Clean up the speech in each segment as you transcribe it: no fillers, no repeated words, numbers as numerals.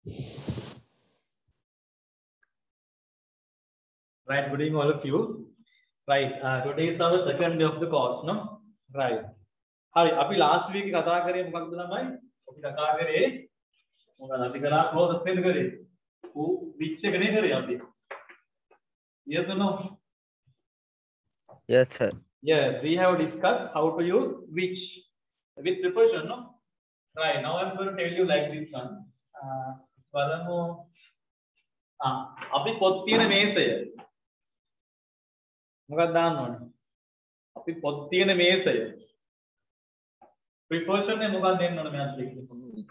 Right, good evening all of you. Right, today is our second day of the course, no? Right. Hari, අපි last week කතා කරේ මොකක්ද ළමයි? අපි කතා කරේ මොකක්ද? අපි කරා close friend කරේ. who which එක නේ කරේ අපි. Yes or no? Yes, sir. Yes, we have discussed how to use which with preposition, no? Right, now I'm going to tell you like this one. බලමු. අපි පොත් තියෙන මේසය. මොකක්ද දාන්න ඕනේ? අපි පොත් තියෙන මේසය. preposition එක මොකක්ද දෙන්න ඕනේ මම දෙන්නේ.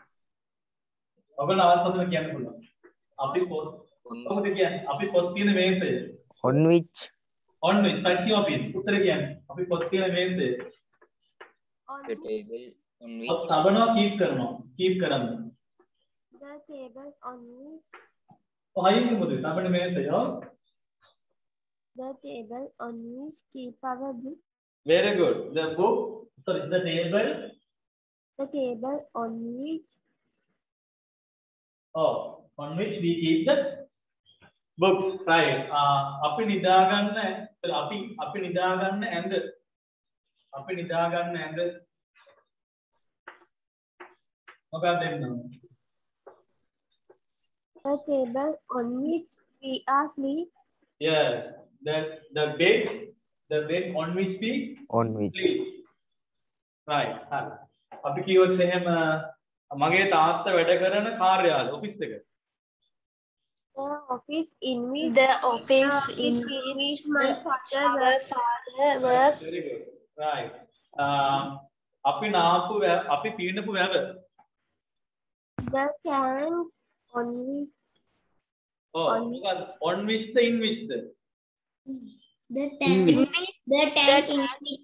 ඔබලා අවස්ථාවක කියන්න පුළුවන්. අපි පොත් කොහොමද කියන්නේ? අපි පොත් තියෙන මේසය. On which? On which? පරිච්ඡේදය අපි උත්තර කියන්නේ. අපි පොත් තියෙන මේසය. The table on which. තබනවා keep කරනවා. keep කරන්න. The table on which. හයින් මොකද? තබන මේසය. The table on which keep our book. Very good. The book. Sorry, the table. The table on which. Oh, on which we keep the books. Right. අපි නිදා ගන්න අපි නිදා ගන්න ඇඳ. අපි නිදා ගන්න ඇඳ. මොකක්ද දෙන්නේ? The table on which we are sleep. Yes. The bed on which we On which? sleep. Right. හරි. අපි කිව්වොත් එහෙම මගේ තාත්තා වැඩ කරන කාර්යාලය ඔෆිස් එක. The office in which. The office in which my father works. Very good. Right. අපි පීනපු වැව. The can on which. Oh, on which the in which the. The tank in which In which the tank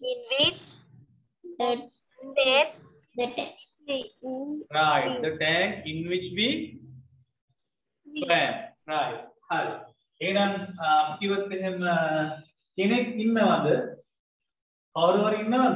Right. The tank in which we swam. Right. හරි. එහෙනම් කිව්වොත් එහෙම කෙනෙක් ඉන්නවද? කවුරු හරි ඉන්නවද?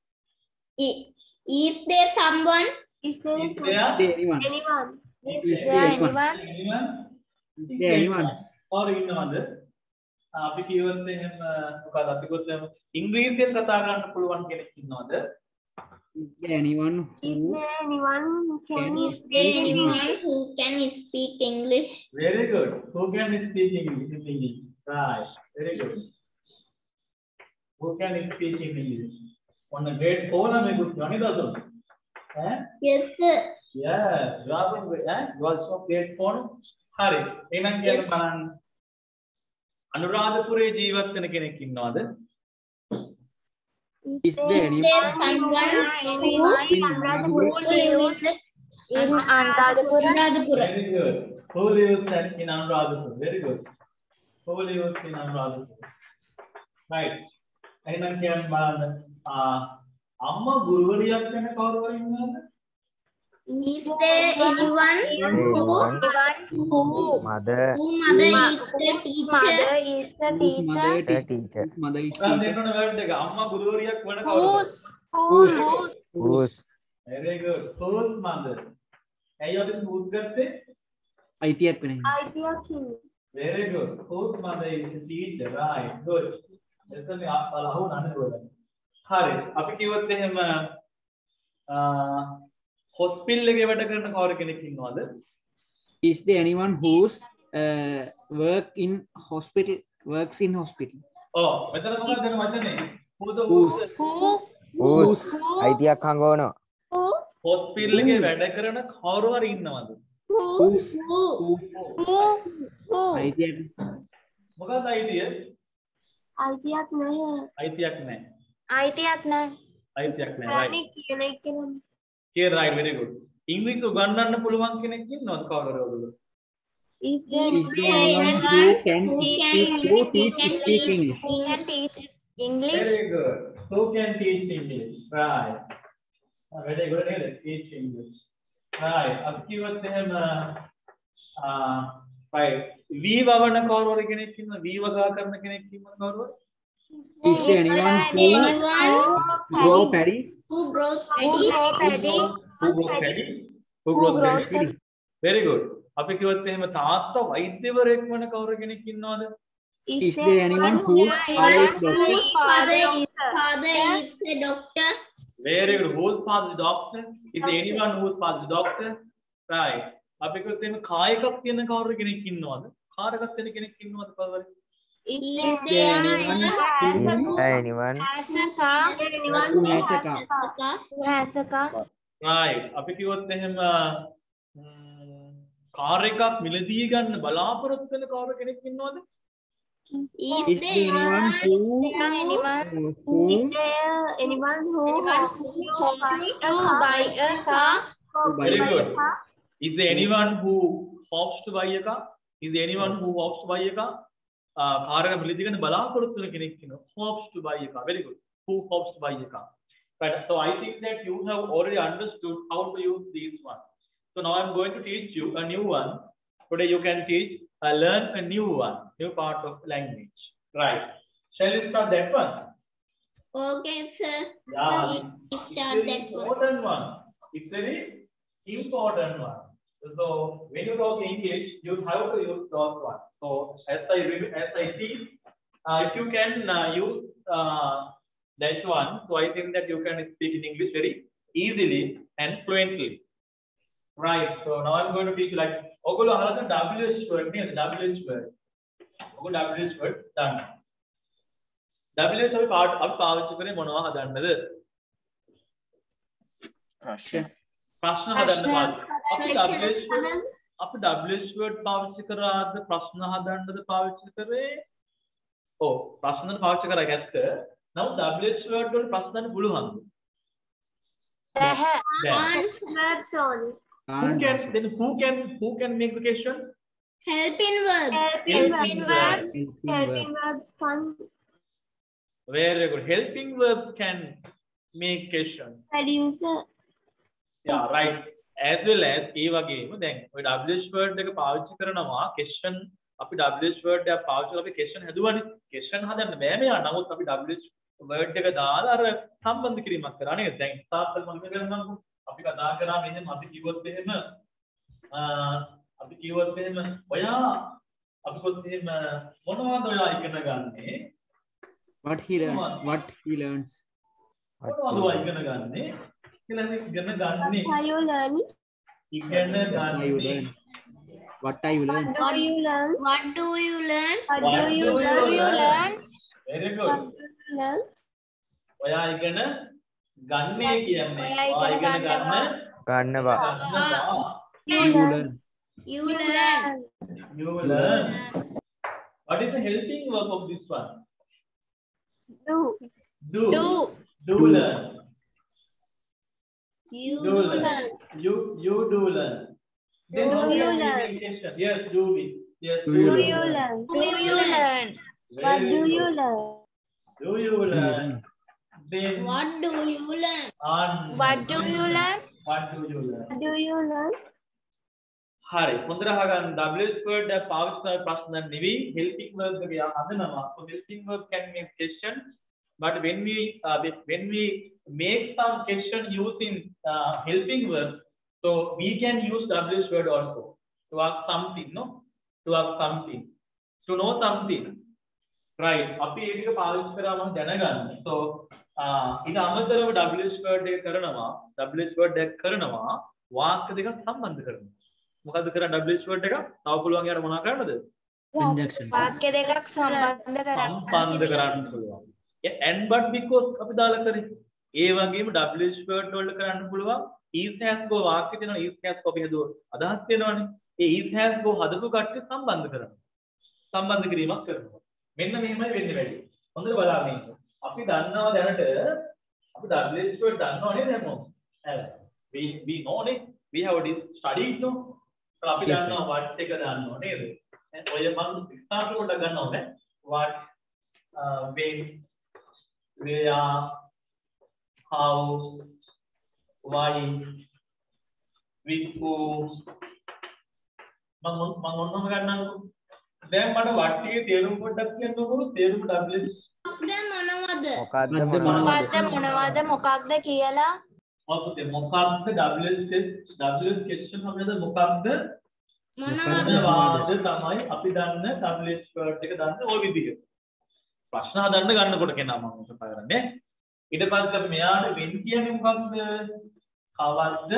is there someone? Is there Is there anyone? is there anyone? anyone? කවුරු ඉන්නවද? අපි කිව්වොත් එහෙම මොකද අපි කිව්වොත් ඉංග්‍රීසියෙන් කතා කරන්න පුළුවන් කෙනෙක් ඉන්නවද? Is there anyone who can Is there anyone who can speak English? Very good. Who can speak English? Right. Very good. Who can speak English? On a grade 4 na me kuch gani daso. Yes, sir. Yeah, you are from you also grade 4. Hari. Enan kiyana balan Anuradhapure ජීවත් වෙන කෙනෙක් ඉන්නවද? Is there someone who lives In Anuradhapura. Very good. Who lives in Anuradhapur? Very good. Who lives in Anuradhapur? Right. එහෙනම් කියන්න බලන්න. අම්මා ගුරුවරියක් වෙන කවුරු හරි ඉන්නවද? Is there anyone Mother. whose mother is the teacher? Mother is the teacher. The teacher. දැන් දෙන්නන word එක අම්මා ගුරුවරියක් වෙන කවුරුද? Whose? Very good. Whose mother? ඇයි අපි whose ගත්තේ? අයිතියක් වෙන හින්දා. idea king? Very good. Whose mother is the teacher? Right. Good. එතන අහු නන්නේ. හරි. අපි කිව්වොත් එහෙම hospital එකේ වැඩ කරන කවුරු කෙනෙක් ඉන්නවද? Is there anyone who's works in hospital? ඔව්. මෙතන මොකක්ද දෙන වචනේ? Whose? Whose? අයිතියක් හංගවනවා. hospital එකේ වැඩ කරන කවුරු හරි ඉන්නවද? Whose? අයිතියක්. මොකක්ද අයිතිය? Idea nahi. අයිතියක් නැහැ. අයිතියක් නැහැ. අයිතියක් නැහැ. Rani Right. කියන එක නම්. Okay, right. Very good. ඉංග්‍රීසි උගන්වන්න පුළුවන් කෙනෙක් ඉන්නවද කවුරු හරි ඔයගොල්ලෝ? Is there Is there anyone who can teach speak English? Who can teach English? Very good. Who can teach English? Right. Very good. Teach English. Right. අපි කිව්වොත් එහෙම right. V වවන කවුරු හරි කෙනෙක් ඉන්නවද? V වගා කරන කෙනෙක් ඉන්නවද කවුරු හරි? Is there anyone who grow paddy? who grows Who paddy? grow paddy? Who grows paddy? Who grows paddy? Very good. අපි කිව්වොත් එහෙම තාත්තා වෛද්‍යවරයෙක් වන කවුරු කෙනෙක් ඉන්නවද? Is there anyone whose father is doctor? Whose father is a doctor? Very good. Whose father is doctor? Is there anyone whose father is doctor? Right. අපි කිව්වොත් එහෙම කායකක් තියෙන කවුරු කෙනෙක් ඉන්නවද? කාර්යයක් තියෙන කෙනෙක් ඉන්නවද කවුරු? Is there anyone Is there anyone Who has a car? Who has a car? Right. අපි කිව්වොත් එහෙම කාර් එකක් මිලදී ගන්න බලාපොරොත්තු වෙන කවුරු කෙනෙක් ඉන්නවද? Is Is there anyone Is there anyone who hopes To buy a car? Very good. Is there anyone who hopes to buy a car? Is there anyone who hopes to buy a car? Car එක මිලදී ගන්න බලාපොරොත්තු වෙන කෙනෙක් ඉන්නවා. Hopes to buy a car. Very good. Who hopes to buy a car? Right. So I think that you have already understood how to use these ones. So now I'm going to teach you a new one. Today you can learn a new one, new part of language. Right. Shall we start that one? Okay, sir. Yeah. We start that one. Important one. It's very important one. So when you talk English, you have to use those one. So as I teach, if you can use that one, so I think that you can speak in English very easily and fluently. Right. So now I'm going to teach you like ogolo ahala WH word ne WH word. ogolo WH word done. WH අපි පාවිච්චි කරේ මොනවා හදන්නද? ප්‍රශ්න හදන්න පාවිච්චි. අපි WH word පාවිච්චි කරාද ප්‍රශ්න හදන්නද පාවිච්චි කරේ? ඔව් ප්‍රශ්න පාවිච්චි කරා ඇත්ත. නමුත් WH word වල ප්‍රශ්න හදන්න පුළුවන්ද? verbs only? Who can make the question? Helping verbs. Helping verbs can Very good. Helping verbs can make question. produce a Yeah, right. As well as ඒ වගේම දැන් ඔය WH word එක පාවිච්චි කරනවා question අපි WH word එක පාවිච්චි කරලා අපි question හදුවානේ. question හදන්න බෑ මෙයා. නමුත් අපි WH word එක දාලා අර සම්බන්ධ කිරීමක් කරා නේද? දැන් ඉස්සාවල් මම කරනවාකෝ. අපි කතා කරා මෙහෙම අපි කිව්වොත් එහෙම ඔයා අපි කිව්වොත් එහෙම මොනවද ඔයා ඉගෙන ගන්නේ? What he learns. What he learns. මොනවද ඔයා ඉගෙන ගන්නේ? කියලා ඉගෙන ගන්නේ. what are you learning? ඉගෙන What are you ගන්නේ. learn? What are you learn? What do you learn? What do you learn? What do you What learn? do you learn? Very good. What do you learn? ඔයා ඉගෙන ගන්නේ කියන්නේ ඔයා ඉගෙන ගන්නවා. ගන්නවා. You learn. You learn. You learn. What is the helping verb of this one? Do. Do. Do. Do learn. You Do do learn. learn. You do learn. Then Do how you can we learn? make question? Yes, do we? Yes, Do Do you you learn? Do you learn? What Very do you good. learn? Do you learn? Then What do you learn? What do you learn? What do you learn? What do you learn? හරි හොඳට අහගන්න WH word එක පාවිච්චි කරන ප්‍රශ්න නෙවෙයි helping verb එක හදනවා. So helping verb can make question, but when we make some question using helping verb, so we can use WH word also to ask something, no? To ask something, to know something, right? අපි ඒක පාවිච්චි කරාම දැනගන්න. So ඊට අමතරව WH word එක කරනවා වාක්‍ය දෙකක් සම්බන්ධ කරනවා. මොකද්ද කරන්නේ WH word එක? තව පුළුවන් යාර මොනවා කරන්නද? Conjunction. වාක්‍ය දෙකක් සම්බන්ධ කරන්න. සම්බන්ධ කරන්න පුළුවන්. and but because අපි දාලා කරේ. ඒ වගේම WH word වලට කරන්න පුළුවන්. is has go වාක්‍ය තියෙනවා is has go අපි හදුවා. අදහස් වෙනවනේ. ඒ is has go හදපු කට්ටිය සම්බන්ධ කරනවා. සම්බන්ධ කිරීමක් කරනවා. මෙන්න මෙහෙමයි වෙන්නේ වැඩි. හොඳට බලන්න ඉන්න. අපි දන්නවා දැනට අපි WH word දන්නව නේද හැමෝම? we know නේ. we have studied no. අපි Yes, දන්නවා what එක දන්නව නේද? ඔය මම start කොට ගන්නව නේ. what when where how why with who මම ඔන්නම ගන්නම්කෝ. දැන් මට what එකේ තේරුම පොඩ්ඩක් කියන්නකෝ. තේරුම WH මොනවද? මොකක්ද කියලා මොකක්ද WH question අපිට මොකක්ද මොනවාද තමයි අපි දන්න WH word එක දන්න ওই විදිහට. ප්‍රශ්න හදන්න ගන්නකොට කෙනා මම කතා කරන්නේ. ඊට පස්සේ අපි මෙයාට වෙන් කියන්නේ මොකක්ද? කවද්ද?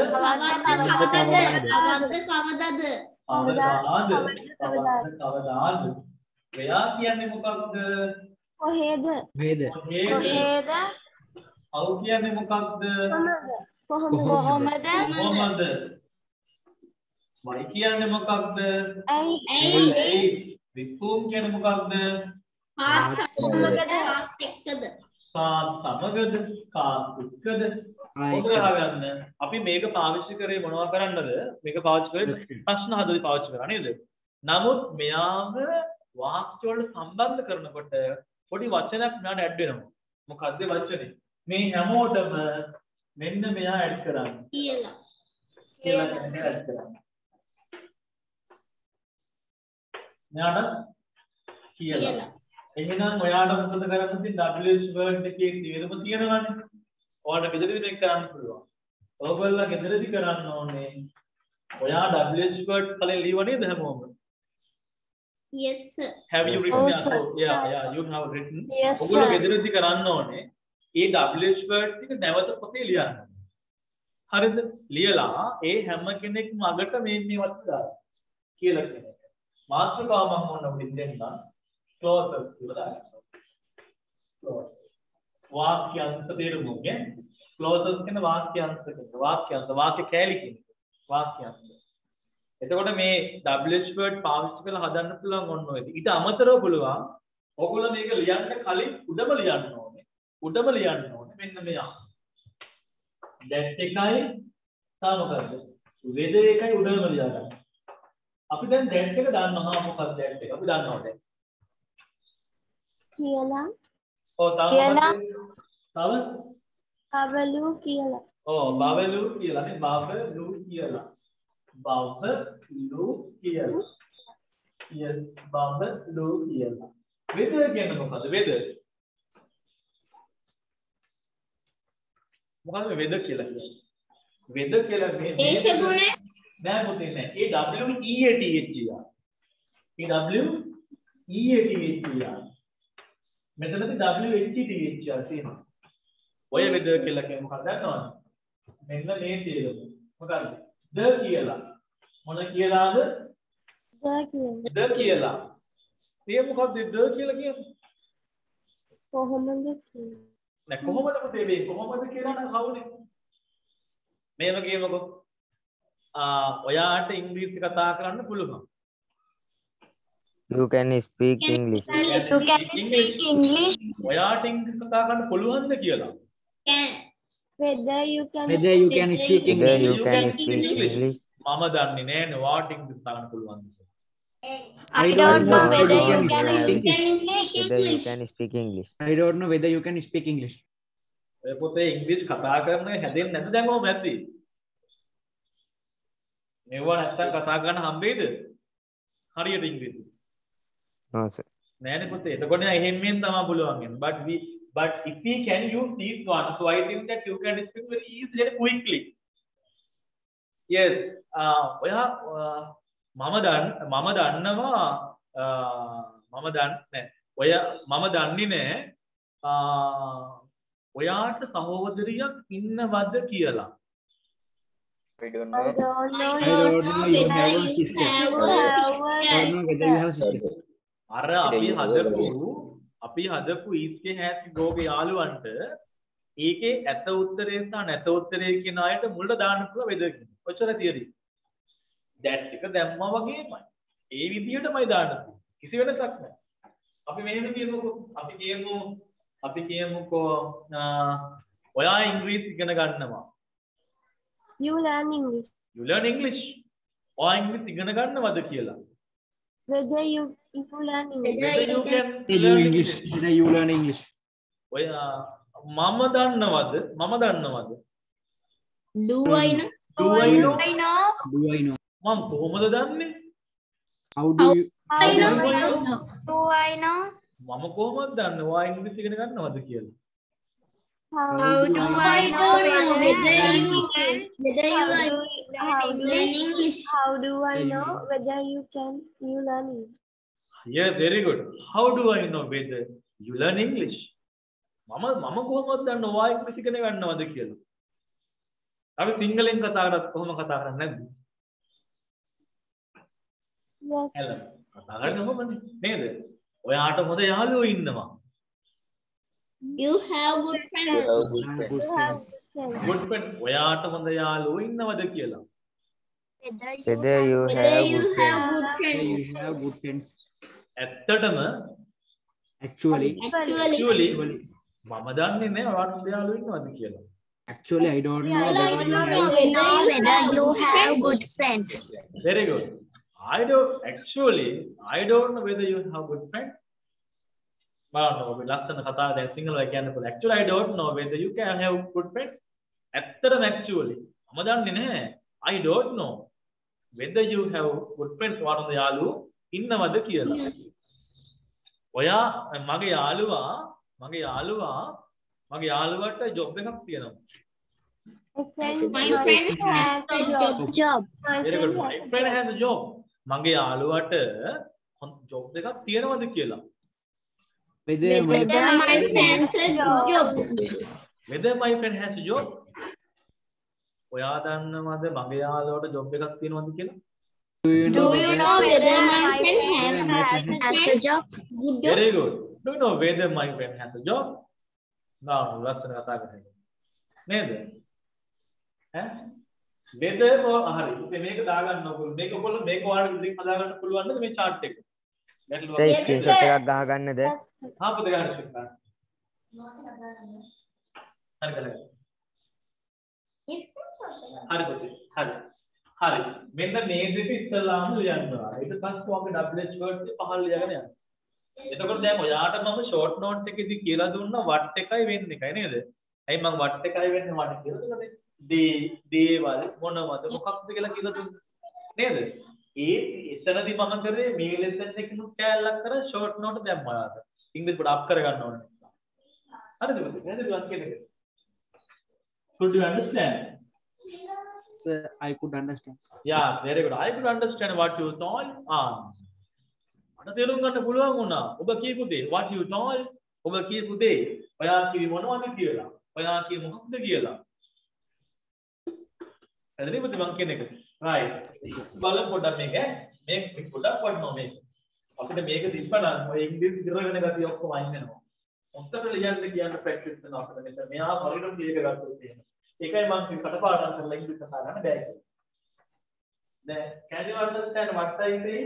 කවදාද? මෙයා කියන්නේ මොකක්ද? කොහෙද? වේද කොහෙද? අවු කියන්නේ මොකක්ද? කොහොමද? කොහොමද? වයි කියන්නේ මොකක්ද? ඇයි? විකුම් කියන්නේ මොකක්ද? පාත් සමගද? පාත් සමගද? කාත් එක්කද? ඔක ගන්න. අපි මේක පාවිච්චි කරේ මොනවා කරන්නද? මේක පාවිච්චි කරේ ප්‍රශ්න හදලා පාවිච්චි කරා නේද? නමුත් මෙයාම වාක්‍ය වලට සම්බන්ධ කරනකොට පොඩි වචනයක් මෙයාට ඇඩ් වෙනවා. මොකද්ද වචනේ? මේ හැමෝටම මෙන්න මෙයා ඇඩ් කරන්නේ. කියලා ඇඩ් කරන්නේ. මෙයාට කියලා. එහෙනම් ඔයාට මොකද කරන්න තියෙන්නේ? WH word එකේ තේරුම තියෙනවනේ. ඔයාලට ගෙදරදී මේක කරන්න පුළුවන්. ඔයගොල්ලෝ ගෙදරදී කරන්න ඕනේ. ඔයා WH word කලින් ලියව නේද හැමෝම? Yes sir. Have you written? Yeah, you have written. ඔයගොල්ලෝ ගෙදරදී කරන්න ඕනේ. ඒ WH word ටික නැවත පොතේ ලියන්න. හරිද? ලියලා ඒ හැම කෙනෙක්ම අගට මේ වචන දාන්න. කියලා කියනවා. මාත්‍රකාව මම මොන උදින් දෙන්නම්. closer කියලා දාන්න. වාක්‍යාන්ත තේරුම ඕනේ. closer කියන වාක්‍යාන්ත කියන වාක්‍ය කැලි කියන වාක්‍යාන්ත. එතකොට මේ WH word පාවිච්චි කරලා හදන්න පුළුවන් ඔන්න ඔය. ඊට අමතරව පුළුවන් ඔයගොල්ලෝ මේක ලියන්න කලින් උඩම ලියන්න ඕනේ. උඩම ලියන්න ඕනේ මෙන්න මෙයා. that එකයි සමගද. වේද එකයි උඩම ලියන්න. අපි දැන් that එක දන්නවා මොකක්ද that එක. අපි දන්නවා දැන්. කියලා. ඔව් තව බබලු කියලා. ඔව් බබලු කියලා නේ බබලු කියලා. බබලු කියලා. yes බබලු කියලා. weather කියන්නේ මොකද්ද weather? මොකද්ද weather කියලා කියන්නේ? weather කියලා මේ දේශගුණ නෑ පුතේ නෑ. ඒ WEATH. මෙතනදී WHETH තියෙනවා. ඔය weather කියලා කියන්නේ මොකක්ද දන්නවද? මෙන්න මේ තේරුම. මොකක්ද? the කියලා. මොන කියලාද? the කියලා. මේ මොකක්ද the කියලා කියන්නේ? කොහොමද කියන්නේ? නෑ කොහොමද පුතේ මේ කොහොමද කියලා නම් කවුනේ? මේව කියමුකෝ. ඔයාට ඉංග්‍රීසි කතා කරන්න පුළුවන්. You can speak English. ඔයාට ඉංග්‍රීසි කතා කරන්න පුළුවන්ද කියලා? Whether you can speak English. Whether you can speak English. මම දන්නේ නෑ නේ ඔයාට ඉංග්‍රීසි කතා කරන්න පුළුවන්ද? I don't know whether you can speak English. I don't know whether you can speak English. ඔය පොතේ ඉංග්‍රීසි කතා කරන්න හැදෙන්නේ නැද්ද දැන් ඔහොම ඇද්දි? මේව නැත්තම් කතා කරන්න හම්බෙයිද? හරියට ඉංග්‍රීසි. No sir. නෑනේ පුතේ. එතකොට එහෙම මෙන් තමයි පුළුවන් වෙන්නේ. But if we can use these one, so I think that you can speak very easily and quickly. Yes. ඔයා මම දන්නවා මම දන්නේ නෑ ඔයාට සහෝදරියක් ඉන්නවද කියලා. I don't I know. don't know I don't know you have a sister. I don't know whether you have a sister. අර අපි හදපු ඊස්කේ හැට් ගෝගේ යාළුවන්ට ඒකේ ඇත උත්තරේ සහ නැත උත්තරේ කියන අයට මුලට දාන්න පුළුවන් වෙද කියලා. ඔච්චර තියදී. that එක දැම්මා වගේමයි. ඒ විදිහටමයි දාන්න පුළුවන්. කිසි වෙනසක් නැහැ. අපි මෙහෙම කියමුකෝ ඔයා ඉංග්‍රීසි ඉගෙන ගන්නවා. You learn English. ඔයා ඉංග්‍රීසි ඉගෙන ගන්නවද කියලා. Whether you learn English. Whether you can Whether you learn English. ඔයා මම දන්නවද? Do I know? Do I know? Do I know? මම කොහොමද දන්නේ? How do you? I know. Do I know? මම කොහොමද දන්නේ ඔයා ඉංග්‍රීසි ඉගෙන ගන්නවද කියලා? How do I know whether you can? Whether you are Learn English. How do I Tell know me. whether you learn it? Yes, very good. How do I know whether you learn English? මම කොහොමද දන්නේ ඔයා ඉංග්‍රීසි ඉගෙන ගන්නවද කියලා? අපි සිංහලෙන් කතා කරත් කොහොම කතා කරන්නේ නැද්ද? Yes. Hello. කතා කරන්නේ කොහොමද? නේද? ඔයාට හොඳ යාළුවෝ ඉන්නවා. You have good You friends. have good Good friends. You have friends. friends. Good friend. ඔයාට හොඳ යාළුවෝ ඉන්නවද කියලා? Whether you Whether have you good have friends. good Whether friends. you have good friends. ඇත්තටම Actually, actually මම දන්නේ නැහැ ඔයාට හොඳ යාළුවෝ ඉන්නවද කියලා. actually, I don't know I whether don't you know have. whether you have good friends. Very good. I don't know whether you have good friends. බලන්න ඔබ ලස්සන කතාව දැන් සිංහල කියන්න පුළුවන්. Actually I don't know whether you can have good friends. ඇත්තටම actually මම දන්නේ නැහැ. I don't know whether you have good friends. ඔයාට හොඳ යාළුවෝ ඉන්නවද කියලා. ඔයා මගේ යාළුවාට ජොබ් එකක් තියෙනවා. My friend has a job. Very good. My friend has a job. මගේ යාළුවාට ජොබ් එකක් තියෙනවද කියලා. Whether Whether my friend has a job. Whether my friend has a job. ඔයා දන්නවද මගේ යාළුවාට ජොබ් එකක් තියෙනවද කියලා? do you Do know you whether know whether my friend has has a job? Good job. Very good. Do you know whether my friend has a job? ලස්සන කතා කරන්නේ. නේද? ඈ? whether හරි. ඉතින් මේක දාගන්න ඕගොල්ලෝ. මේක ඔයාලට ඉතින් හදාගන්න පුළුවන් නේද මේ chart එක? ගැටලුවක් ඒ ස්ක්‍රීන්ෂොට් එකක් ගහගන්නද? හා පුතේ ගන්න ශිල්පා. හරි කලයි. හරි පුතේ. හරි. මෙන්න මේ දෙක ඉස්සල්ලාම ලියන්න ඕන. ඊට පස්සේ අපි WH word එක පහළ ලියගෙන යන්න. එතකොට දැන් ඔයාට මම short note එකේදී කියලා දුන්නා what එකයි වෙන්නේ එකයි නේද? ඇයි මම what එකයි වෙන්නේ what කියලා දුන්නද? දේවල් මොනවද මොකක්ද කියලා දුන්නා. නේද? ඒ එතනදී මම කරේ මේ lesson එකේ කැලලක් කර short note දැම්මා ඔයාට. ඉංග්‍රීසි පොඩ up කරගන්න ඕනේ. හරිද පුතේ? නේද වන් කියන්නේ? Could you understand? Sir, I could understand. Yeah, very good. I could understand what you told. මට තේරුම් ගන්න පුළුවන් වුණා. ඔබ කියපු දේ what you told. ඔබ කියපු දේ ඔයා කිවි මොනවද කියලා. ඔයා කිවි මොකක්ද කියලා. හරිද පුතේ මං කියන එක. right. බලමු පොඩ්ඩක් මේක පොඩ්ඩක් වඩනවා මේක. අපිට මේක තිබ්බනම් ඔය ඉංග්‍රීසි ඉගෙන ගන්න ගතිය ඔක්කොම අයින් වෙනවා. මොකටද කියන්න ප්‍රැක්ටිස් කරනවා අපිට මෙතන මෙයා හරියටම මේක ගත්තොත් එහෙම. ඒකයි මම කටපාඩම් කරලා ඉංග්‍රීසි කතා කරන්න බෑ කියන්නේ. දැන් can you understand what I say?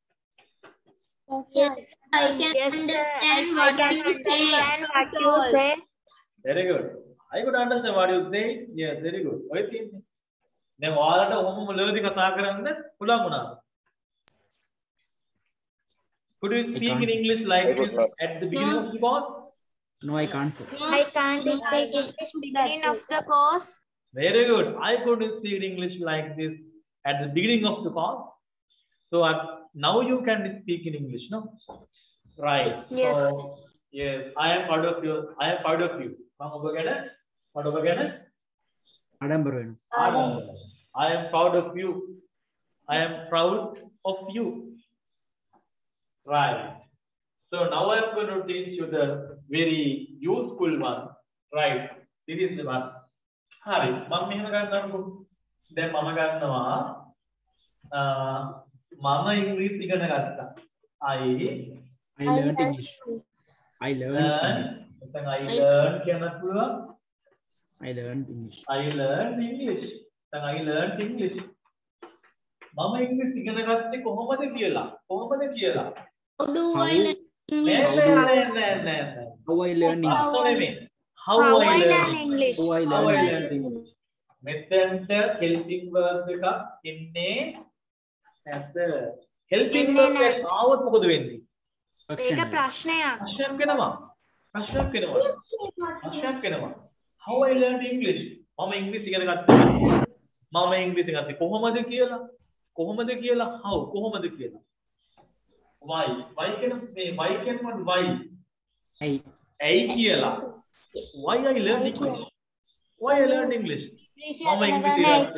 Yes, I can understand what you say. Very good. I could understand what you say. Yes, very good. ඔය තියෙන්නේ. දැන් ඔයාලට ඔහොම මුලදී කතා කරන්න පුළුවන් වුණා. Could you speak in English like this at the beginning of the course? No, I can't say. I can't speak in the beginning of the course. Very good. I could speak English like this at the beginning of the course. So now you can speak in English, no? Right. Yes. So, yes, I am proud of you. Adambar venu. I am proud of you. I am proud of you. Right. So now I am going to teach you the very useful one. Right. This is the one. Hari, mama මෙහෙම ගන්නකො. දැන් මම ගන්නවා මම ඉංග්‍රීසි ඉගෙන ගත්තා. I learned English. I learned කියන්නත් පුළුවන්. I learned English. I learned English. දැන් I learned English. මම ඉංග්‍රීසි ඉගෙන ගත්තේ කොහොමද කියලා. How do I learn නෑ English? නෑ. How I learned English. How I learn English. How I How I learned learn English. මෙතෙන්ට helping verb එකක් ඉන්නේ නැද්ද? helping verb එක ආවොත් මොකද වෙන්නේ? ඒක ප්‍රශ්නයක්. ප්‍රශ්නයක් වෙනවා. How I learned English. මම ඉංග්‍රීසි ඉගෙන ගත්තා. කොහොමද කියලා? How? කොහොමද කියලා? Why? Why කියනකොට why? ඇයි කියලා. Why I learned English? Why I learned English? මම ඉංග්‍රීසි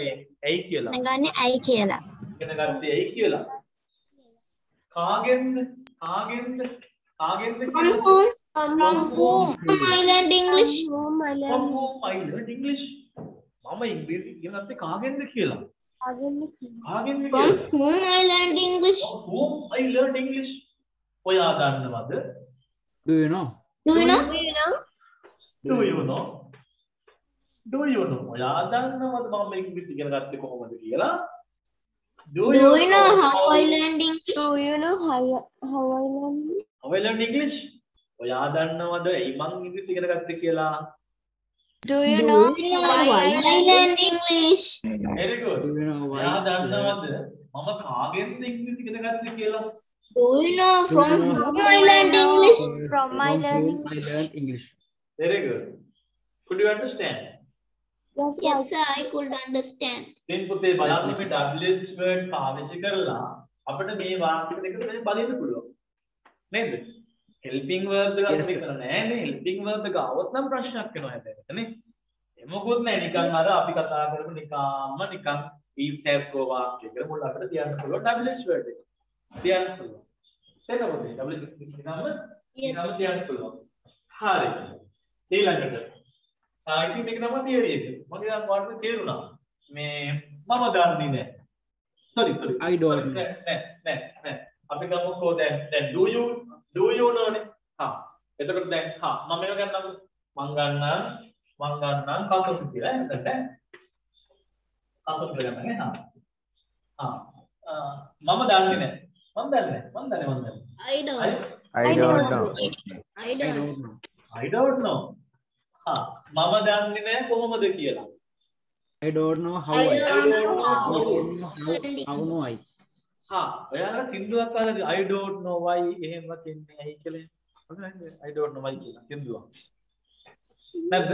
ඇයි කියලා. නගන්නේ ඇයි කියලා. ඉගෙන ගත්තේ ඇයි කියලා. කාගෙන්ද? කාගෙන්ද? කාගෙන්ද? From whom? From whom? I learned English. Home I From learned whom I learned English. මම ඉංග්‍රීසි ඉගෙන ගත්තේ කාගෙන්ද කියලා. again. කාගෙන්ද From කියලා. whom I learned English. From whom I learned English. ඔයා දන්නවද? Do you know? Do you know? Do you know? Do you know? ඔයා දන්නවද මම ඉංග්‍රීසි ඉගෙන ගත්තේ කොහොමද කියලා? Do you know how I learned English? Do you know how I learned? How I learned English? ඔයා දන්නවද ඇයි මං ඉංග්‍රීසි ඉගෙන ගත්තේ කියලා? Do you Do know you know why I learned English? Very good. Do you know why? ඔයා දන්නවද මම කාගෙන්ද ඉංග්‍රීසි ඉගෙන ගත්තේ කියලා? Do you know from whom I learned English? from my From learning? whom I learned English. Very good. Could you understand? Yes, Yes, sir, I could understand. දැන් පුතේ බලන්න මේ WH word පාවිච්චි කරලා අපිට මේ වාක්‍ය දෙක මේ බලන්න පුළුවන්. නේද? helping verb එක Yes, අපි sir. කරන්නේ නැහැ නේ. helping verb එක આવොත් නම් ප්‍රශ්නයක් වෙනවා හැබැයි නේ. එමොකුත් නැහැ නිකන් අර අපි කතා කරපු නිකන් if have go වාක්‍ය එක මුල අපිට තියන්න පුළුවන් WH word එක. තියන්න පුළුවන්. තේරෙනවද? WH නිකම්ම Yes. තියන්න පුළුවන්. හරි. ඊළඟට ඉතින් මේක තමයි තියරි එක. මගේ නම් වාර්තා තේරුණා. මේ මම දන්නේ නැහැ. sorry. I don't know. නෑ. අපි ගමුකෝ දැන් do you know නේ. එතකොට දැන් මම මේක ගන්නම්. මං ගන්නම් කකුල් කියලා. එතකොට කකුල් කියලා ගන්න නේ. මම දන්නේ නැහැ. මම දන්නේ. I don't. I don't know. I don't. I don't know. මම දන්නේ නැහැ කොහොමද කියලා. I don't know how I I. don't know I how. don't know how know I. ඔයාලා සින්දුවක් අහලා I don't know why එහෙම කියන්නේ ඇයි කියලා. I don't know why කියලා සින්දුවක්. නැද්ද?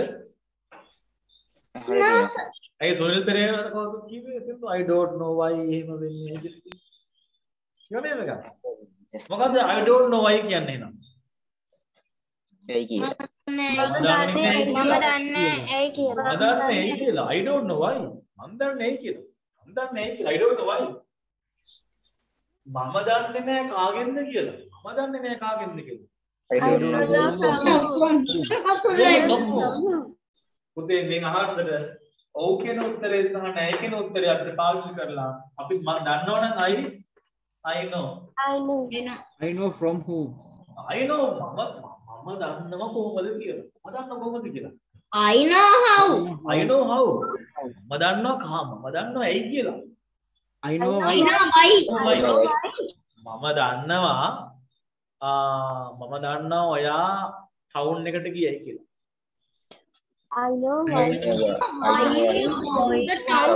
No, sir. ඒ සොනිල් පෙරේරා කවුද කිව්වේ සින්දුව I don't know why එහෙම වෙන්නේ ඇයි කියලා. යන්නේ නේද? මොකද I don't know why කියන්නේ එහෙනම්. ඇයි කියලා. මම දන්නේ ඇයි කියලා. මම දන්නේ ඇයි කියලා. I don't know why. මම දන්නේ ඇයි කියලා. I don't know why. මම දන්නේ නැහැ කාගෙන්ද කියලා. මම දන්නේ නැහැ කාගෙන්ද කියලා. I don't know. පුතේ මේ අහන්නද ඔව් කියන උත්තරේ සහ නැහැ කියන උත්තරේ අපිට පාවිච්චි කරලා අපි මම දන්නවනම් I know. I know from whom. I know මම දන්නව කොහොමද කියලා. මම දන්නව කොහොමද කියලා. I know how. I know how. මම දන්නව ඇයි කියලා. I know why. I know why. මම දන්නවා ඔයා ටවුන් එකට ගියයි කියලා. I know I why. know Why you go the town?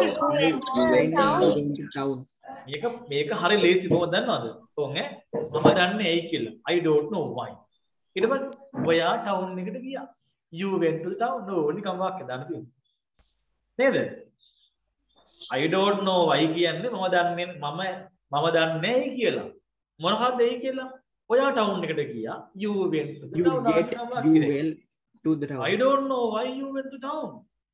town. මේක හරි ලේසි කොහොමද දන්නවද? කොහොම මම දන්නේ ඇයි කියලා. I don't know why. ඊට පස්සේ ඔයා ටවුන් එකට ගියා. You went to the town. No නිකම් වාක්‍ය දාන්න තියෙනවා. නේද? I don't know why කියන්නේ මම දන්නේ ඇයි කියලා. මොනවද ඇයි කියලා? ඔයා ටවුන් එකට ගියා. You went to the You town. get you well to the town. I don't know why you went to town.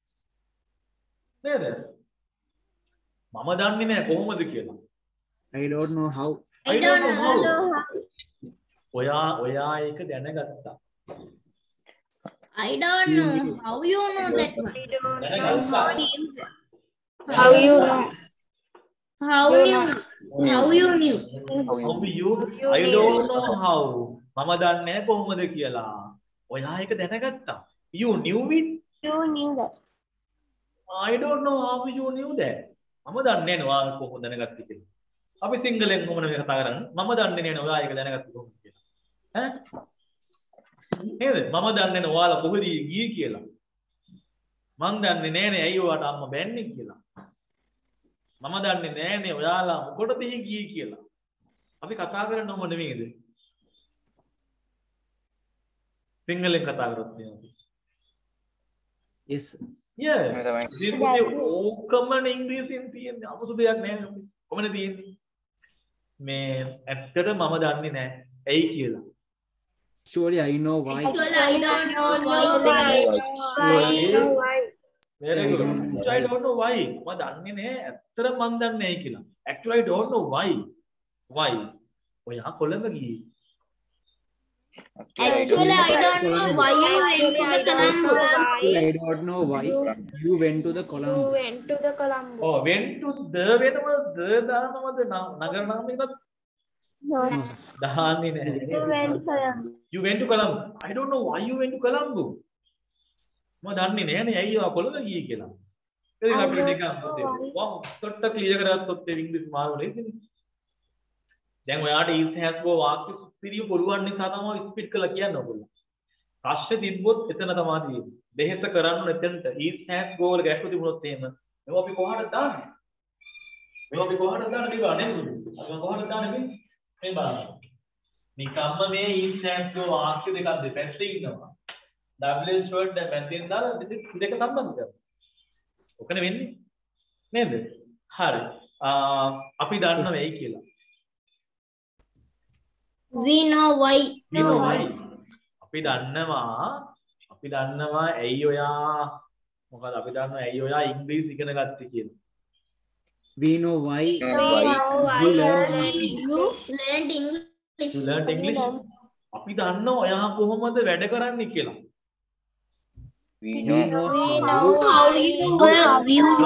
නේද? මම දන්නේ නැහැ කොහොමද කියලා. I don't know how. I don't know. ඔයා ඒක දැනගත්තා. I don't know. How you know that one? දැනගත්තා. How you know? How you? How you knew? I don't know how. මම දන්නේ නැහැ කොහොමද කියලා. ඔයා ඒක දැනගත්තා. You knew it? You knew that. I don't know how you knew that. මම දන්නේ නැහැ ඔයා කොහොමද දැනගත්තේ කියලා. අපි සිංහලෙන් කොහොමද මේ කතා කරන්නේ? මම දන්නේ නැහැ ඔයා ඒක දැනගත්තේ කොහොමද කියලා. ඈ? නේද? මම දන්නේ නැහැ ඔයාලා කොහෙද ගියේ කියලා. මං දන්නේ නැහැ ඇයි ඔයාට අම්මා බැන්නේ කියලා. මම දන්නේ නැහැ ඔයාලා මොකටද ගියේ කියලා. අපි කතා කරන්න ඕන නෙමෙයිද? සිංහලෙන් කතා කරොත් නේ. Yes. Yeah. ඕකමන ඉංග්‍රීසියෙන් තියෙන්නේ අමුතු දෙයක් නෑ නේ. කොහොමද තියෙන්නේ? මේ ඇත්තට මම දන්නේ නෑ ඇයි කියලා. Surely I know why. Actually, I don't know why. Why? very good. Actually, I don't know why. මම දන්නේ නැහැ. ඇත්තටම මම දන්නේ නැහැ කියලා. Actually, I don't know why. Why? ඔයා කොළඹ ගියේ. Actually, I don't know why you went to the Colombo. I don't know why you went to the Colombo. You went to the Colombo. Oh, went to the වෙනම the දානවද නගර නාමයකට No. දාන්නේ නැහැ. You went to Colombo. You went to Colombo. I don't know why you went to Colombo. මම දන්නේ නැහැ නේ ඇයි ඔයා කොළඹ ගියේ කියලා. ඒක අපිට ටිකක් වම් තොට්ට ක්ලියර් කරගත්තොත් ඒ ඉංග්‍රීසි මාරුනේ ඉතින්. දැන් ඔයාට is has go වාක්‍ය පිළිය පුළුවන් නිසා තමයි ස්පීඩ් කරලා කියන්නේ ඔයගොල්ලෝ. ප්‍රශ්නේ තිබ්බොත් එතන තමයි තියෙන්නේ. දෙහෙස කරන්න එතනට is has go වල ගැටලු තිබුණොත් එහෙම මේවා අපි කොහොමද දාන්නේ? මේවා අපි කොහොමද දාන්නේ කියලා නේද? අපි කොහොමද දාන්නේ මේ බලන්න. නිකම්ම මේ is has go වාක්‍ය දෙකක් දෙපැත්තේ ඉන්නවා. WH word දැන් මැදින් දාලා දෙක සම්බන්ධ කරනවා. ඔකනේ වෙන්නේ. නේද? හරි. අපි දන්නවා වෙයි කියලා. We know why. We know why. අපි දන්නවා ඇයි ඔයා මොකද අපි දන්නවා ඇයි ඔයා ඉංග්‍රීසි ඉගෙන ගත්තේ කියලා. We know why You learned English. You learned English. අපි දන්නවා ඔයා කොහොමද වැඩ කරන්නේ කියලා. We know How you work.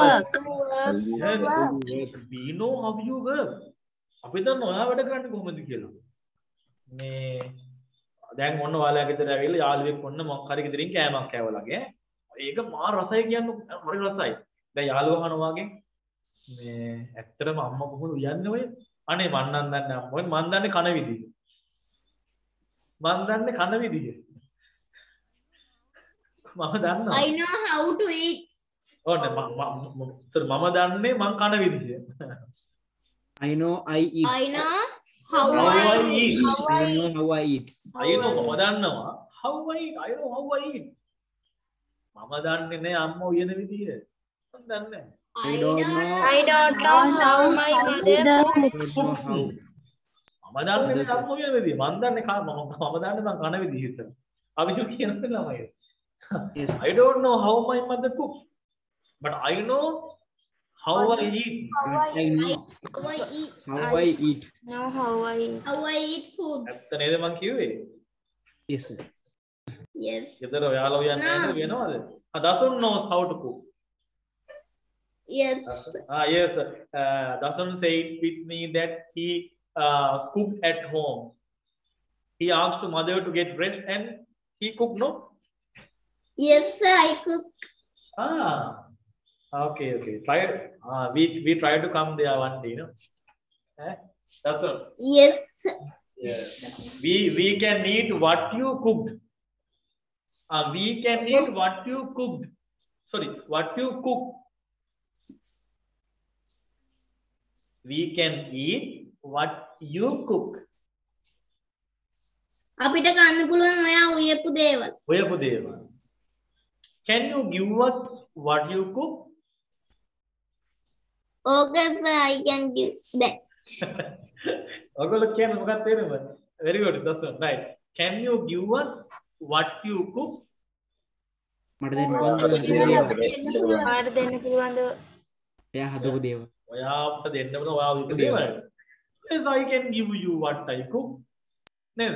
We know how you work. අපි දන්නවා ඔයා වැඩ කරන්නේ කොහොමද කියලා. මේ දැන් ඔන්න ඔයාලා ගෙදර ඇවිල්ලා යාළුවෙක් ඔන්න මොකක් හරි ගෙදරින් කෑමක් කෑවලාගේ. ඒක මා රසයි කියන්නේ හරි රසයි. දැන් යාළුවා කනවා වගේ මේ ඇත්තටම අම්මා කොහොමද උයන්නේ ඔය? අනේ මන් නම් දන්නේ අම්මා. මන් දන්නේ කන විදිහ. මම දන්නවා. I know how to eat. ඕනේ මම දන්නේ මං කන විදිහ. I know I eat. I know how How I I eat. I know how I eat. I know මම දන්නවා. How I eat. I know how I eat. මම දන්නේ නෑ අම්මා උයන විදිහ. මම දන්නේ. I don't know. I don't know how my mother cooks. I don't know how. මම දන්නේ අම්මා උයන විදිහ. මම දන්නේ මම දන්නේ මං කන විදිහ විතර. අපි කියන්නේ ළමයි. Yes. I don't know how my mother cooks. But I know how I eat. I know how I eat. how I eat. Know how I eat. How I eat food. ඇත්ත නේද මං කිව්වේ? Yes, sir. Yes. ගෙදර ඔයාලා උයන්නේ නැහැ වෙනවද? Dasun knows how to cook. Yes. Yes. Dasun said with me that he cooked at home. He asked mother to get rest and he cooked, no? Yes, sir. I cook. Okay. Try. We try to come there one day, no? Dasun. Yes. Yeah. We can eat what you cooked. We can eat what you cooked. Sorry, what you cook. We can eat what you cook. අපිට ගන්න පුළුවන් ඔයා උයපු දේවල්. ඔයපු දේවල්. Can you give us what you cook? Okay, sir. I can give that. ඔයගොල්ලෝ කියන්නේ මොකක්ද තේරෙනවද? Very good. That's right. Can you give us what you cook? මට දෙන්න පුළුවන් කාට දෙන්න පුළුවන්ද? එයා හදපු දේවල්. ඔයාට දෙන්න බල ඔයා විතර දේවල්. Yes, I can give you what I cook. නේද?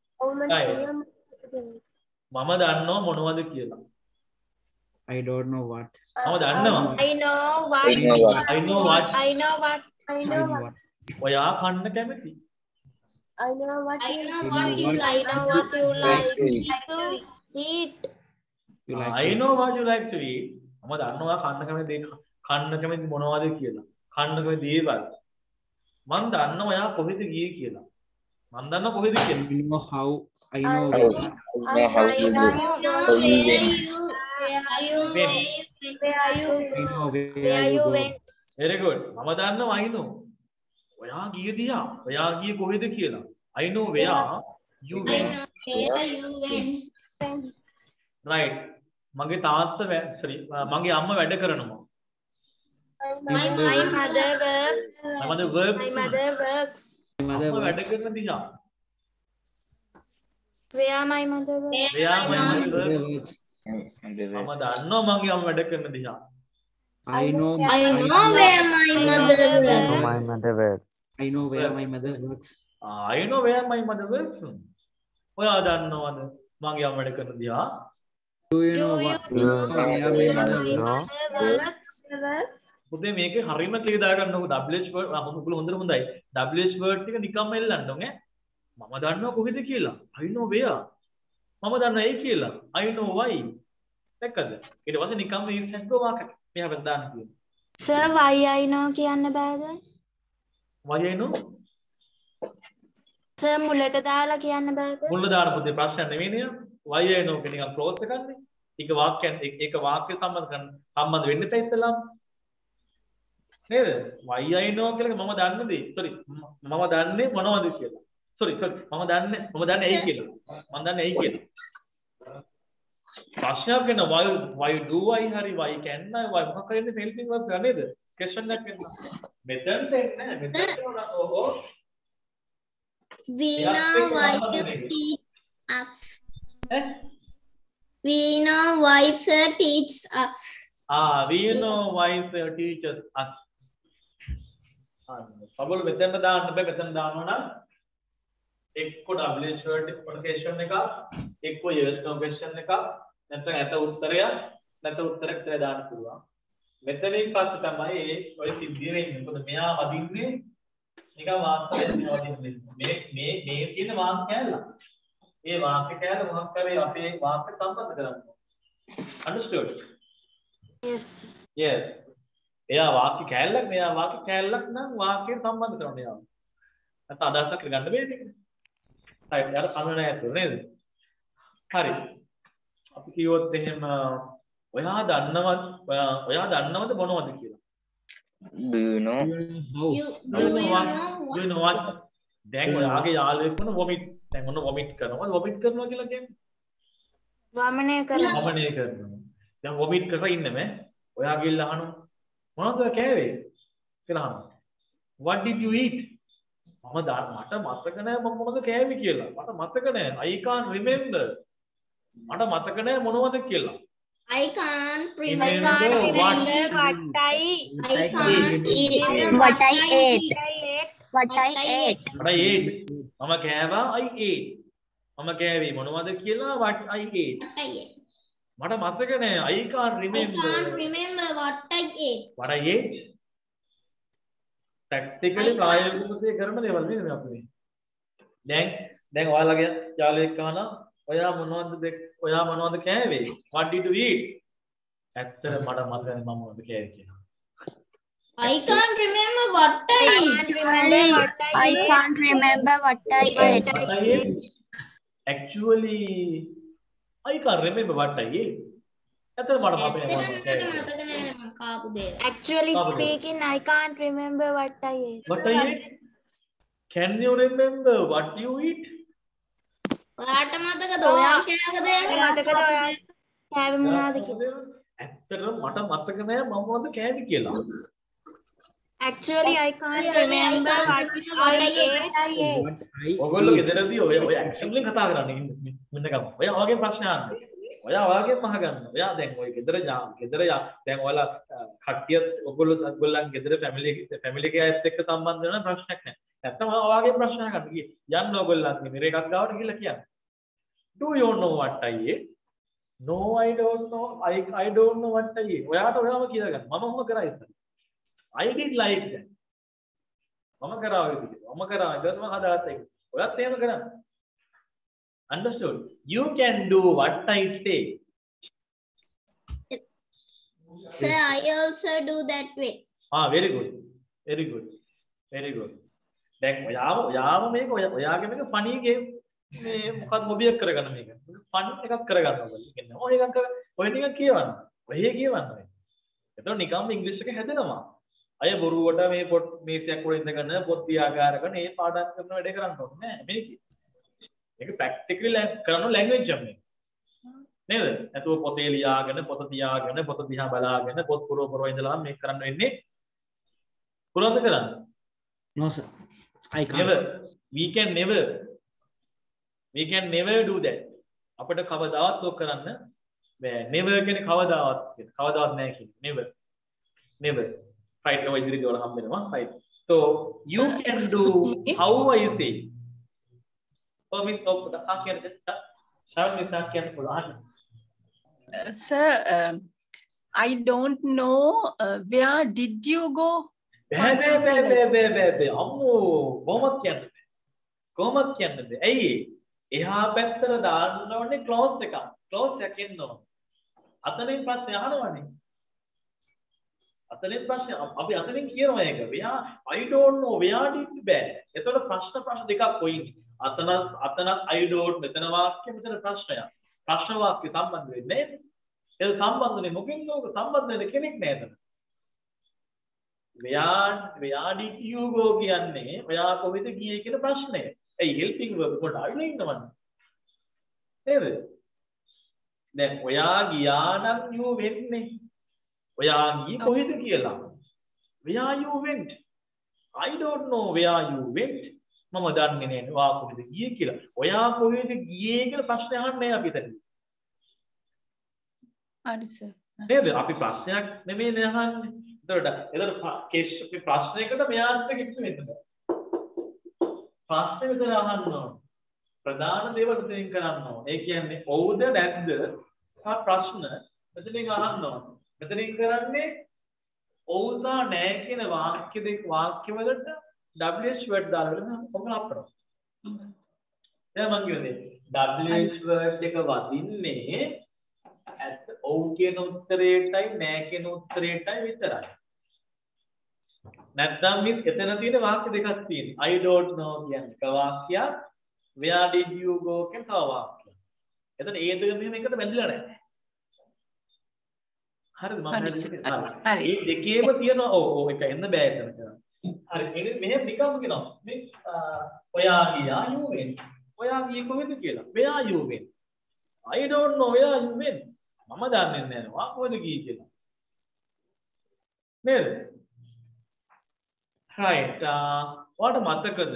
මම දන්නවා මොනවද කියලා. I don't know what. මම දන්නවා. I know what. I know what. I know what. I I know know what. what. ඔයා කන්න කැමති. I know what. I know You what know you what? like. I know what you like to eat. You like I know what you like to eat. මම දන්නවා කන්න කැමති දේ කන්න කැමති මොනවද කියලා. කන්න කැමති දේවල්. මම දන්නවා ඔයා කොහෙද ගියේ කියලා. මම දන්නවා කොහෙද කියලා. I know how. I know how you do. How you win. When. Where you I know where where you you go. went. Very good. මම දන්නවා I know. ඔයා ගියේ දිහා. ඔයා ගියේ කොහෙද කියලා. I know where you I went. know where you went. Right. මගේ තාත්තා sorry මගේ අම්මා වැඩ කරනවා. My mother works. My mother works. My mother works. My mother අම්මා වැඩ works. කරන දිහා. Where my mother works. Where my mother Mother works. works. මම දන්නවා මගේ අම්ම වැඩ කරන දිහා. I know I know where my mother Oh, my works. mother work. I know where my mother works. I know where my mother works. ඔයා දන්නවද මගේ අම්ම වැඩ කරන දිහා? Do you know what? Where my mother works? No. පුතේ මේකේ හරියම ක්ලියර් දාගන්නකො WH word ඔයගොල්ලෝ හොඳයි. WH word ටික නිකම්ම එල්ලන්න ඕනේ. මම දන්නවා කොහෙද කියලා. I know where. මම දන්නවා ඒ කියලා. I know why. දැක්කද? ඊට පස්සේ නිකම්ම මේ සෙන්ටෝ වාක්‍ය මෙහා දාන්න කියනවා. Sir, why I know කියන්න බෑද? Why I know? Sir, මුලට දාලා කියන්න බෑද? මුල්ල දාන පුතේ ප්‍රශ්න නෙවෙයිනේ. Why I know කියන එක ක්ලෝස් එකන්නේ. ඒක වාක්‍යයන් ඒක වාක්‍ය සම්බන්ධ වෙන්න තේ ඉතලම්. නේද? Why I know කියලා මම දන්නේ දේ. sorry මම දන්නේ මොනවද කියලා. sorry මම දන්නේ ඇයි කියලා. මම දන්නේ ඇයි කියලා. ප්‍රශ්නයක් වෙන why do I හරි why can I why මොකක් කරන්නේ helping verb නේද? question එකක් වෙනවා. මෙතෙන්ට එන්නේ මෙතෙන්ට ඕක We know why you teach us. We know why sir teaches us. we know why sir teaches us. පබල් මෙතෙන්ට දාන්න බෑ මෙතෙන් දානවා නම් එක්ක WH word question එක එක්ක yes no question එක නැත්නම් ඇත උත්තරය නැත්නම් උත්තරයක් කියලා දාන්න පුළුවන්. මෙතනින් පස්සේ තමයි ඔය සිද්ධිය වෙන්නේ. මොකද මෙයා වදින්නේ නිකන් වාස්තවයෙන් වදින්නේ. මේ තියෙන වාක්‍ය කැලල. මේ වාක්‍ය කැලල මොකක් කරේ අපේ වාක්‍ය සම්බන්ධ කරන්නේ. Understood? Yes. Yes. එයා වාක්‍ය කැලලක් මෙයා වාක්‍ය කැලලක් නම් වාක්‍යය සම්බන්ධ කරනවා එයා. නැත්නම් අදහසක් ගන්න බෑ නේද? හරි. අර කමන ඇතුළ නේද? හරි. අපි කිව්වොත් එහෙම ඔයා දන්නවද මොනවද කියලා? Do you know? How? Do you know what? දැන් ඔයාගේ යාළුවෙක් වුණ vomit දැන් ඔන්න vomit කරනවා කියලා කියන්නේ වමනය කරනවා. වමනය කරනවා. දැන් vomit කරලා ඉන්නේ ඔයා ගිහලා අහනවා මොනවද කෑවේ කියලා අහනවා. What did you eat? මට මතක නැහැ මම මොනවද කෑවේ කියලා. මට මතක නැහැ. I can't remember. මට මතක නැහැ මොනවද කියලා. I can't Remember remember what? what I ate. What I ate. What I ate. මම කෑවා I ate. මම කෑවේ මොනවද කියලා what I ate. මට මතක නැහැ. I can't remember. what I ate. What I ate. Practically ප්‍රායෝගිකව කරන දේවල් නේද මේ අපි. දැන් ඔයාලගේ යාළුවෙක් අහනවා ඔයා මොනවද කෑවේ? What did you eat? ඇත්තට මට මතක නැහැ මම මොනවද කෑවේ කියලා. I can't remember what I ate. I can't remember what I ate. Actually, I can't remember what I ate. ඇත්තට මට මතක නැහැ. Actually speaking, I can't remember what I ate. What I ate? Can you remember what you eat? ඔයාට මතකද ඔයා කෑවද? මතකද ඔයා කෑවේ මොනවද කියලා? ඇත්තට මට මතක නැහැ මම මොනවද කෑවේ කියලා. Actually, I can't remember what I ate. ඔයගොල්ලෝ ගෙදරදී ඔය ඇක්ෂන් වලින් කතා කරන්නේ මෙන්න ගම. ඔය ඔයගේ ප්‍රශ්න අහන්න. ඔයා ඔයගේ අහගන්න. ඔයා දැන් ඔය ගෙදර දැන් ඔයාලා කට්ටිය ඔයගොල්ලන් ගෙදර ෆැමිලි එකේ අයත් එක්ක සම්බන්ධ වෙන ප්‍රශ්නයක් නැහැ. නැත්තම් ඔයාගේ ප්‍රශ්න අහගන්න. යන්න ඔයගොල්ලන් මිරේ එකක් ගාවට ගිහලා කියන්න. Do you know what I ate? No, I don't know. I don't know what I ate. ඔයාට ඔයාම කියලා ගන්න. මම මොකද කරා ඉතින්? I did like that. මම කරා ඉතින්. මම කරා ඉතින් මම හදාගත්තා ඒක. ඔයත් එහෙම කරන්න. Understood? You can do what I say. Sir, I also do that way. Very good. Very good. Very good. දැන් ඔයාම මේක ඔයාගේ මේක ෆනි ගේම් මේ මොකක්ද මොබියක් කරගන්න මේක. ෆන් එකක් කරගන්න ඕගොල්ලෝ. කියන්නේ ඔය එකක් ඔය ටික කියවන්න. ඔය කියවන්න. එතකොට නිකම්ම ඉංග්‍රීසි එක හැදෙනවා. අය බොරුවට මේ පොත් මේසයක් උඩ ඉඳගෙන පොත් තියාගාර කරන මේ පාඩම් කරන වැඩේ කරන්න ඕනේ නෑ මේක. මේක ප්‍රැක්ටිකලි කරන ලැන්ග්වේජ් එක මේ. නේද? නැතුව පොතේ ලියාගෙන පොත තියාගෙන පොත දිහා බලාගෙන පොත් පුරව ඉඳලා මේක කරන්න වෙන්නේ. පුරවද කරන්න? No sir. I can't. Never. We can never do that. අපිට කවදාවත් ඔක් කරන්න බෑ. never කියන්නේ කවදාවත් කියන. කවදාවත් නැහැ කියන්නේ. never. Never. Right. ඔය ඉදිරියට වල හම්බ වෙනවා. Right. So you can do however you say. Miss of the Sakian shall we Sakian Pulan? Sir, I don't know where did you go? අම්මෝ කොහොමද කියන්නේ? කොහොමද කියන්නේ? ඇයි? එහා පැත්තට දාන්න ඕනේ ක්ලෝස් එකක්. ක්ලෝස් එකක් එන්න ඕනේ. අතනින් පස්සේ අහනවනේ. අතනින් පස්සේ අපි අතනින් කියනවා ඒක. where I don't know where did you bad. එතකොට ප්‍රශ්න දෙකක් කොයින්නේ. අතන I don't මෙතන වාක්‍ය මෙතන ප්‍රශ්නයක්. ප්‍රශ්න වාක්‍ය සම්බන්ධ වෙන්නේ නැහැ. ඒක සම්බන්ධනේ මොකෙන්ද ඕක සම්බන්ධ වෙන කෙනෙක් නෑ එතන. where did you go කියන්නේ ඔයා කොහෙද ගියේ කියන ප්‍රශ්නය. ඒ helping verb කොට අවිල ඉන්නවනේ. නේද? දැන් ඔයා ගියා නම් you වෙන්නේ. ඔයා ගියේ කොහෙද කියලා. where you went. I don't know where you went. මම දන්නේ නෑ ඔයා කොහෙද ගියේ කියලා. ඔයා කොහෙද ගියේ කියලා ප්‍රශ්න අහන්නේ අපි එතන. හරි සර්. නේද? අපි ප්‍රශ්නයක් නෙමෙයි අහන්නේ. එතකොට කේස් අපි ප්‍රශ්නයකට මෙයාට කිව්ව වෙන්න. ප්‍රශ්නේ විතර අහන්න ඕන. ප්‍රධාන දේවල් දෙයින් කරන්න ඕන. ඒ කියන්නේ ඔව්ද නැද්ද? ප්‍රශ්න මෙතනින් අහන්න ඕන. මෙතනින් කරන්නේ ඔව් සහ නැහැ කියන වාක්‍ය දෙක වාක්‍ය වලට WH word දාලා ඔබ අපරනවා. දැන් මම කියන්නේ WH word එක වදින්නේ ඔව් කියන උත්තරේටයි නැහැ කියන උත්තරේටයි විතරයි. නැත්නම් මේ එතන තියෙන වාක්‍ය දෙකක් තියෙනවා. I don't know කියන්නේ එක වාක්‍යයක්. Where did you go කියන තව වාක්‍යයක්. එතන ඒ දෙක මෙහෙම එකට බැඳිලා නැහැ. හරිද මම හරි. මේ දෙකේම තියෙනවා ඔව් එක එන්න බෑ එතන. හරි මෙහෙම නිකම්ම කියනවා. මේ ඔයා ගියා you went. ඔයා ගියේ කොහෙද කියලා. Where you went. I don't know where you went. මම දන්නේ නැහැ වා කොහෙද ගියේ කියලා. නේද? right what මතකද?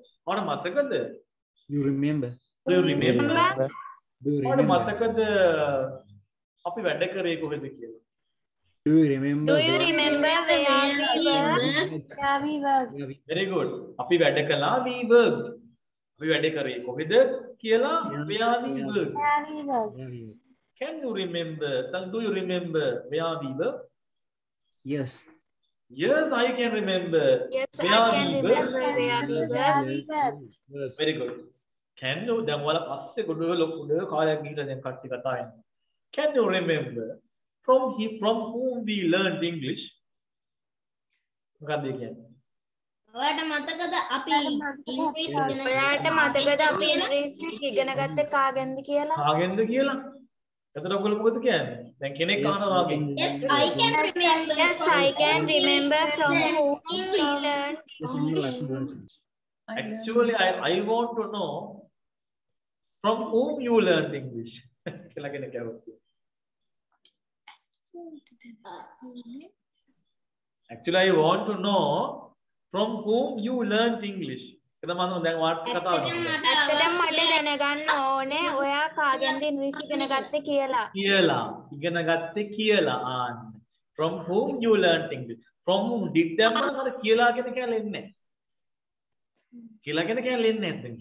You remember? Do you remember? Do you what remember? මතකද අපි වැඩ කරේ කොහෙද කියලා. Do you remember? Do you remember where we were? very good. අපි වැඩ කළා we worked. අපි වැඩ කරේ කොහෙද කියලා where we worked. Can you remember? Do you remember where we were? Yes. Yes, I can remember. Yes, where I can we remember were. where we were. Very good. Can you දැන් ඔයාලා පස්සේ ගොඩ කාලයක් ගිහිල්ලා දැන් කට්ටිය කතා කරනවා. Can you remember from whom we learned English? මොකක්ද කියන්නේ? ඔයාලට මතකද අපි ඉංග්‍රීසි ඔයාලට මතකද අපි ඉංග්‍රීසි ඉගෙන ගත්තේ කාගෙන්ද කියලා? කාගෙන්ද කියලා? එතකොට ඔයගොල්ලෝ මොකද කියන්නේ? දැන් කෙනෙක් අහනවා වගේ. Yes, I can remember. Yes, I can remember from whom we learned. Actually, I want to know from whom you learned English. කියලා කෙනෙක් අහුවා. Actually, I want to know from whom you learned English. එතන මම දැන් වාට් කතාව කරනවා. ඇත්තටම මට දැනගන්න ඕනේ ඔයා කාගෙන්ද ඉංග්‍රීසි ඉගෙන ගත්තේ කියලා. ඉගෙන ගත්තේ කියලා ආන්න. From whom you learned English. From whom did them අර කියලා කියන කැලේ ඉන්නේ. කියලා කියන කැලේ ඉන්නේ නැත්නම්.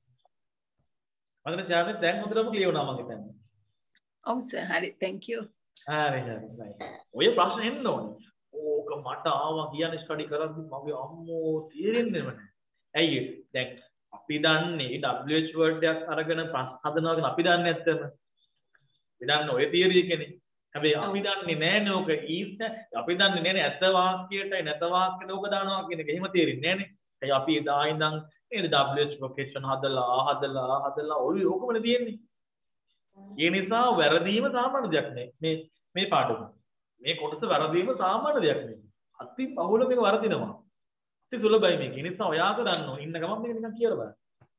මම දැන් දැන් හොඳටම ක්ලියර් වුණා මම හිතන්නේ. ඔව් සර් හරි thank you. හරි. ඔය ප්‍රශ්න එන්න ඕනේ. ඕක මට ආවා කියන්නේ ස්ටඩි කරද්දි මගේ අම්මෝ තේරෙන්නේ නැහැ. ඇයි දැන් අපි දන්නේ WH word එකක් අරගෙන හදනවා කියන අපි දන්නේ නැත්තම. අපි දන්නේ ඔය තියරි එකනේ. හැබැයි අපි දන්නේ නැහැ නෝක is අපි දන්නේ නැහැ ඇත්ත වාක්‍යයටයි නැත වාක්‍යට ඕක දානවා කියන එක. එහෙම තේරෙන්නේ නැහනේ. ඒ අපි එදා ඉඳන් නේද WH location හදලා ඔය ඕකමනේ තියෙන්නේ. ඒ නිසා වැරදීම සාමාන්‍ය දෙයක් නේ. මේ පාඩම. මේ කොටස වැරදීම සාමාන්‍ය දෙයක් නේ. අති බහුල මේක වරදිනවා. අති සුලභයි මේක. ඒ නිසා ඔයාට දන්නෝ ඉන්න ගමන් මේක නිකන් කියලා බලන්න.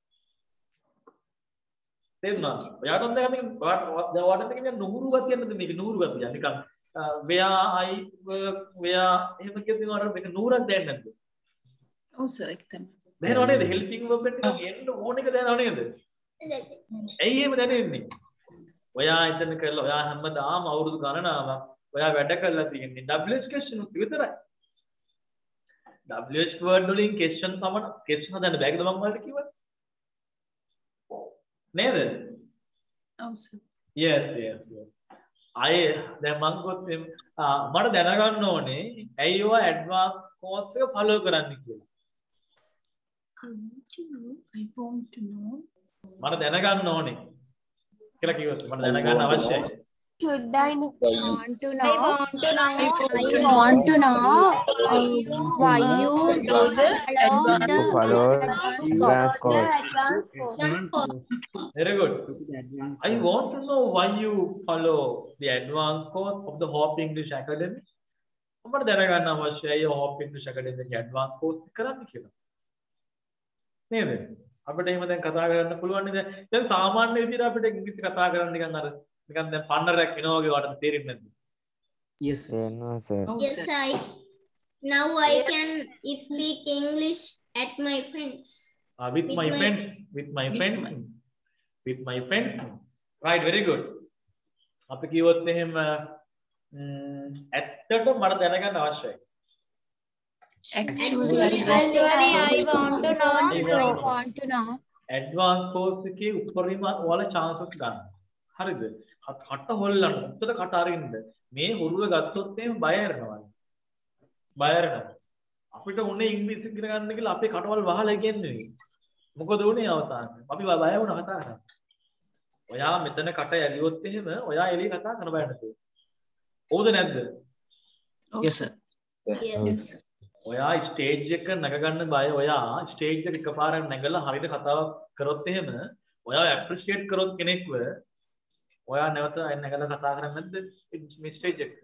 තේරුණා? ඔයාට දැන් මේක ඔයාට කියන්නේ නුහුරු ගතියක් නේද මේක නුහුරු ගතියක්. නිකන් where I work where එහෙම කියනවා අර මේක නුහුරක් දැනෙන්නේ නැද්ද? ඔව් සර් ඒක තමයි. දැනව නේද? helping verb එක එන්න ඕන එක දැනව නේද? ඇයි එහෙම දැනෙන්නේ? ඔයා එතන කරලා ඔයා හැමදාම අවුරුදු ගණනාවක් ඔයා වැඩ කරලා තියෙන්නේ WH question උත් විතරයි. WH word වලින් question තමයි question හදන්න බැරිද මම ඔයාලට කිව්වා. නේද? ඔව් සර්. yes. අය දැන් මම ගොත් මට දැනගන්න ඕනේ ඇයි ඔයා ඇඩ්වාන්ස් කෝස් එක ෆලෝ කරන්නේ කියලා. I want to know. මට දැනගන්න ඕනේ කියලා කිව්වොත් මට දැනගන්න අවශ්‍යයි. Should I know? Want to know? I want to know. I want to know why you follow advanced course. Very good. I want to know why you follow the advanced course of the Hope English Academy. මට දැනගන්න අවශ්‍යයි Hope English Academy එකේ advanced course කරන්න කියලා. නේද? අපිට එහෙම දැන් කතා කරන්න පුළුවන් නේද? දැන් සාමාන්‍ය විදිහට අපිට ඉංග්‍රීසි කතා කරන්න නිකන් අර නිකන් දැන් පන්නරයක් එනවා වගේ වට තේරෙන්නේ නැද්ද? Yes, sir. sir. Oh, Yes, sir. now I can speak English at my friends. With my friends. Right, very good. අපි කිව්වොත් එහෙම ඇත්තට මට දැනගන්න අවශ්‍යයි. Actually, I want to know. Advance course එකේ උඩරිම ඔයාලා chances ගන්න. හරිද? කට හොල්ලන්න. උත්තර කට අරින්න. මේ හොරුව ගත්තොත් එහෙම බය වෙනවා. අපිට උනේ ඉංග්‍රීසි ඉගෙන ගන්න කියලා අපේ කටවල් වහලා ඉගෙනන්නේ. මොකද උනේ අවසානයේ? අපි බය වුණා කතා කරන්න. ඔයා මෙතන කට ඇරියොත් එහෙම ඔයා එළිය කතා කරන බය නැතුව. ඕද නැද්ද? Yes, sir. yes. ඔයා ස්ටේජ් එක නැග ගන්න බය ඔයා ස්ටේජ් එක එකපාරක් නැගලා හරියට කතාවක් කරොත් එහෙම ඔයා ඇප්‍රීෂিয়েට් කරොත් කෙනෙක්ව ඔයා නැවත නැගලා කතා කරන්නේ නැද්ද මේ ස්ටේජ් එක?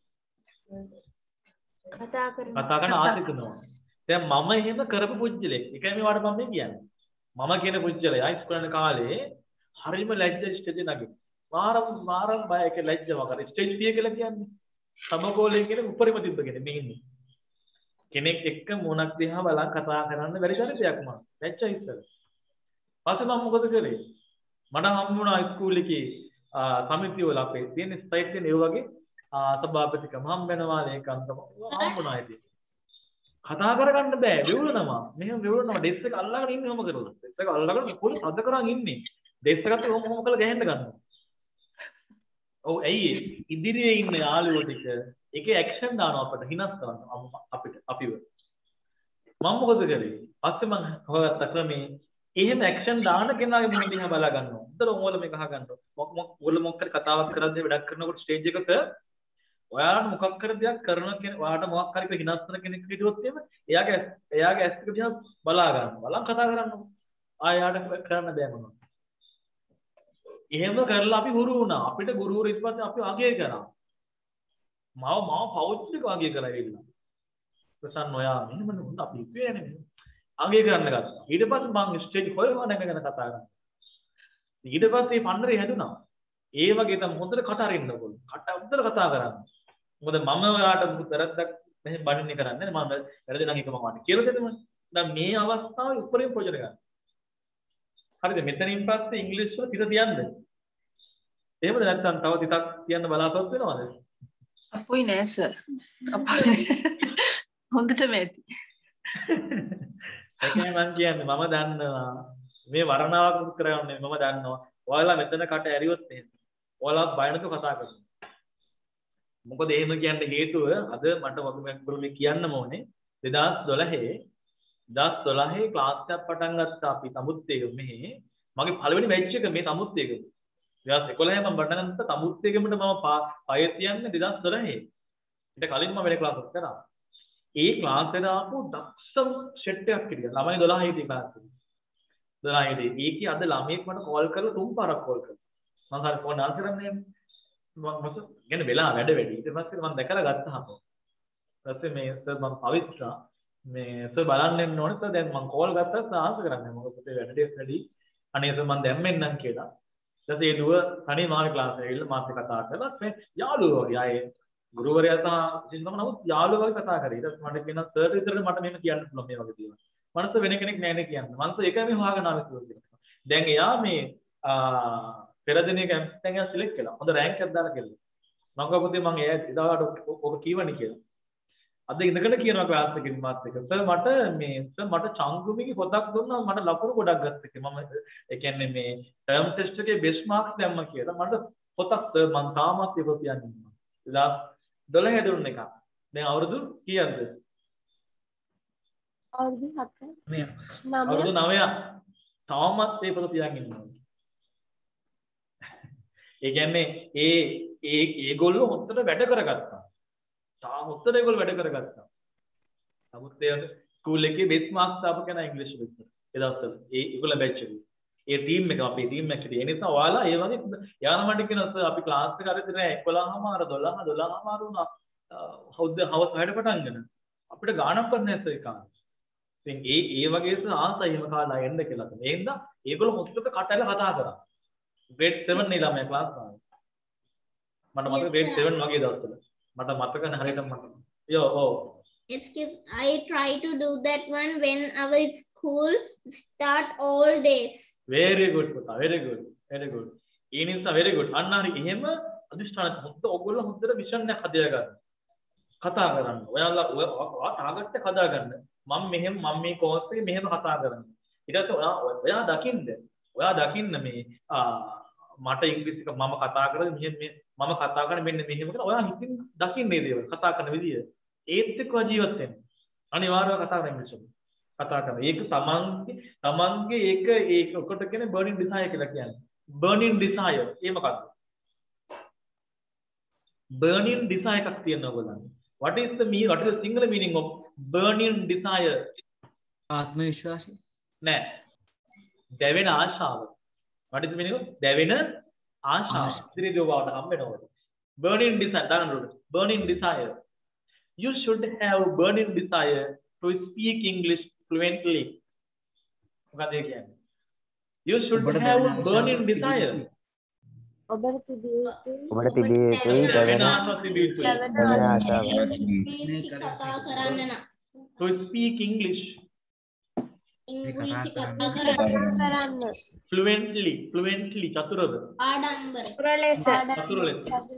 කතා කරන කතා ආසයි කරනවා. දැන් මම එහෙම කරපු පුජ්‍යලෙක්. ඒකයි මේ වාට මම කියන්නේ. මම කියන පුජ්‍යලයා ඉස්කෝලේ කාලේ හරියම ලැජ්ජ ස්ටේජ් එක නැගි. මාරම් බය එක ලැජ්ජව කර ස්ටේජ් පිය කියලා කියන්නේ. සමගෝලයේ කියන උඩරිම තිබ්බගෙන මේ ඉන්නේ. කෙනෙක් එක්ක මොනක් දිහා බලන් කතා කරන්න බැරි චරිතයක් මම. ලැජ්ජයි ඉස්සර. පස්සේ මම මොකද කරේ? මට හම්බුණා ඉස්කෝලේ එකේ සමිතිය වල අපේ තියෙන ස්ටයිල් තියෙන ඒ වගේ සභාපතිකම හම්බෙනවා ලේකම්කම හම්බුණා ඉතින්. කතා කරගන්න බෑ විවුලනවා. මෙහෙම විවුලනවා ඩෙස්ක් එක අල්ලගෙන ඉන්නේ කොහොම කරලා. ඩෙස්ක් එක අල්ලගෙන පොල් සද්ද කරන් ඉන්නේ. ඩෙස්ක් එකත් කොහොම කරලා ගහන්න ගන්නවා. ඔව් ඇයි ඉදිරියේ ඉන්න යාළුවෝ ටික ඒකේ ඇක්ෂන් දානවා අපිට හිනස් කරනවා අපිට අපිව. මම මොකද කරේ? පස්සේ මම හොයගත්ත ක්‍රමේ එහෙම ඇක්ෂන් දාන කෙනාගේ මුණ දිහා බලා ගන්නවා. උතර ඕල මේක අහ ගන්නවා. ඕල මොකක් හරි කතාවක් කරද්දී වැඩක් කරනකොට ස්ටේජ් එකක ඔයාලා මොකක් කර දෙයක් කරන කෙනෙක් ඔයාලට මොකක් හරි හිනස් කරන කෙනෙක් හිටියොත් එහෙම එයාගේ ඇස් එක දිහා බලා ගන්නවා. බලන් කතා කරනවා. ආයෙත් කරන්න බෑ මොනවා. එහෙම කරලා අපි ගුරු වුණා. අපිට ගුරුවරු ඊට පස්සේ අපි අගය කරා. මාව පෞද්ගලික අගය කරලා ඉන්නවා. ප්‍රසන්න ඔයා මෙහෙම නුඹ අපි ඉන්නේ අගය කරන්න ගත්තා. ඊට පස්සේ මම ස්ටේජ් හොයනවා නැගගෙන කතා කරනවා. ඊට පස්සේ පන්නරේ හැදුනා. ඒ වගේ තමයි හොඳට කට අරින්න ඕන. කට හොඳට කතා කරන්න. මොකද මම ඔයාට වැරද්දක් මෙහෙම බණින්නේ කරන්නේ නැහැ. මම වැරදි නම් එක මම වань කියලා දෙන්න. දැන් මේ අවස්ථාවේ උඩරින් ප්‍රයෝජන ගන්න. හරිද? මෙතනින් පස්සේ ඉංග්‍රීසි වල තිත තියන්න. එහෙමද නැත්නම් තව තිතක් තියන්න බලාපොරොත්තු වෙනවද? අපොයි නෑ සර්. හොඳටම ඇති. ඒකයි මම කියන්නේ මම දන්නවා මේ වර්ණාවක් මුත් කරගන්නේ මම දන්නවා. ඔයාලා මෙතන කට ඇරියොත් එහෙම. ඔයාලා බය නැතුව කතා කරනවා. මොකද එහෙම කියන්න හේතුව අද මට වගුරුලි කියන්න ඕනේ 2012 ක්ලාස් එකක් පටන් ගත්තා අපි තමුත්තේක මෙහි. මගේ පළවෙනි බැච් එක මේ තමුත්තේක. 2011 මම පටන් ගත්ත තමුත්තේකෙමට මම පය තියන්නේ 2012. ඊට කලින් මම වෙන ක්ලාස් එකක් කරා. ඒ ක්ලාස් එක දාපු දක්ෂ සෙට් එකක් හිටියා. ළමයි 12 හිටිය ක්ලාස් එකේ. 12 හිටියේ. ඒකේ අද ළමයෙක් මට කෝල් කරලා තුන් පාරක් කෝල් කළා. මම හරි ෆෝන් ආන් කරන්නේ මම කියන්නේ වෙලා වැඩ වැඩි. ඊට පස්සේ මම දැකලා ගත්තාම. ඊපස්සේ මේ සර් මම පවිත්‍රා මේ සර් බලන්න එන්න ඕනේ සර් දැන් මම කෝල් ගත්තා ආන්සර් කරන්නේ. මොකද පුතේ වැඩේ වැඩි. අනේ සර් මම දැන් මෙන්නම් කියලා. ඊට පස්සේ ඒ දුව තනියම ආවේ ක්ලාස් එකට ඇවිල්ලා මාත් එක්ක කතා කරලා මේ යාළුවෝ වගේ ආයේ ගුරුවරයා තමයි ඉතින් මම නමුත් යාළුවෝ වගේ කතා කරේ. ඊට පස්සේ මට කියනවා සර් විතරට මට මෙහෙම කියන්න පුළුවන් මේ වගේ දේවල්. මනස වෙන කෙනෙක් නෑ නේ කියන්නේ. මනස ඒකයි මේ හොයාගෙන ආවේ කියලා. දැන් එයා මේ පෙර දිනේ කැම්පස් එකෙන් සිලෙක්ට් කළා. හොඳ රෑන්ක් එකක් දාලා කෙල්ල. මම ගා පුතේ මම එදාට ඔක කීවනේ කියලා. අද ඉඳගෙන කියනවා ක්ලාස් එකේ මාත් එක. සර් මට චංගුමිගේ පොතක් දුන්නා මට ලකුණු ගොඩක් ගත්තා කියලා. මම ඒ කියන්නේ මේ ටර්ම් ටෙස්ට් එකේ බෙස්ට් මාක්ස් දැම්මා කියලා. මට පොතක් සර් මම තාමත් ඒක තියන්නේ ඉන්නවා. 2012 දුන්න එක. දැන් අවුරුදු කීයක්ද? අවුරුදු 7. අවුරුදු 9ක්. තාමත් ඒ පොත තියන් ඉන්නවා. ඒ කියන්නේ ඒගොල්ලෝ හොත්තට වැඩ කරගත්තා. තාම හොත්තට ඒගොල්ලෝ වැඩ කරගත්තා. නමුත් ඒ ස්කූල් එකේ බෙස් මාක්ස් දාපු කෙනා ඉංග්‍රීසි විතර. ඒ දවස්වල ඒගොල්ලෝ බැච් එකේ. ඒ ටීම් එක අපේ ටීම් එකට. ඒ නිසා ඔයාලා ඒ වගේ යාන මට කියනවා අපි ක්ලාස් එක හරියට නෑ 11:00 12:00 වුණා. හවස් 6ට පටන් ගන්න. අපිට ගාණක් ගන්න නැත ඒ කාලේ. ඉතින් ඒ වගේ ආසයි එහෙම කාලා එන්න කියලා තමයි. ඒ හින්දා ඒගොල්ලෝ හොත්තට කටල කතා කරා. grade 7 නේ ළමයා ක්ලාස් ගන්න. මට මතක grade 7 වගේ දවස්වල. මට මතක නැහැ හරියටම මතක. Excuse, I try to do that one when our school start all days. Very good පුතා. very good. ඒ නිසා very good. අන්න හරි එහෙම අදිෂ්ඨාන හොද්ද ඔයගොල්ලෝ හොද්දට මිෂන් එකක් හදලා ගන්න. කතා කරන්න. ඔයා ටාගට් එක හදා ගන්න. මම මේ කෝස් එකේ මෙහෙම කතා කරන්නේ. ඊට පස්සේ ඔයා දකින්න මේ මට ඉංග්‍රීසි එක මම කතා කරන්නේ මම කතා කරන්නේ මෙන්න මෙහෙම කියලා ඔයා හිතින් දකින්නේ දේවල් කතා කරන විදිය. ඒත් එක්ක ජීවත් වෙන්න. අනිවාර්යව කතා කරන්න ඉස්සෙල්ලා. කතා කරන. ඒක තමන්ගේ ඒක ඔකට කියන්නේ burning desire කියලා කියන්නේ. burning desire. ඒ මොකක්ද? burning desire එකක් තියෙනවා ඔයගොල්ලන්ට. What is the single meaning of burning desire? ආත්ම විශ්වාසය. නෑ. දැවෙන ආශාව. What is the meaning of දැවෙන ආශාව? ඉතින් ඔයාලට හම් වෙනවා. burning desire. burning desire. You should have burning desire to speak English fluently. මොකද ඒ කියන්නේ? You should have burning desire. ඔබට තිබිය යුතුයි දැවෙන ආශාව. කතා කරන්න නම් To speak English ඉංග්‍රීසි කතා කරන්න fluently චතුරද ආඩම්බර චතුර ලෙස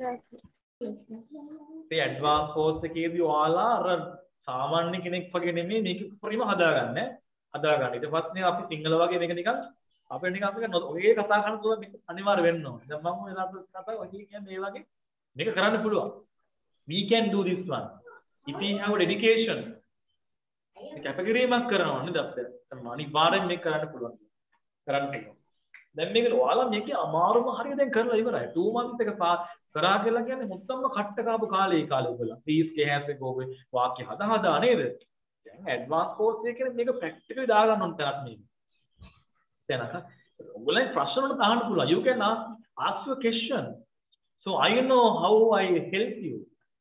ඒ ඇඩ්වාන්ස් කෝස් එකේදී ඔයාලා අර සාමාන්‍ය කෙනෙක් වගේ නෙමෙයි මේක උපරිම හදාගන්න. ඊට පස්සේ අපි සිංහල වගේ මේක නිකන් අපේ නිකන් ඔය කතා කරන තුල මේක අනිවාර්ය වෙන්න ඕනේ. දැන් මම ඔය කතා ඔය කියන්නේ මේ වගේ මේක කරන්න පුළුවන්. We can do this one if we have dedication. කැපකිරීමක් කරනවා නේද අපිට. අනිවාර්යෙන් මේක කරන්න පුළුවන්. කරන්න එක. දැන් මේක ඔයාලා මේකේ අමාරුම හරිය දැන් කරලා ඉවරයි. 2 months එක කරා කියලා කියන්නේ මුත්තම්ම කට්ට කාපු කාලේ ඔයගොල්ලෝ. please කැහැස් එක ඔබේ වාක්‍ය හදා නේද? දැන් ඇඩ්වාන්ස් කෝස් එකේ මේක ප්‍රැක්ටිකලි දාගන්න ඕන තරක් මේක. දැන් ඔයගොල්ලන් ප්‍රශ්න වලට දාන්න පුළුවන්. you can ask you a question. So I know how I help you.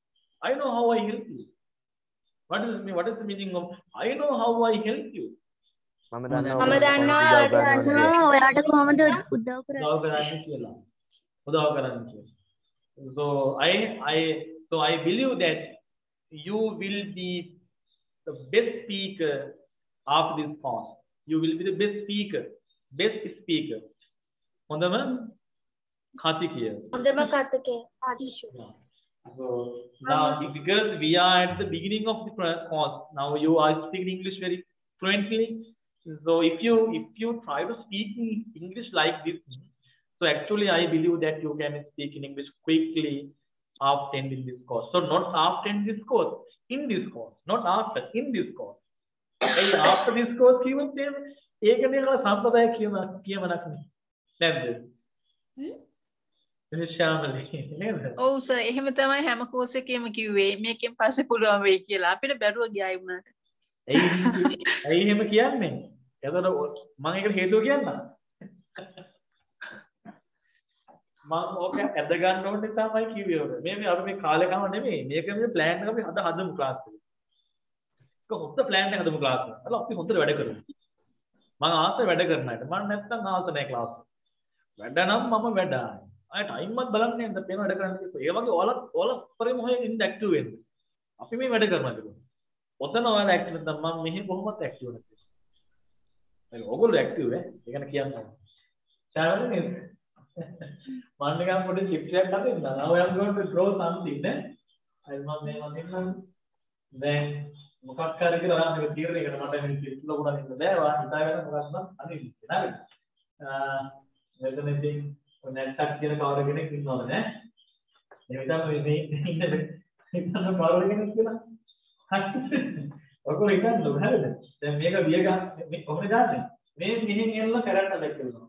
What is the meaning of I know how I help you? මම දන්නවා ඔයාට කොහොමද උදව් කරන්නේ කියලා. So I believe that you will be the best speaker after this course. You will be the best speaker. හොඳම කතිකය. So now because we are at the beginning of the course, now you are speaking English very fluently. So if you try to speak English like this, so actually I believe that you can speak in English quickly after ending this course. So not after ending this course, in this course, not after, in this course. After this course, even then, ඒක නේ සම්ප්‍රදාය කියමනක් නේ. නැද්ද? ඔව් sir එහෙම තමයි හැම course එකේම කිව්වේ මේකෙන් පස්සේ පුළුවන් වෙයි කියලා අපිට බැරුව ගියායි වුණාට ඇයි එහෙම කියන්නේ එතකොට මම ඒකට හේතුව කියන්න මම ඕක ඇද ගන්න ඕනේ තමයි කිව්වේ ඔක මේ අපි මේ කාලේ කම නෙමෙයි මේක මේ ප්ලෑන් එක අපි හදමු ක්ලාස් එකේ ඒක හොඳ ප්ලෑන් එකක් හදමු ක්ලාස් එකේ අර අපි හොඳට වැඩ කරමු මම ආසයි වැඩ කරන්න හැට මම නැත්තම් ආස නැහැ ක්ලාස් වැඩ නම් මම වැඩයි අය ටයිම් එකක් බලන්න නේද පේන වැඩ කරන්න කිව්වා. ඒ වගේ ඔයාලා පරිම හොය ඉන්න ඇක්ටිව් වෙන්න. අපි මේ වැඩ කරනවා කියලා. ඔතන ඔයාලා ඇක්ටිව් නැත්නම් මම මෙහි කොහොමද ඇක්ටිව් නැත්තේ. ඒක ඕගොල්ලෝ ඇක්ටිව් ඈ. ඒක ගැන කියන්න ඕනේ. සාමාන්‍යයෙන් මම නිකන් පොඩි chip එකක් අදින්න. Now I am going to draw something නේ. අය මම මේ වදින්නම්. දැන් මොකක් හරි කියලා ඔයාලා මේක තීරණය කරන්න මට මේ chip ලොකුට අදින්න බෑ. ඔයා හිතාගෙන මොකක්ද අදින්න. හරිද? මෙතන ඉතින් ඔය නැට්ටක් කියන කවර කෙනෙක් ඉන්නවද නේ? මේ විතර මේ ඉන්න කවර කෙනෙක් කියලා. ඔක හිතන්න ඕන හරිද? දැන් මේක විය ගන්න මේ කොහොමද දාන්නේ? මේ මෙහෙන් එල්ල කරන්න දැක්කනවා.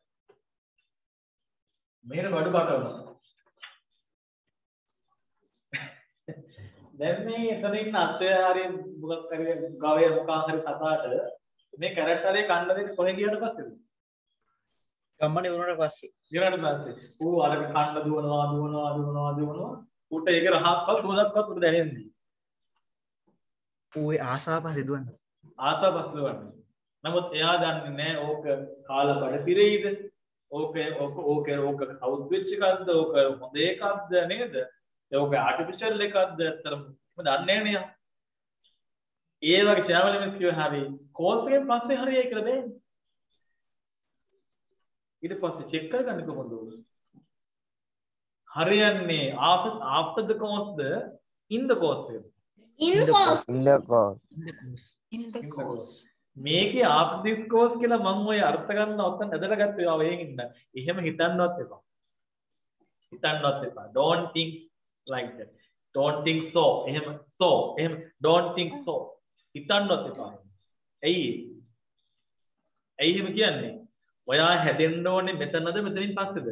මේක බඩු බටවනවා. දැන් මේ එතන ඉන්න අත්‍යහාරී මොකක් හරි ගවය මොකක් හරි සතාට මේ කැරක්ටරේ කන්න දෙන්න කොහෙ ගියාට පස්සේද? ගම්මනේ වුණාට පස්සේ. ඊළඟට පස්සේ ඌ අර කන්න දුවනවා. ඌට ඒක රහක්වත් මොකක්වත් උඩ දැනෙන්නේ. ඌ ආසාව පස්සේ දුවන්නේ. ආසාව පස්සේ දුවන්නේ. නමුත් එයා දන්නේ නැහැ ඕක කාලා බඩ පිරෙයිද? ඕක කවුද වෙච්ච එකක්ද? ඕක හොඳ එකක්ද නේද? ඒක ආටිෆිෂල් එකක්ද? අතරම දන්නේ නැහැ නේ. ඒ වගේ travel MS කියව හරි කෝස් එකෙන් පස්සේ හරියයි කියලා බෑනේ. ඊට පස්සේ චෙක් කරගන්න කොහොමද? හරියන්නේ after the course the in the course එකද? In the course. මේකේ after this course කියලා මම ඔය අර්ථ ගන්න ඔතන ඇදලා ගත්තා ඒවා වෙන් ඉන්න. එහෙම හිතන්නවත් එපා. Don't think like that. Don't think so. එහෙම don't think so. හිතන්නවත් එපා. ඇයි එහෙම කියන්නේ? ඔයා හැදෙන්න ඕනේ මෙතනද මෙතනින් පස්සේද?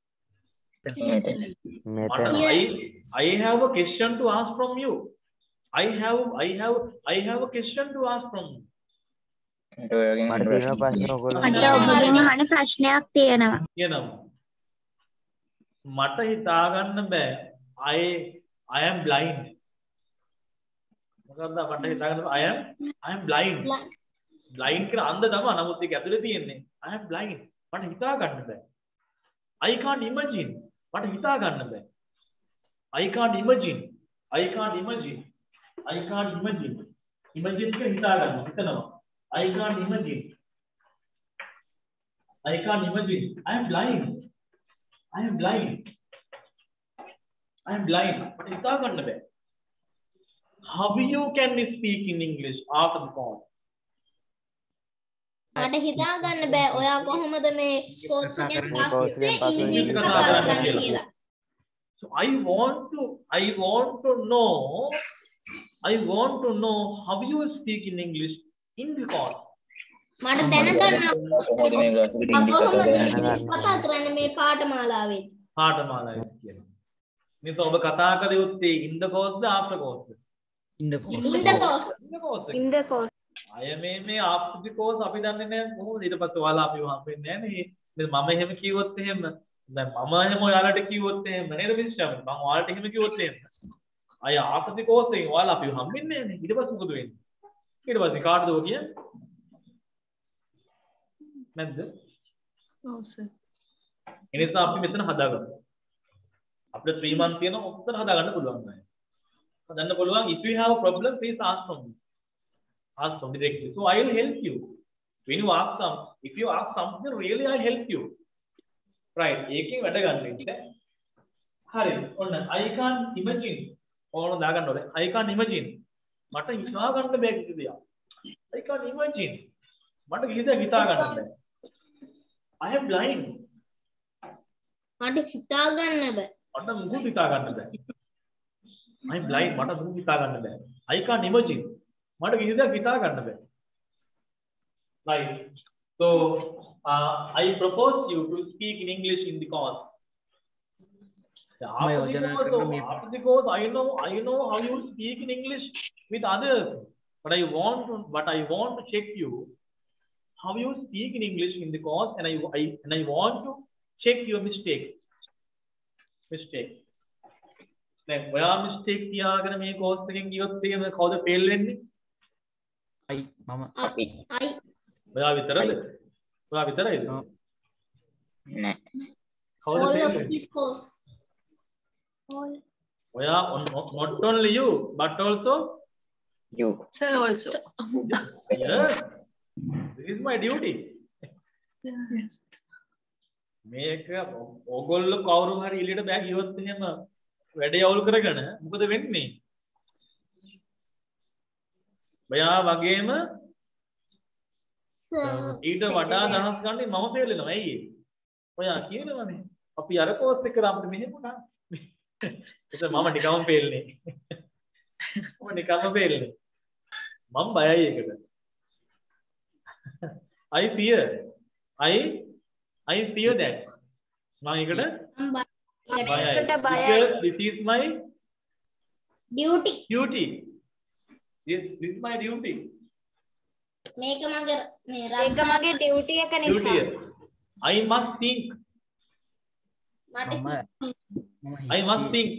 I have a question to ask from you. I have a question to ask from you. මට තියෙන ප්‍රශ්න ඔයගොල්ලෝ මට ඔබගෙන් අහන ප්‍රශ්නයක් තියෙනවා. මට හිතා ගන්න බෑ. I am blind. මොකක්ද මට හිතා ගන්න I am blind. Blind කියලා අන්ධ තමයි. නමුත් ඒක ඇතුලේ තියෙන්නේ I am blind. මට හිතා ගන්න බෑ. I can't imagine. මට හිතා ගන්න බෑ. I can't imagine. Imagine කියලා හිතා ගන්න. හිතනවා. I can't imagine. I am blind. But හිතා ගන්න බෑ. How you can speak in English after the course? මට හිතා ගන්න බෑ ඔයා කොහොමද මේ කෝස් එකෙන් පස්සේ ඉංග්‍රීසි කතා කරන්නේ කියලා. So I want to know how you speak in English in the course. මට දැනගන්න කතා කරන්නේ මේ පාඨමාලාවේ. කියලා. මේක ඔබ කතා කළ යුත්තේ in the course the after course? In the course. අය මේ after the course අපි දන්නේ නැහැ කොහොමද ඊට පස්සේ ඔයාලා අපිව හම්බෙන්නේ නැහැ නේ. මම එහෙම කිව්වොත් එහෙම දැන් මම එහෙම ඔයාලට කිව්වොත් එහෙම නේද මිස්ටර් මම ඔයාලට එහෙම කිව්වොත් එහෙම අය after the course එකෙන් ඔයාලා අපිව හම්බෙන්නේ නැහැ නේ. ඊට පස්සේ මොකද වෙන්නේ? ඊට පස්සේ කාටද ඔය කියන්නේ? නැද්ද? ඔව් සර්. එනිසා අපි මෙතන හදාගමු. අපිට 3 months තියෙන ඔක්කොම හදාගන්න පුළුවන් නෑ. හදන්න පුළුවන්. If you have a problem please ask from me. Ask from directly. So I will help you. When you ask if you ask something really I help you. Right. ඒකෙන් වැඩ ගන්න ඉන්න. හරි. ඔන්න I can't imagine. ඕන දාගන්න ඕනේ. I can't imagine. මට හිතා ගන්න බෑ කිසිදයක්. I can't imagine. මට කිසිදයක් හිතා ගන්න බෑ. I am blind. මට හිතා ගන්න බෑ. මට මුකුත් හිතා ගන්න බෑ. I am blind. මට මුකුත් හිතා ගන්න බෑ. I can't imagine. මට කිසිදයක් හිතා ගන්න බෑ. Right. So I propose you to speak in English in the course. After the course, I know how you speak in English with others, but I want to check you how you speak in English in the course, and I want to check your mistake. Then where mistake තියාගෙන මේ course එකෙන් ගියොත් එහෙම කවුද fail වෙන්නේ? මම ඔයා විතරද? නෑ. කවුද All fail of වෙන්නේ? this course. ඔයා not only you but also You. Sir also. yes. This is my duty. Yes. මේක ඕගොල්ලෝ කවුරු හරි එළියට බෑ ගියොත් එහෙම වැඩේ අවුල් කරගෙන මොකද වෙන්නේ? ඔයා වගේම ඊට වඩා දහස් ගන්නේ මම ෆේල් වෙනවා. ඇයි ඒ? ඔයා කියනවනේ අපි අර කෝස් එක කරාම මෙහෙම වුණා. ඒක මම නිකම්ම ෆේල්නේ. මම නිකම්ම ෆේල්නේ. මම බයයි ඒකට. I fear that. මම ඒකට බයයි. This is my duty. This is my duty. මේක මගේ ඩියුටි එක නිසා. I must think. I must think.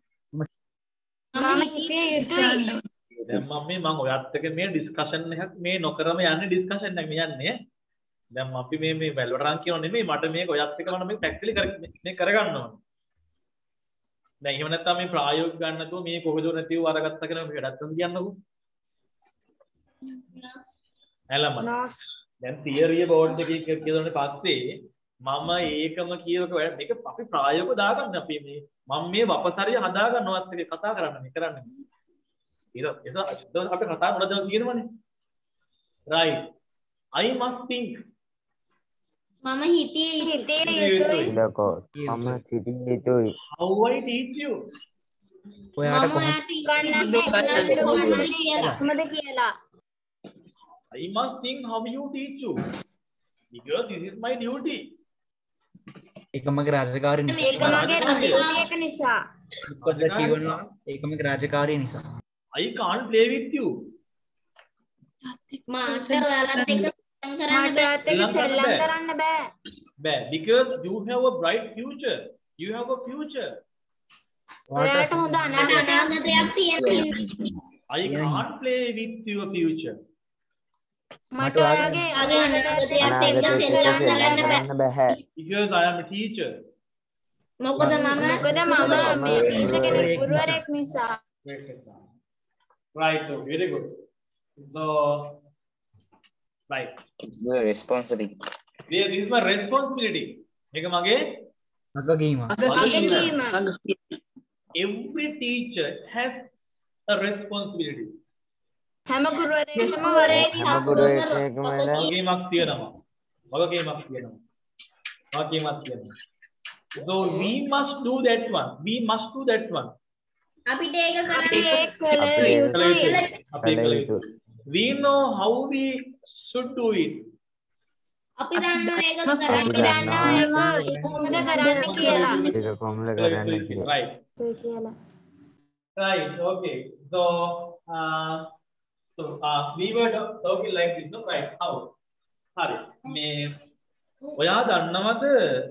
මම හිතේ යුතුයි. දැන් මම ඔයත් එක්ක මේ ඩිස්කෂන් එකක් මේ නොකරම යන්නේ ඩිස්කෂන් එකක් මේ යන්නේ. දැන් අපි මේ වැලවරන් කියව නෙමෙයි මට මේක ඔයත් එක්ක මම මේ ප්‍රැක්ටිකලි මේ කරගන්න ඕනේ. දැන් එහෙම නැත්නම් මේ ප්‍රායෝගික ගන්න නැතුව මේ කොහෙද නැතිව අරගත්ත කියලා මේ වැඩක් තමයි කියන්නකෝ. එළමන. දැන් තියරි බෝඩ් එකේ කියනෝනේ පස්සේ මම ඒකම කියවක මේක අපි ප්‍රායෝගිකව දාගන්න අපි මේ මම මේ වපසරිය හදා ගන්නවත් එක කතා කරන්න මේ කරන්නේ. ඒක අපේ කතා මොනවද කියනවනේ. right. I must think. මම හිතේ යුතුයි. මම සිටිය යුතුයි. How I teach you? ඔයාට කොහොමද කියලා. I must think how you teach you. Because this is my duty. ඒක මගේ රාජකාරිය නිසා. ඒක මගේ ඩියුටි එක නිසා. මොකද කියවනවා ඒක මගේ රාජකාරිය නිසා. I can't play with you. මාට ඔයාලත් එක්ක සෙල්ලම් කරන්න බෑ. Because you have a bright future. You have a future. ඔයාට හොඳ අනාගතයක් තියෙනවා. I can't play with your future. මට ඔයාගේ අනාගතයක් එක්ක සෙල්ලම් කරන්න බෑ. Because I am a teacher. මොකද මම මේ කෙනෙක් ගුරුවරයෙක් නිසා. Right, so very good. So, right. It's the responsibility. This is my responsibility. Make mage වගකීම. Every teacher has a responsibility. හැම ගුරුවරයෙක්ම වගකීමක් තියෙනවා. So we must do that one. අපිට ඒක කරන්න යුතුයි. We know how we should do it. අපි දන්නවා ඒක කොහොමද කරන්න කියලා. Right. Okay. So we were talking like this, no? Right. How? Hari. Me. ඔයා දන්නවද?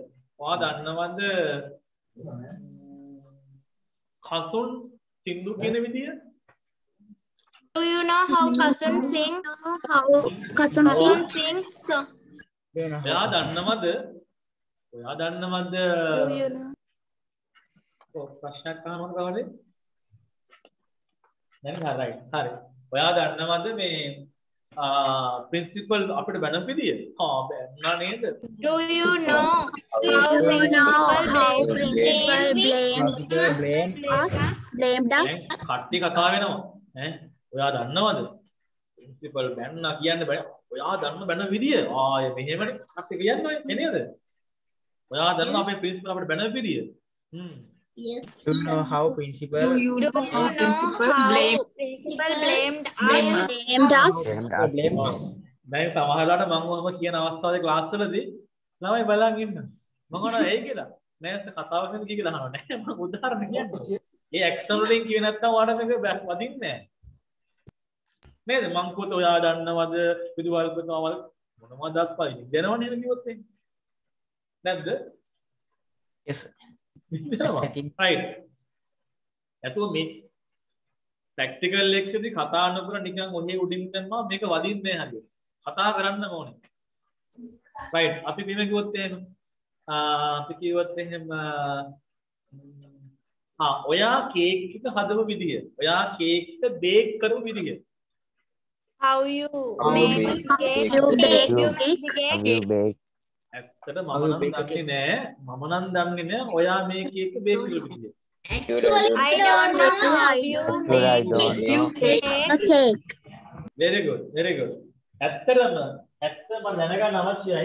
කසුන් සින්දු කියන විදිය? Do you know how Kasun sing? Kasun sings song. ඔයා දන්නවද? Do you know? ප්‍රශ්නයක් අහනවද කවුද? දැන් හරි. ඔයා දන්නවද මේ principal අපිට බැන විදිය? බැන්නා නේද? Do you know how principal blamed us? කට්ටි කතා වෙනවා. ඔයා දන්නවද? principal බැන්නා කියන්න බෑ. ඔයා දන්න බැන විදිය. මෙහෙමනේ කට්ටි කියන්නේ නේද? ඔයා දන්න අපේ principal අපිට බැන විදිය. Yes. Do you know how principal blamed us? දැන් සමහරවිට මම ඔහම කියන අවස්ථාවේ ක්ලාස් වලදී ළමයි බලන් ඉන්න. මම මොනවා ඒ කියලා. නෑත් කතාවකින් කිය කියලා අහනවා. නෑ මම උදාහරණ කියන්නේ. ඒ ඇක්ෂන් වලින් කිව්වේ නැත්තම් ඔයාලට මේක වදින්නේ නෑ. නේද? මං කොහොමද ඔයා දන්නවද විදුවල්පතවල් මොනවද දක්වයි. දැනවනේ නේද කිව්වොත් එන්නේ. නැද්ද? yes right. එතකොට මේ ප්‍රැක්ටිකල් ලෙක්චරේදී කතා නොකර නිකන් ඔහේ උඩින් යනවා මේක වදින්නේ නැහැ හරියට. කතා කරන්න ඕනේ. right. අපි බිම කිව්වොත් එහෙම අපි කිව්වොත් එහෙම ඔයා කේක් එක හදපු විදිය. ඔයා කේක් එක බේක් කරපු විදිය. How you make cake? ඇත්තට මම නම් දන්නේ නෑ. මම නම් දන්නේ නෑ ඔයා මේ කේක් බේක් කරලා විදිය. Actually, I don't know how you I don't know. a cake. Very good, very good. ඇත්තටම දැනගන්න අවශ්‍යයි.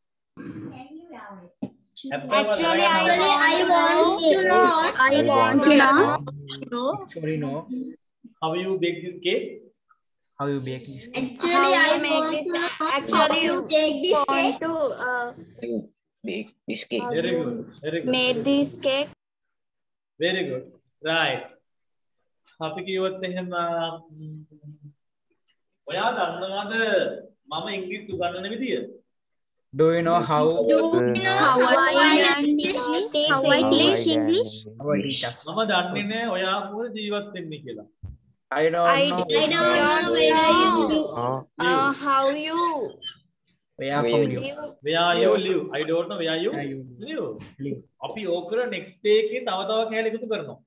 Actually, I want to know. I want to know. No. Sorry, no. How you bake this cake? How you bake this cake? Actually, I want to know. Actually, you take this cake. You bake this cake. Very good, very good. Made this cake. Very good. Right. අපි කිව්වොත් එහෙම ඔයා දන්නවද මම ඉංග්‍රීසි උගන්වන විදිය? Do you know how? How I learn English? How I teach English? How I teach us? මම දන්නේ නෑ ඔයා කොහොමද ජීවත් වෙන්නේ කියලා. I don't know. I don't know where you How you Where from you? Where you live? I don't know where you Where you live. live? අපි ඕකර next day එකේ තව කැලේ එකතු කරනවා.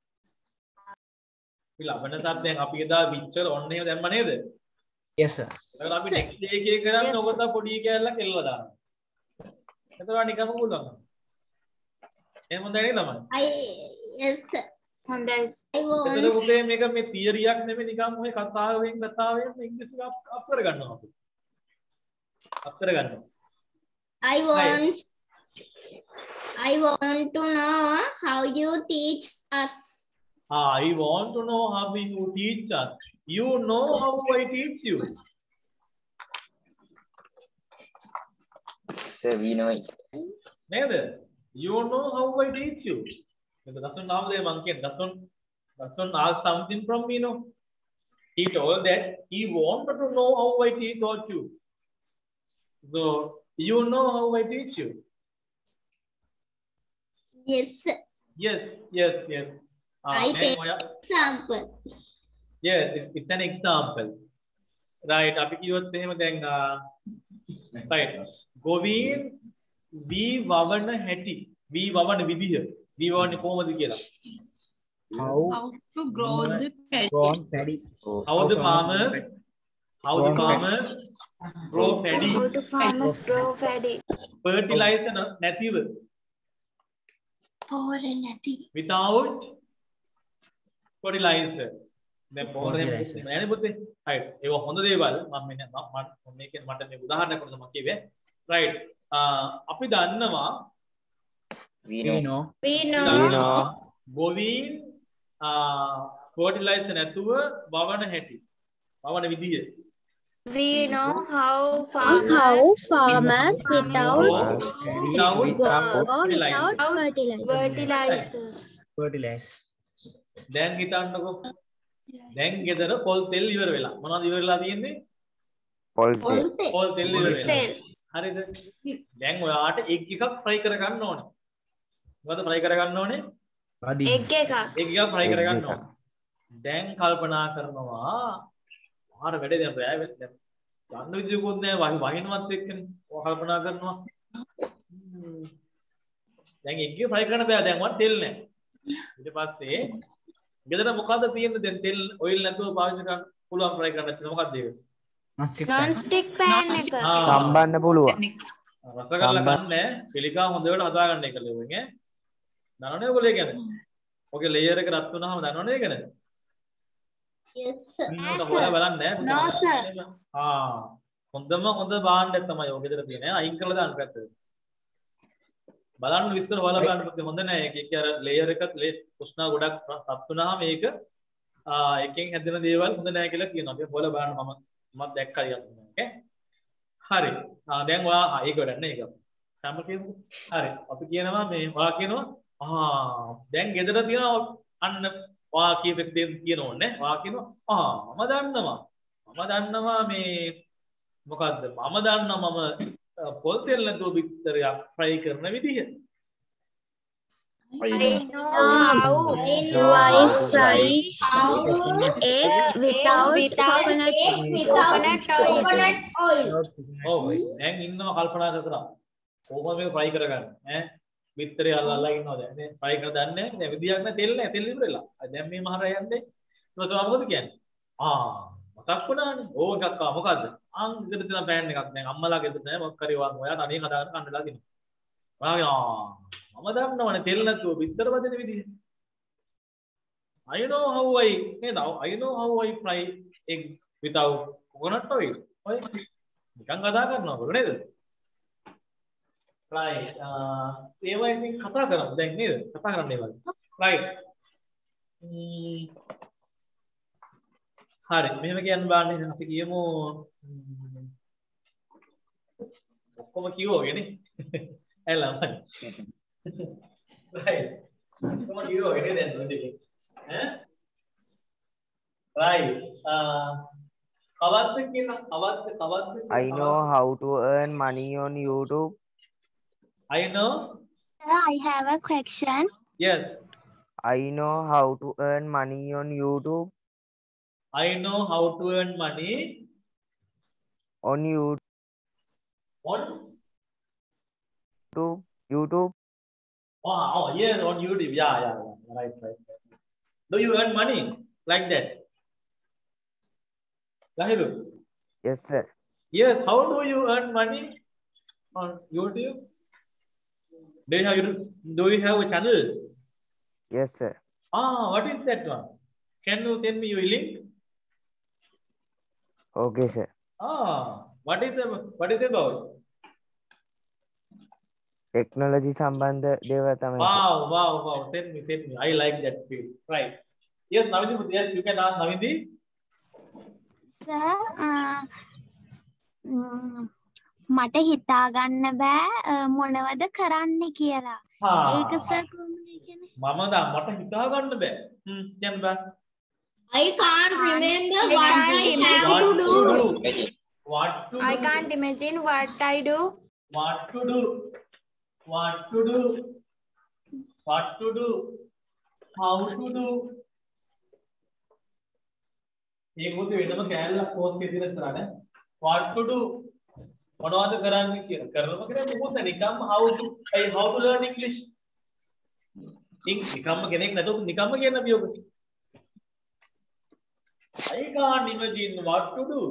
අපි ලබන සත්‍යයෙන් අපි එදා picture ඔන්න එහෙම දැම්ම නේද? Yes, sir. ඒකට අපි next day එකේ කරන්නේ ඔබ තව පොඩි කැලලක් එල්ලලා දානවා. එතකොට නිකම්ම පුළුවන්. එහෙම හොඳයි නේද ළමයි? yes. හොඳයි. I want. එතකොට පුතේ මේක මේ තියරියක් නෙමෙයි නිකම් ඔය කතාවෙන් ඉංග්‍රීසි අප් කරගන්නවා අපි. අප් කරගන්නවා. I want to know how you teach us. I want to know how you teach us. You know how I teach you. Sir, we know it. Neda, you know how I teach you. Doesn't now the monkey doesn't ask something from me, no. He told that he wanted to know how I taught you. So you know how I teach you. Yes. Yes. I take example. Yes, it's an example. Right. අපි කිව්වොත් එහෙම දැන් right. ගොවීන් වී වවන හැටි. වී වවන විදිය. වී වවන්නේ කොහොමද කියලා. How to grow the paddy. paddy? How the farmers grow paddy. How do farmers grow paddy? Fertilizer නැතිව. Without fertilizer. දැන් පොරේ නෑනේ පුතේ. right. ඒක හොඳ දේවල් මම මේකෙන් මට මේ උදාහරණයක් කරන්න මම කිව්වේ. right. අපි දන්නවා We know. ගොවීන් fertilizer නැතුව වවන හැටි. වවන විදිය. We know how farmers without Fertilize. දැන් හිතන්නකෝ. දැන් ගෙදර පොල් තෙල් ඉවර වෙලා. මොනවද ඉවර වෙලා තියෙන්නේ? පොල් තෙල් ඉවර වෙලා. හරිද? දැන් ඔයාට එග් එකක් ෆ්‍රයි කරගන්න ඕනේ. මොකද ෆ්‍රයි කරගන්න ඕනේ? egg එකක් ෆ්‍රයි කරගන්න ඕනේ. දැන් කල්පනා කරනවා ආර වැඩේ දැන් බෑ දැන් ගන්න විදියකුත් නෑ වහිනවත් එක්කනේ. ඔය කල්පනා කරනවා. දැන් එග් එක ෆ්‍රයි කරන්න බෑ දැන් වත් තෙල් නෑ. ඊට පස්සේ ගෙදර මොකද්ද තියෙන්නේ දැන් තෙල් ඔයිල් නැතුව පාවිච්චි කරන්න පුළුවන් ෆ්‍රයි කරන්න තියෙන මොකක්ද ඒක? non stick pan එක සම්බන්න පුළුවන්. රස කරලා ගන්න පිළිකා හොඳට හදාගන්න එක ලෙවෙන් ඈ. දන්නවනේ ඔයගොල්ලෝ කියන්නේ. ඔගේ ලේයර් එක රත් වුණාම දන්නවනේ ඒක නේද? Yes, sir. බලන්න no sir. හොඳම හොඳ භාණ්ඩයක් තමයි ඔය ගෙදර තියෙන්නේ. අයින් කරලා දාන්න පැත්තට. බලන්න විස්තර හොයලා බලන්න පුතේ හොඳ නෑ ඒක අර ලේයර් එකත් උෂ්ණා ගොඩක් රත් වුණාම මේක එකෙන් හැදෙන දේවල් හොඳ නෑ කියලා කියනවා. අපි හොයලා බලන්න මම දැක්කා ටිකක්. ඕකේ. හරි. දැන් ඔයා ඒක වැඩන්නේ ඒක. සම්පූර්ණ කියමුකෝ. හරි. අපි කියනවා මේ ඔයා කියනවා දැන් ගෙදර තියෙන අන්න ඔයා කියපෙක් දේ කියනෝනේ. ඔයා කියනවා මම දන්නවා මේ මොකද්ද? මම දන්නවා මම පොල් තෙල් නැතුව බිත්තරයක් ෆ්‍රයි කරන විදිය. I know how I fry egg without coconut oil. දැන් ඉන්නවා කල්පනා කරලා. කොහොමද මේක ෆ්‍රයි කරගන්නේ? ඈ බිත්තරේ අල්ලලා ඉන්නවා දැන්. නේ ෆ්‍රයි කර දන්නේ නැහැ. විදියක් නැහැ තෙල් ඉවරලා. දැන් මේ මහරය යන්නේ. ඊට පස්සේ මොකද කියන්නේ? මම මතක් වුණානේ. ඕක එකක් ආව මොකද්ද? අං ගෙදර තියෙන ප්ලෑන් එකක් දැන් අම්මලා ගෙදර නැහැ මොකක් කරේ වන් ඔයා තනියෙන් හදාගෙන කන්නලා දිනවා. මම දන්නවනේ තෙල් නැතුව බිත්තර වදින විදිහ. I know how I නේද? I know how I fry eggs without coconut oil. ඔය නිකන් කතා කරනවා බල නේද? right. ඒවා ඉතින් කතා කරමු දැන් නේද? කතා කරන්න ඒවා. right. හරි මෙහෙම කියන්න බෑනේ අපි කියමු ඔක්කොම කිව්වෝනේ එලා මම right ඔක්කොම කිව්වෝනේ දැන් මොකද ඈ right කවද්ද කියන කවද්ද I know how to earn money on YouTube. I know I have a question. yes I know how to earn money on YouTube. I know how to earn money On YouTube. YouTube. Oh yes on YouTube yeah right do you earn money like that Lahiru Yes, sir. yes how do you earn money on YouTube do you have a channel Yes, sir. what is that one can you tell me your link Okay, sir. what is about Technology සම්බන්ධ දේවල් තමයි. wow tell me I like that field right yes Navindi yes you can ask Navindi Sir, මට හිතා ගන්න බෑ මොනවද කරන්න කියලා. ඒක සර් කොහොමද කියන්නේ? මට හිතා ගන්න බෑ කියන්න බෑ I can't remember what I have to do. I can't imagine what I do. What to do? How to do? ඒක මොකද වෙනම කෑල්ලක් පොත් එකේ තියෙන තරණ what to do මොනවද කරන්න කියලා කරනම කරේ මොකද නිකම්ම how to learn English නිකම්ම කෙනෙක් නැතුව නිකම්ම කියන වියෝග I can't imagine what to do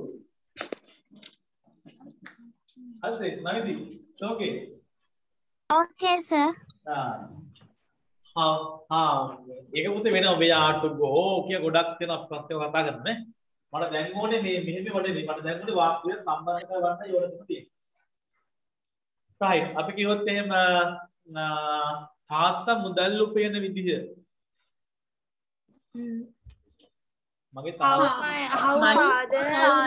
හරි නයිද okay Okay, sir. ඒක පුතේ වෙනවා මෙයා to go කිය ගොඩක් තියෙන ප්‍රශ්න කතා කරන්නේ මට දැන් ඕනේ මේ මෙහෙම වඩේ මට දැන් ඕනේ වාක්‍යය සම්බන්ධ කරවන්න යෝනිසම තියෙනවා right අපි කිව්වොත් එහෙම තාත්තා මුදල් උපයන විදිහ මගේ How father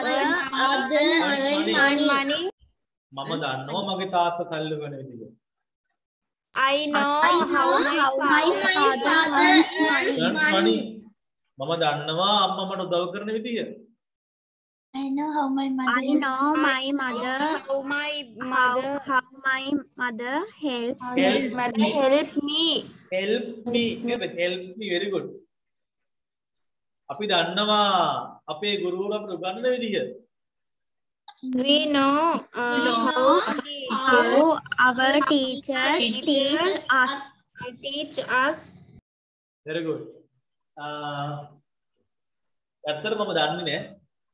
earn money. මම දන්නවා මගේ තාත්තා සල්ලි වෙන විදිහ I know how my father earns money. මම දන්නවා අම්මා මට උදව් කරන විදිය. I know how my mother helps me. Help me. Very good. අපි දන්නවා අපේ ගුරුවරු අපට උගන්වන විදිය. We know how our teachers teach us. Very good. ඇත්තටම මම දන්නේ නෑ.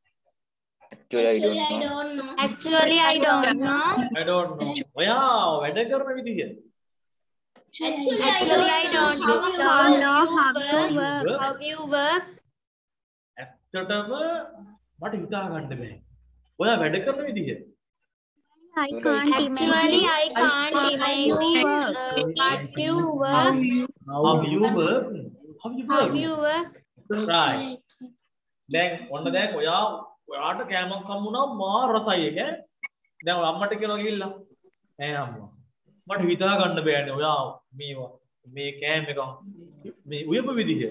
Actually, I don't know. ඔයා වැඩ කරන විදිය. Actually, I don't know how you work. ඇත්තටම මට හිතා ගන්න බෑ. ඔයා වැඩ කරන විදිය. I can't imagine what you work. How you work? Right. දැන් ඔන්න දැන් ඔයාට කෑමක් හම්බුණා මා රසයි එක. දැන් අම්මට කියනවා ගිහිල්ලා. ඈ අම්මා. මට හිතා ගන්න බෑනේ ඔයා මේ කෑම එක මේ උයපු විදිය.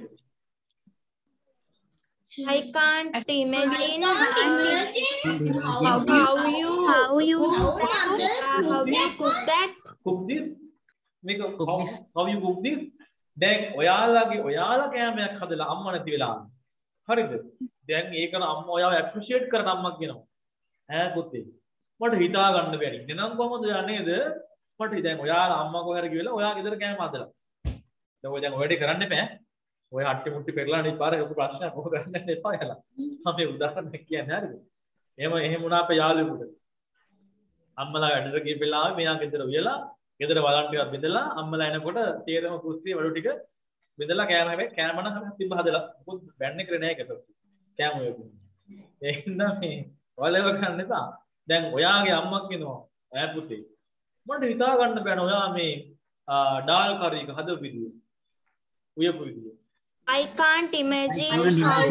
I can't imagine how you cook that. Cook this? How you cook this? දැන් ඔයාලා කෑමයක් හදලා අම්මා නැති වෙලා. හරිද? දැන් ඒකන අම්මා ඔයාව ඇප්‍රීෂিয়েට් කරන අම්මා කියනවා. ඈ පුතේ. මට හිතා ගන්න බැරි. එනනම් කොහමද යන්නේද? මට දැන් ඔයාලා අම්මා කොහේ හරි ගිහලා ඔයා ගෙදර කෑම හදලා. දැන් ඔය වැඩේ කරන්න එපා. ඔය හට්ටි මුට්ටි පෙරලා අනිත් පාර කරපු ප්‍රශ්නයක් මොකද ගන්න එපා යලා. අපි උදාහරණයක් කියන්නේ හරිද? එහෙම වුණා අපේ යාළුවෙකුට. අම්මලා වැඩට ගිය වෙලාවේ මෙයා ගෙදර උයලා ගෙදර වලන් ටිකක් බෙදලා අම්මලා එනකොට තේරම කුස්සිය වලු ටික බෙදලා කෑම නම් තිබ්බ හදලා මොකද බෑන්නේ කරේ නැහැ ඒකට. කෑම ඔයකුත්. ඒ හින්දා මේ ඔයාලව ගන්න එපා. දැන් ඔයාගේ අම්මා කියනවා ඈ පුතේ මට හිතා ගන්න බෑන ඔයා මේ ඩාල් කරි එක හදපු විදිය. උයපු විදිය. I can't imagine how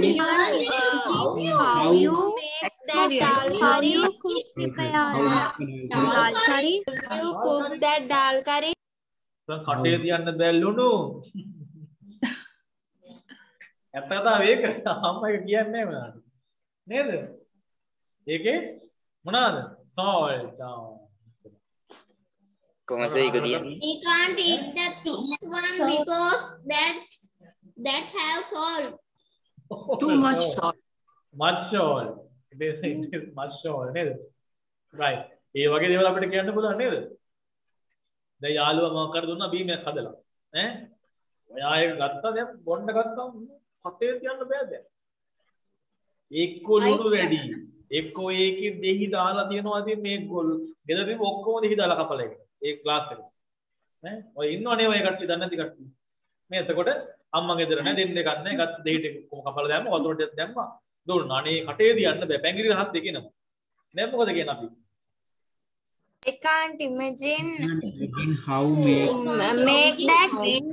you make that dal curry. You cook that dal curry. කටේ තියන්න බැල්ලුණු. ඇත්ත කතාව ඒක අම්මා කියන්නේ මොනවද? නේද? ඒකේ මොනවාද? salt. ¿Cómo se dice que We can't eat that one because that have salt. Too much salt. Much salt. It is much salt නේද? right. ඒ වගේ දේවල් අපිට කියන්න පුළුවන් නේද? දැන් යාළුවා මොකක්ද දුන්නා බීමයක් හදලා. ඈ? ඔයා ඒක ගත්තා දැන් බොන්න ගත්තාම කටේ තියන්න බෑ දැන්. එක්ක ලුණු වැඩි. එක්ක ඒකේ දෙහි දාලා තියනවා ඉතින් මේ ගොල් ගෙදරින් ඔක්කොම දෙහි දාලා කපලා ඒක. ඒ ක්ලාස් එකට. ඈ? ඔය ඉන්නවනේ ඔය කට්ටිය දන්නේ නැති කට්ටිය. මේ එතකොට අම්මා ගෙදර නැහැ දෙන්නේ ගන්න ගත්ත දෙහි ටික කපලා දැම්ම වතුර ටික දැම්මා. දුන්නා. අනේ කටේ තියන්න බෑ. පැංගිරි රහත් දෙකිනම. දැන් මොකද කියන්නේ අපි? I can't imagine how you make that.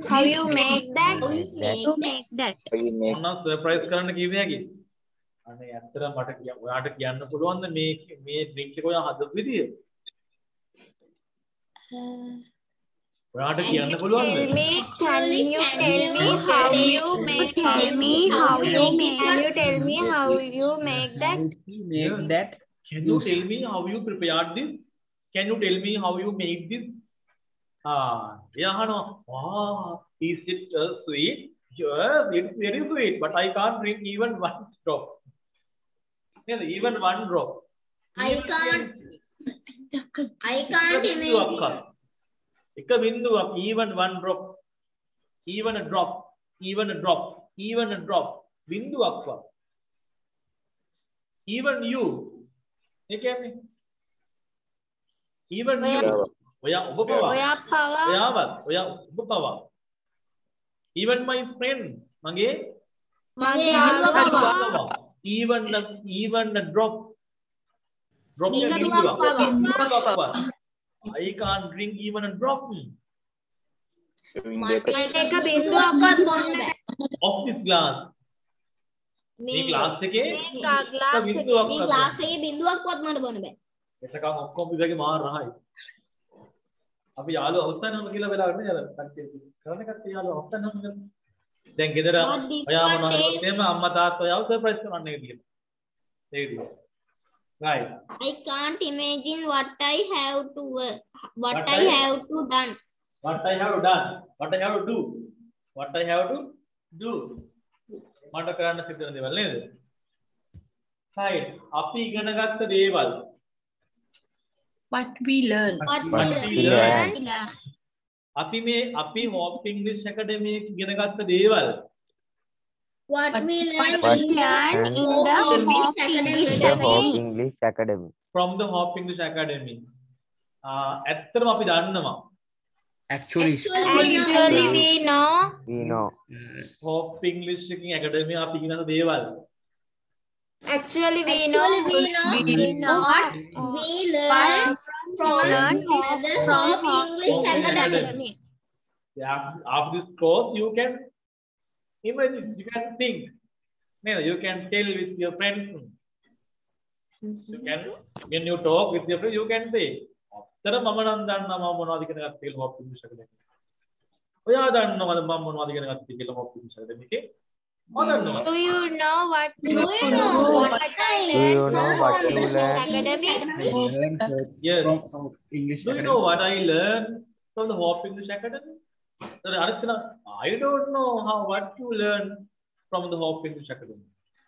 මොනවා සර්ප්‍රයිස් කරන්න කිව්වේ යකි? අනේ ඇත්තට මට ඔයාට කියන්න පුළුවන්ද මේ ඩ්‍රින්ක් එක ඔයා හදපු විදිය? ඔයාට කියන්න පුළුවන්ද? Can you tell me how you make that? Can you tell me how you prepared this? Can you tell me how you made this? Yeah, no. Is it sweet? Yes, it's very sweet, but I can't drink even one drop. Yes, even one drop. I can't imagine. Ekka binduwak, even one drop. Even a drop. Binduwakwa. Even you. Even you. Oya ubapawa. Even my friend. Even a drop. I can't drink even a drop. Of this glass. මේ glass එකේ බින්දුවක්වත් මට බොන්න බෑ. එතකන් ඔක්කොම විදගේ මාර රහයි. අපි යාළුවා අවස්ථානම කියලා වෙලාවට නේද? කට්ටිය කරන කට්ටිය යාළුවා අවස්ථානම කියලා. දැන් ගෙදර ඔයා මොනවද කරන්නේ? එහෙම අම්මා තාත්තා ඔයාව සර්ප්‍රයිස් කරන්න ඒක කියලා. ඒ විදිහට. Right. I can't imagine what I have to done. What I have to do. මට කරන්න සිද්ධ වෙන දේවල් නේද? right. අපි ඉගෙන ගත්ත දේවල්. What we learn. අපි Hope English Academy ඉගෙන ගත්ත දේවල්. What we learned in the Hope English Academy. From the Hope English Academy. ඇත්තටම අපි දන්නවා. Actually we know. Hope English Academy අපි ඉගෙන ගන්න දේවල්. Actually we know what we learn from English Academy. After this course, you can imagine, you can think, you can tell with your friends. You can, when you talk with your friends, you can say, "Tera mama nandan na mama nadi kena kat tigil Hope English Academy." Oya dan na mama nadi kena kat tigil Hope English Academy ke? Do you know what I learned from English Academy? Yes. English Do you know what I learned from the Hope English Academy? I don't know what you learn from the Hope English Academy.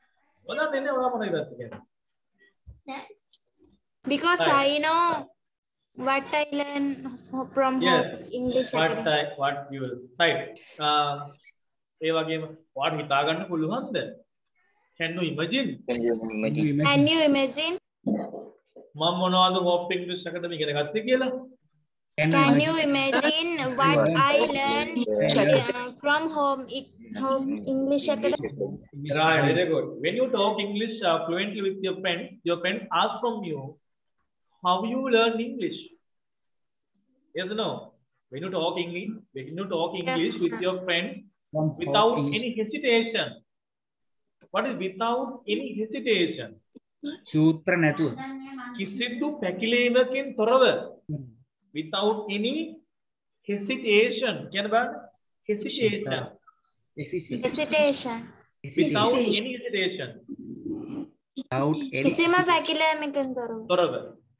Because I know what I learned from Hope English Academy. What you will. Right. ඒ වගේම ඔයාලට හිතා ගන්න පුළුවන්ද? Can you imagine? Can you imagine? මම මොනවද Hope English Academy ඉගෙන ගත්තේ කියලා? Can you imagine what I learned from home English Academy? Right, very good. When you talk English fluently with your friends ask from you, how you learn English? Yes or no? When you talk English Yes, with your friends without any hesitation. What is without any hesitation? සූත්‍ර නැතුව. කිසිදු පැකිලීමකින් තොරව. Without any hesitation. කියන බලන්න. Hesitation. Hesitation. Without any hesitation. කිසිම පැකිලීමකින් තොරව.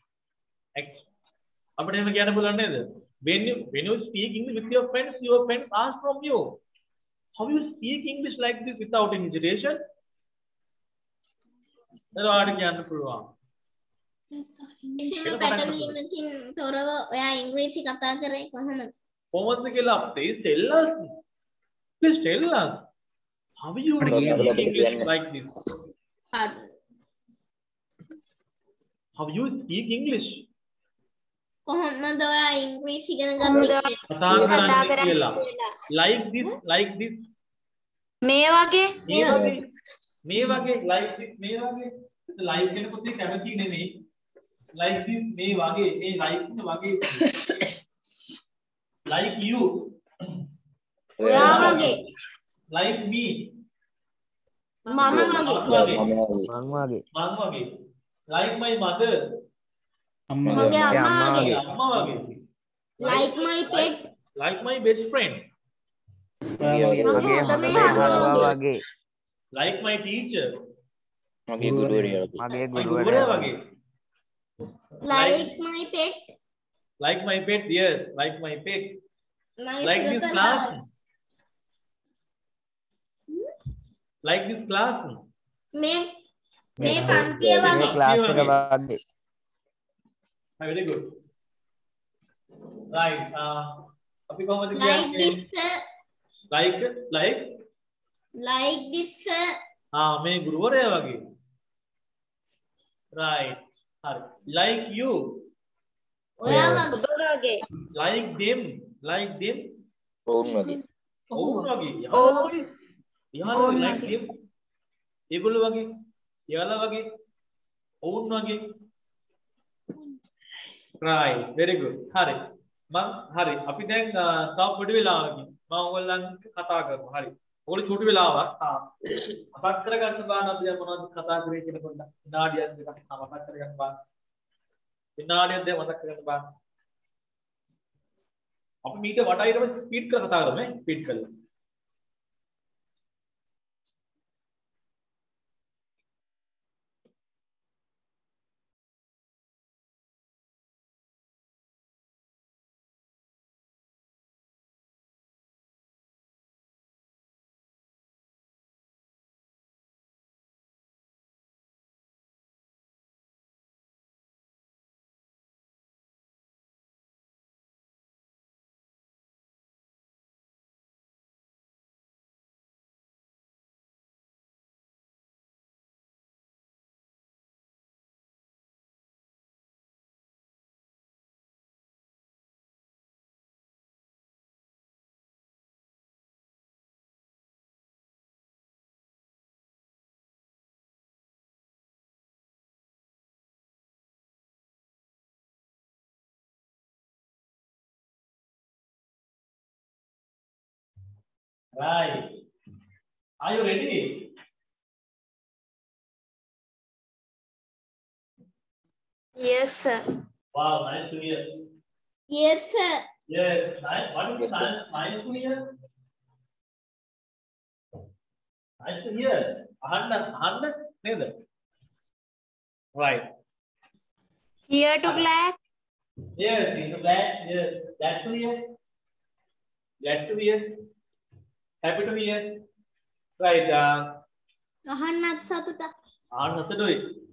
අපිට එහෙම කියන්න පුළුවන් නේද? When you speak English with your friends ask from you, how you speak English like this without any hesitation? එතකොට කියන්න පුළුවන්. කිසිම පැටලීමකින් තොරව ඔයා ඉංග්‍රීසි කතා කරේ කොහොමද? කොහොමද කියලා please tell us. Please tell us. How you speak English like this? How you speak English? කොහොමද ඔයා ඉංග්‍රීසි ඉගෙන ගත්තේ? කතා කරන්නේ කියලා. Like this. මේ වගේ like this මේ වගේ. Like කියන පොතේ කැමති නෙමෙයි. Like this මේ වගේ මේ like වගේ. Like you. ඔයා වගේ. Like me. මම වගේ. මං වගේ. Like my mother. මගේ අම්මා වගේ. අම්මා වගේ. Like my pet. Like my best friend. මගේ හොඳම යාළුවා වගේ. Like my teacher. මගේ ගුරුවරයා වගේ. Like my pet. Like my pet, yes. Like my pet. Like this class. Like this class. මේ පන්තිය වගේ. ක්ලාස් එක වගේ. Very good. Right. අපි කොහොමද Like කියන්නේ? this sir. Like this sir. මේ ගුරුවරයා වගේ. Right. හරි. Like you. ඔයා වගේ. Like them. ඔවුන් වගේ ඔවුන් වගේ. යාළුවෝ like them. ඒගොල්ලෝ වගේ. යාළුවා වගේ. ඔවුන් වගේ. Right. Very good. හරි. හරි. අපි දැන් තව පොඩි වෙලාවකින් මම ඔයගොල්ලන්ට කතා කරමු. හරි. ඔයගොල්ලෝ චූටි වෙලාවක් මතක් කරගන්න බාන අපි දැන් මොනවද කතා කරේ කියලා පොඩ්ඩක් විනාඩියක් දෙකක් මතක් කරගන්න බාන. විනාඩියක් දෙකක් මතක් කරගන්න බාන. අපි මීට වඩා ඊට පස්සේ ස්පීඩ් කරලා කතා කරමු නේ. ස්පීඩ් කරලා. Right. Are you ready? Yes sir. Wow, nice to hear. Yes sir. Yes, nice. What is nice to hear? Nice to hear. 100 neither. Right. Here to glad. Yes, glad. Yes, glad to hear. Glad to hear. Happy to be here. Right. අහන්නත් සතුටක්. සතුටුයි.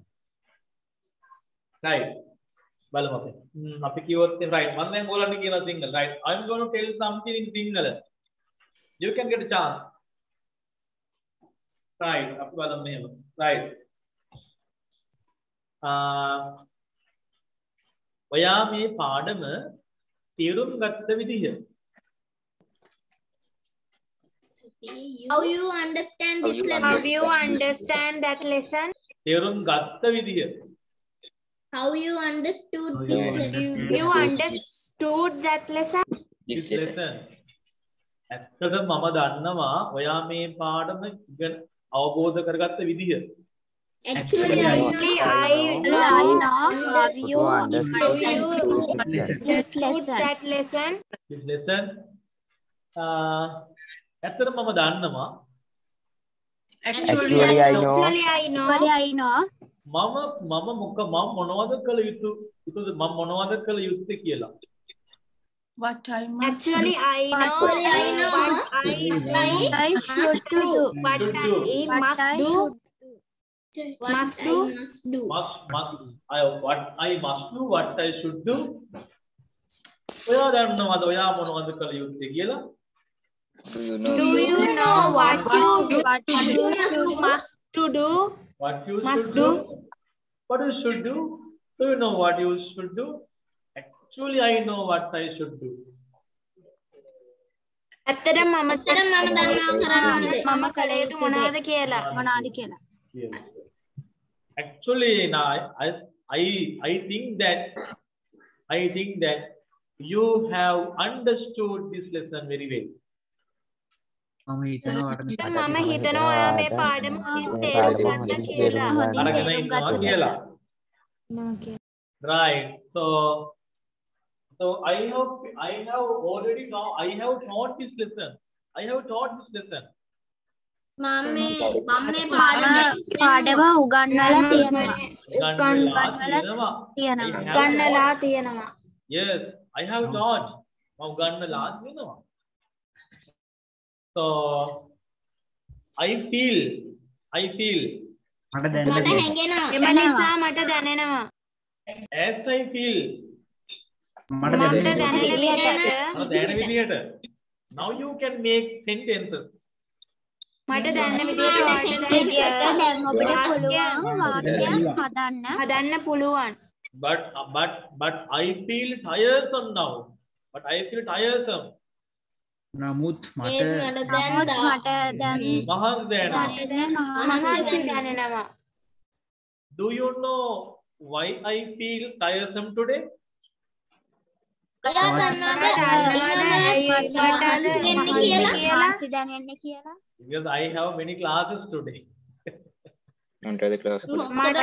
Right. බලමු අපි. අපි කිව්වොත් right. මම දැන් ඔයාලට කියනවා Sinhala. Right. I'm going to tell something in Sinhala. You can get a chance. right අපි බලමු මෙහෙම right ඔයා මේ පාඩම තේරුම් ගත්ත විදිහ How you understand this lesson? How you understand that lesson? තේරුම් ගත්ත විදිහ How you understood this lesson? You understood that lesson? This lesson. ඇත්තටම මම දන්නවා ඔයා මේ පාඩම අවබෝධ කරගත්ත විදිහ Actually, I know I know how you understood understood that lesson. this lesson ඇත්තටම මම දන්නවා Actually, I know. I know. මම මොනවද කළ යුත්තේ කියලා What I must Actually, I know what I should do. What I must do. what I must do. what I must do what I should do ඔයා දන්නවද ඔයා මොනවද කළ යුත්තේ කියලා Do you know? Do you know what you must to do? what you Must should do what you should do do you know what you should do actually I know what I should do ඇත්තටම මම දන්නවා කරන්න මම කළ යුතු මොනවද කියලා. actually now I think that you have understood this lesson very well මම හිතනවා මම හිතනවා ඔයා මේ පාඩම තේරුම් ගත්තා කියලා. අරගෙන ඉන්නවා කියලා right so I have already now I have taught this lesson මම මේ පාඩම උගන්වලා ගන්නලා තියෙනවා. yes I have taught මම උගන්වලා තියෙනවා so I feel මට දැනෙනවා එම නිසා මට දැනෙනවා as I feel මට දැනෙන විදිහට now you can make sentences මට දැනෙන විදිහට දැන් ඔබට පුළුවන් වාක්‍යයක් හදන්න පුළුවන්. but I feel tiresome now නමුත් මට මහන්සි දැනෙනවා. do you know why I feel tiresome today ඔයා දන්නවද because I have many classes today Enter the class. මට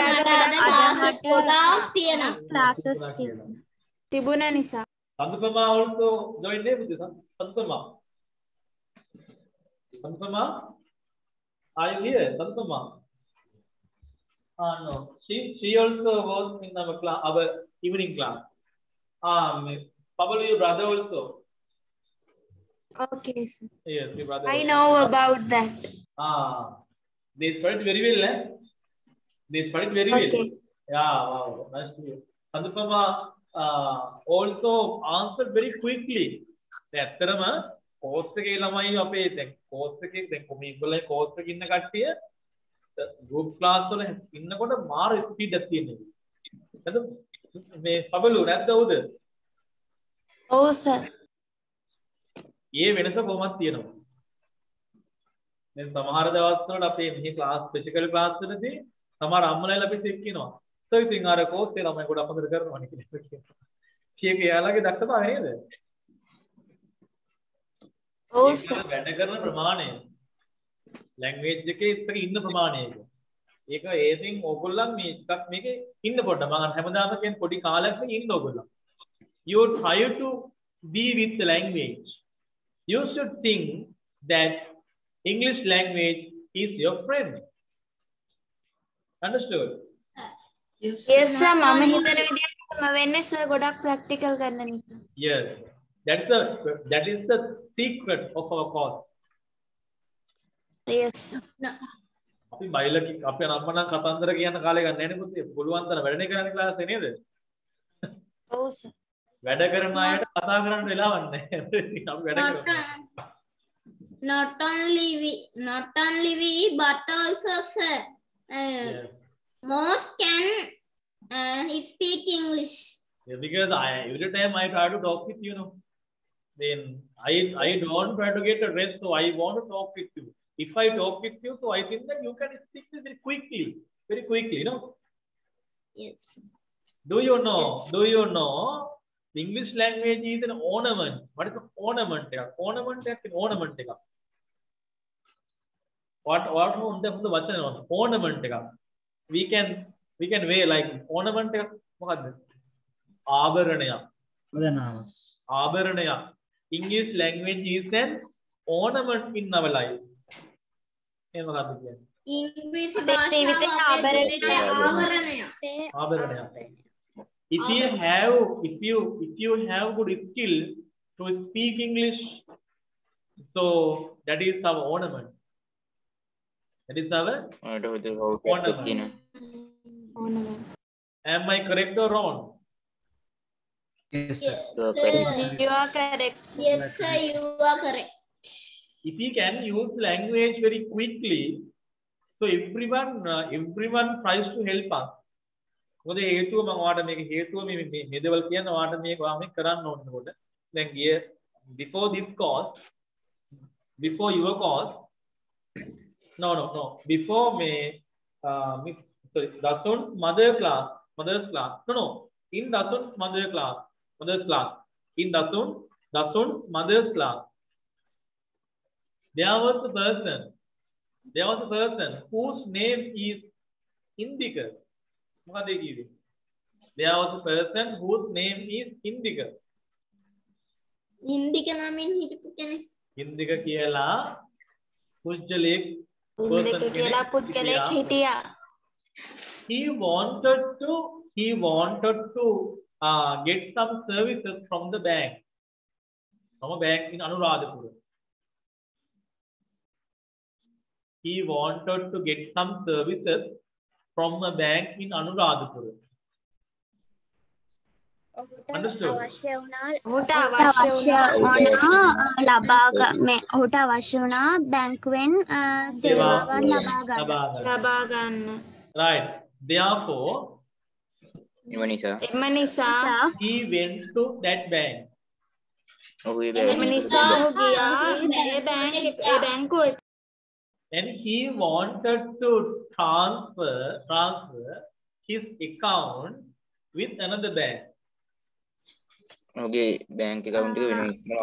ක්ලාසස් තිබුණ නිසා. Sanupama also joined with this Sanupama are you here Sanupama no she also was in our evening class probably your brother also Okay, sir. yes your brother I know about that. they studied very well Okay. yeah wow nice to hear Sanupama also answered very quickly ඇත්තටම course එකේ ළමයි අපේ දැන් course එකේ දැන් මේගොල්ලෝ course එකේ ඉන්න කට්ටිය group class වල ඉන්නකොට මාර ස්පීඩ් එකක් තියෙනවා. නේද? මේ පබලු නැද්ද උද? ඔව් සර්. ඒ වෙනස කොහොමද තියෙනවා? දැන් සමහර දවස් වල අපේ මේ class physical class වලදී සමහර අම්මලාලා අපිට එක්කිනවා. So ඉතින් අර course එක ළමයි ගොඩක් හොඳට කරනවා නේ කියලා. කීයක යාළුවගේ දක්ෂතාවය නේද? ඔව් සර්. වැඩ කරන ප්‍රමාණය ලැන්ග්වේජ් එකේ ඉස්සර ඉන්න ප්‍රමාණය ඒක ඒකින් ඕගොල්ලන් මේ එකක් මේකේ ඉන්න පොඩ්ඩක් මම හැමදාම කියන පොඩි කාලයක් ඉන්න ඕගොල්ලන් you try to be with the language you should think that English language is your friend understood yes sir මම හිතන විදිහටම වෙන්නේ සර් ගොඩක් ප්‍රැක්ටිකල් කරන නිසා. yes that is the secret of our course yes අපි බයිලා අපේ නම්මනම් කතන්දර කියන කාලේ ගන්න නැහැ නේ පුතේ පුළුවන් තරම් වැඩනේ කරන්නේ ක්ලාස් එකේ නේද ඔව් සර් වැඩ කරන අයට කතා කරන්න වෙලාවක් නැහැ අපි වැඩ කරනවා not only we, but also, sir, Yes. most can speak English. Yeah, because every time I try to talk with you, then I don't try to get a rest, so I want to talk with you. If I talk with you, so I think that you can speak very quickly, Yes. Do you know? Yes. Do you know? The English language is an ornament. What is an ornament? Ornament is an ornament. What on the what's ornament? We can wear like ornament. What? Abaranaya. Abaranaya. English language is an ornament in our life. English Abaranaya. If you have good skill to speak English, so that is our ornament. That is our ornament. Am I correct or wrong? Yes, sir. You are correct. Yes, sir, you are correct. If you can use language very quickly, so everyone tries to help us. මොකද හේතුව මම ඔයාලට මේක හේතුව මේ දේවල් කියන ඔයාලට මේක කරන්න ඕනකොට දැන් ගිය before this course before your course no before me sorry Dasun's mother's class no in Dasun's mother's class in Dasun's mother's class there was a person whose name is Indika. There was a person whose name is Indika. Indika namin hidup kene. Indika කියලා පුජ්‍යලෙක් Indika කියලා පුද්ගලෙක් හිටියා. He wanted to get some services from the bank. From a bank in Anuradhapura. He wanted to get some services from a bank in Anuradhapura. Understood? ඔහුට අවශ්‍ය වුණා බැංකුවෙන් සේවාවන් ලබා ගන්න. Right. Therefore, එම නිසා he went to that bank. එම නිසා ඔහු ගියා ඒ බැංකුවට. And he wanted to transfer his account with another bank. Okay, bank account එක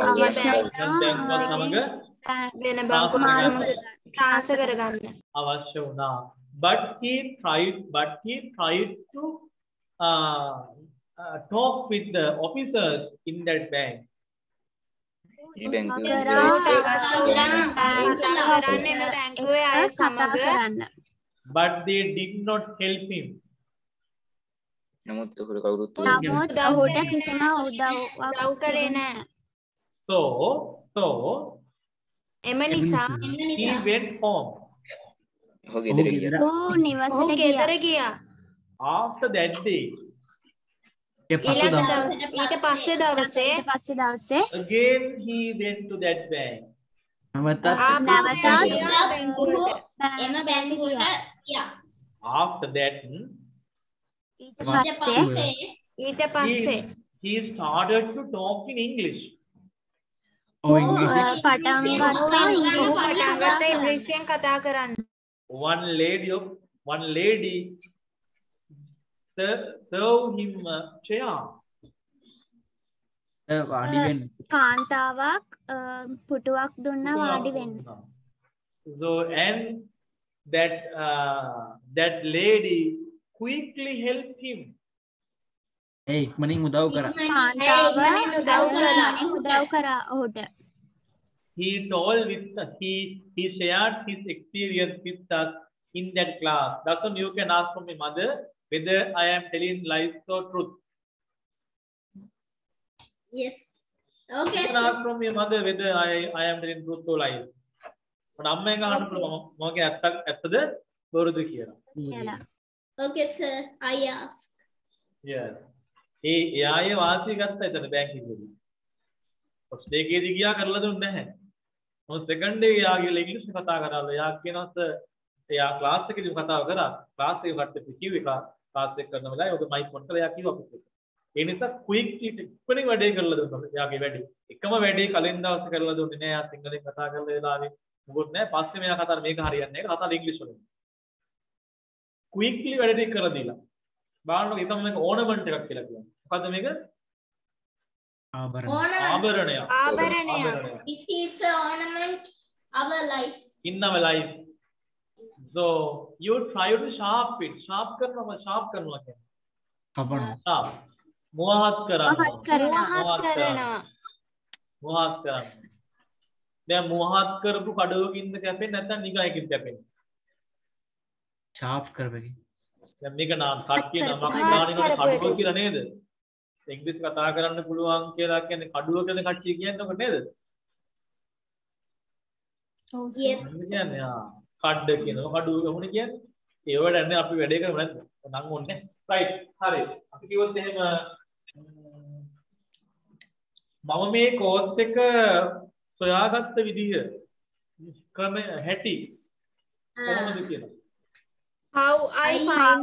වෙන බැංකුවකට transfer කරගන්න. අවශ්‍ය වුණා. But he tried to talk with the officers in that bank. But they did not help him. So he went home. After that day, ඊට පස්සේ දවසේ again he went to that bank. After that, he started to talk in English. One lady served him a chair. කාන්තාවක් පුටුවක් දුන්නා වාඩි වෙන්න. So and that lady quickly helped him. ඉක්මනින් උදව් කරා. උදව් කරා ඔහුට. He shared his experience with us in that class. That's when you can ask from my mother whether I am telling lies or truth. Yes. Okay. You can ask from your mother whether I am telling truth or lies. But amma enga ahanna puluwa mage ඇත්තද බොරුද කියලා. Okay sir, I ask. Yes. එයායේ වාසිය ගත්තා එතන බැංකුවේදී. Post එකේදී ගියා කරලා දුන්නේ නැහැ. මොකද සෙකන්ඩ් එකේ යා ගිහලා ඉංග්‍රීසි කතා කරලා යා කියනවාත් එයා ක්ලාස් එකේදී කතා කරා ක්ලාස් එකේ කට්ටිය කිව්වේ ක්ලාස් එක කරන වෙලාවේ ඔබ මයික් ඔන් කරලා යා කිව්වා අපිට. ඒ නිසා ක්වික්ලි ඉක්මනින් වැඩේ කරලා දුන්නා යාගේ වැඩේ. එකම වැඩේ කලින් දවසේ කරලා දුන්නේ නෑ යා සිංහලෙන් කතා කරලා වෙලාවේ. මොකොත් නෑ පස්සේ මෙයා කතා මේක හරියන්නේ නෑ කතා ඉංග්‍රීසි වලින්. ක්වික්ලි වැඩේ කරලා දීලා. බලන්න ඒක තමයි ඕනමන්ට් එකක් කියලා කියන්නේ. මොකද්ද මේක? ආභරණය. It is an ornament our life. In our life. So you try to sharp it. Sharp करना क्या? Sharp. मुहात करना. දැන් මුවහත් කරපු කඩුවකින්ද කැපෙන්නේ නැත්නම් නිගයකින් කැපෙන්නේ? ෂාප් කරපෙකින්. දැන් මේක නම් කට්ටිය නමක් දානකොට කඩුව කියලා නේද? ඉංග්‍රීසි කතා කරන්න පුළුවන් කියලා කියන්නේ කඩුව කියලා කට්ටිය කියන්නේ නේද? Yes. කියන්නේ කඩ කියනවා කඩුව කොහොමද කියන්නේ? ඒවට නැන්නේ අපි වැඩේ කරමු නැද්ද? නම් ඕනේ. right. හරි. අපි කිව්වොත් එහෙම මම මේ කෝස් එක සොයාගත්ත විදිහ ක්‍රම හැටි කොහොමද කියලා? How I find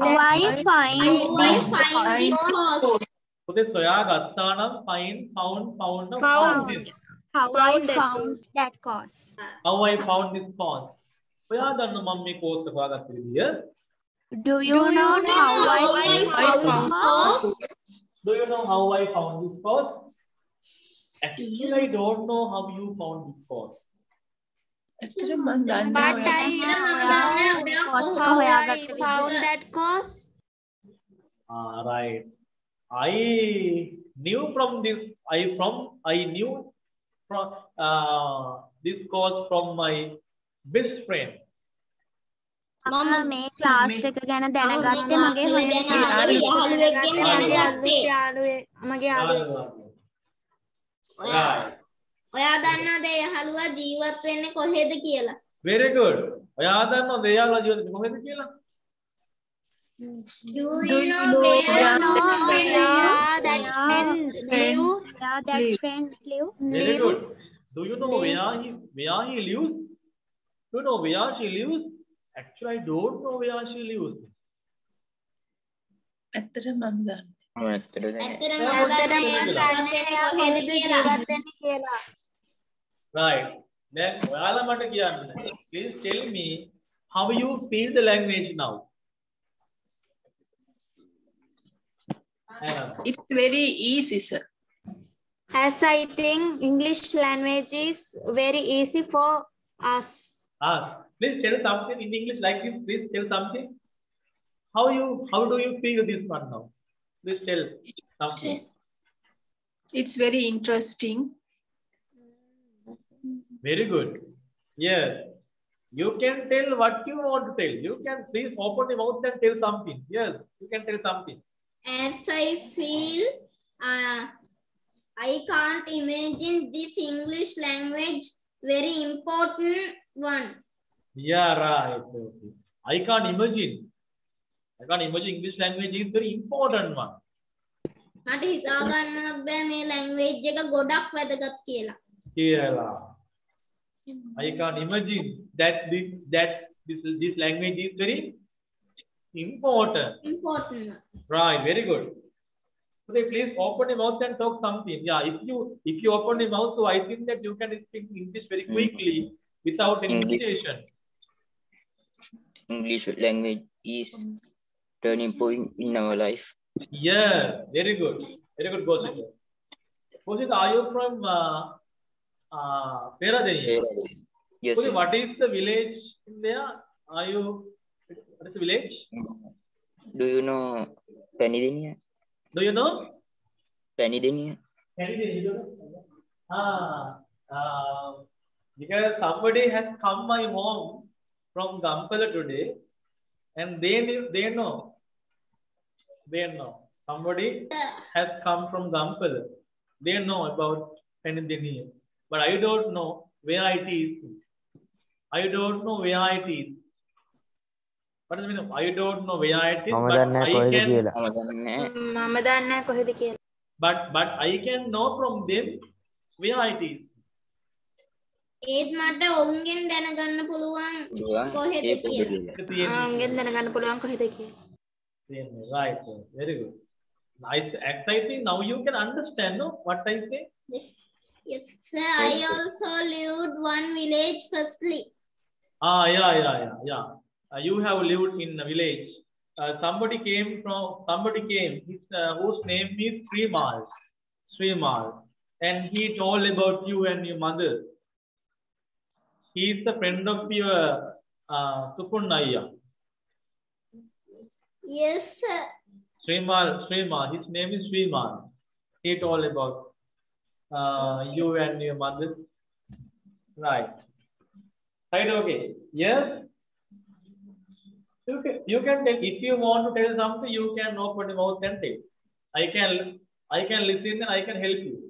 පොතේ සොයාගත්තා නම් find found How I found that course. How I found this course. ඔයා දන්න මම මේ කෝස් එක හොයාගත්ත විදිහ. Do you know how I found course? Do you know how I found this course? Actually, I don't know how you found this course. But I found that course. Right. I knew from this. I knew from this course from my best friend. මම මේ class එක ගැන දැනගත්තේ මගේ යාළුවෙක්. ඔයා දන්නවද යහළුවා ජීවත් වෙන්නේ කොහෙද කියලා? Very good. ඔයා දන්නවද එයාලා ජීවත් වෙන්නේ කොහෙද කියලා? Do you know where that friend live? Very good. Do you know where he lives? Do you know where she lives? Actually, I don't know where she lives. ඇත්තටම මම දන්නේ. Right. Then ඔයාලා මට කියන්න. Please tell me how you feel the language now. It's very easy, sir. As I think English language is very easy for us. Please tell something in English like this. Please tell something. How do you feel this one now? Please tell something. It's very interesting. Very good. Yes. You can tell what you want to tell. You can please open your mouth and tell something. Yes, you can tell something. As I feel, I can't imagine this English language very important one. Yeah, right. Okay. I can't imagine English language is very important one. මට හිතා ගන්නවත් බෑ මේ language එක ගොඩක් වැදගත් කියලා. කියලා. I can't imagine that this language is very important. Important. Right, very good. Okay, please open your mouth and talk something. Yeah, if you open your mouth, so I think that you can speak English very quickly without any hesitation. English language is turning point in our life. Yes, very good. Very good, Gosit. Gosit, are you from Peradeniya? Yes. Gosit, what is the village in there? What is the village? Do you know Penidenia? Do you know? Penidenia? Because somebody has come my home from Gampala today, and they know. Somebody has come from Gampala. They know about Penidenia, but I don't know where it is. I don't know where it is. What does it mean? I don't know where it is, but I can know from them where it is. ඒත් මට ඔවුන්ගෙන් දැනගන්න පුළුවන් කොහෙද කියලා. ඔවුන්ගෙන් දැනගන්න පුළුවන් කොහෙද කියලා. Right. Very good. Nice. Exciting. Now you can understand, no? What I say? Yes. Yes, sir. I also lived one village firstly. Yeah. You have lived in a village. Somebody came, whose name is Srimal. And he told about you and your mother. He is the friend of your Supunaya. Yes, sir. Srimal. His name is Srimal. He told about you and your mother. Right. Okay. Yes. You can take, if you want to tell something, you can open your mouth and take. I can listen and I can help you.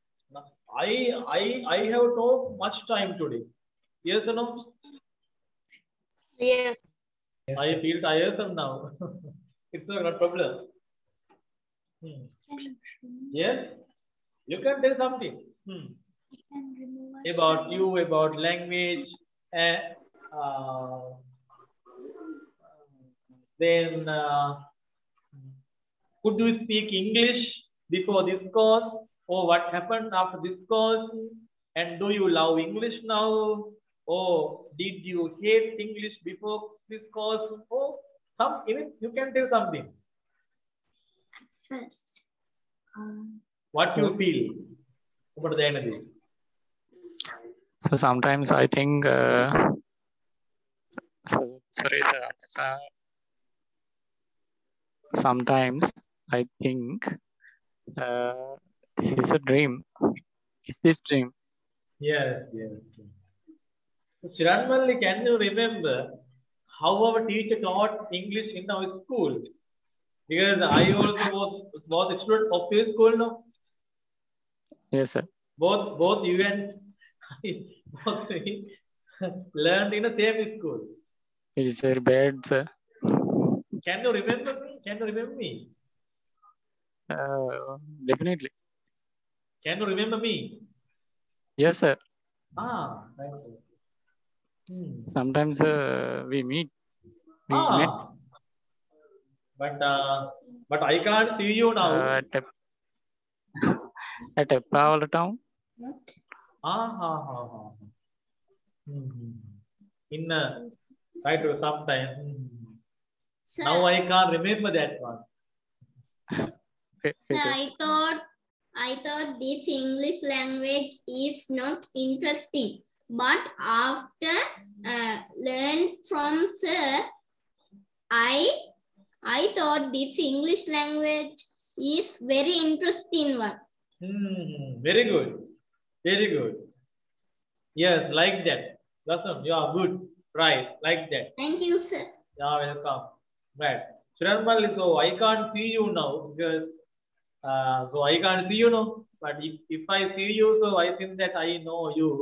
I have talked much time today. Yes or no? Yes. I feel tired now. It's not a problem. Yes. You can tell something about you, about language, then could you speak English before this course, or what happened after this course, and do you love English now, or did you hate English before this course, or even you can tell something. First, what you feel about the end of this? So sometimes I think sometimes I think this is a dream. Is this dream? Yes. So Shiranmalli, can you remember how our teacher taught English in our school? Because I also was a student of your school, no? Yes, sir. Both you and both learned in the same school. It is very bad, sir. Can you remember me? Definitely. Can you remember me? Yes, sir. Thank you. Sometimes we meet. Met. But I can't see you now. At Eppavala town. In right sometime. Sir, now I can't remember that one. Sir, I thought this English language is not interesting, but after learn from sir, I thought this English language is very interesting one. Very good. Yes, like that. Awesome. You are good. Right, like that. Thank you, sir. Yeah, welcome. Right. Shiranmalli, so I can't see you now because so I can't see you now. But if I see you, so I think that I know you.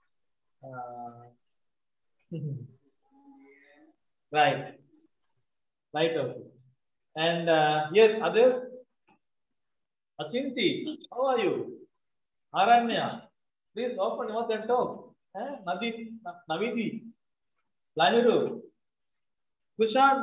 Right. Okay. And yes, others. Achinti, how are you? Aranya, please open your mouth and talk. Navidi, Laniru, Kushan.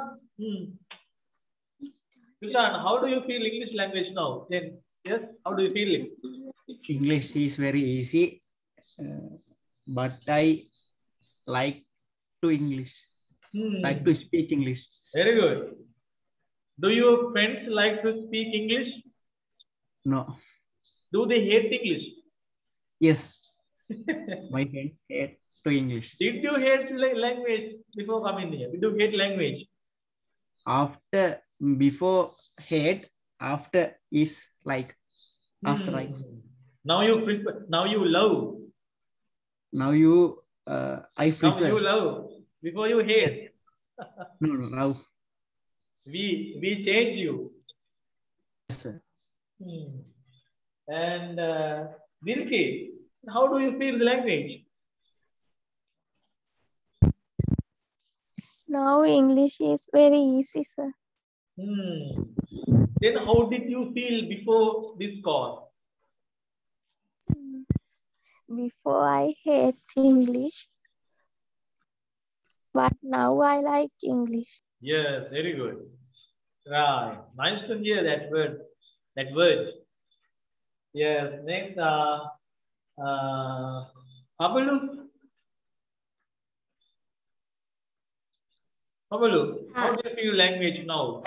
Kushan, how do you feel English language now? Then, yes, how do you feel it? English is very easy, but I like to English. Like to speak English. Very good. Do your friends like to speak English? No. Do they hate English? Yes. My friends hate to English. Did you hate language before coming here? Did you hate language? Before hate, after is like. After like. Now you prefer. Now you love. Now you. I prefer. Now you love. Before you hate. No, love. We change you. Yes, sir. And Nirki, how do you feel the language? Now English is very easy, sir. Then how did you feel before this course? before I hate English, but now I like English. Yes, very good. Right. Nice to hear that word. That word. Yes. Next, Abalu. Abalu, how do you feel language now?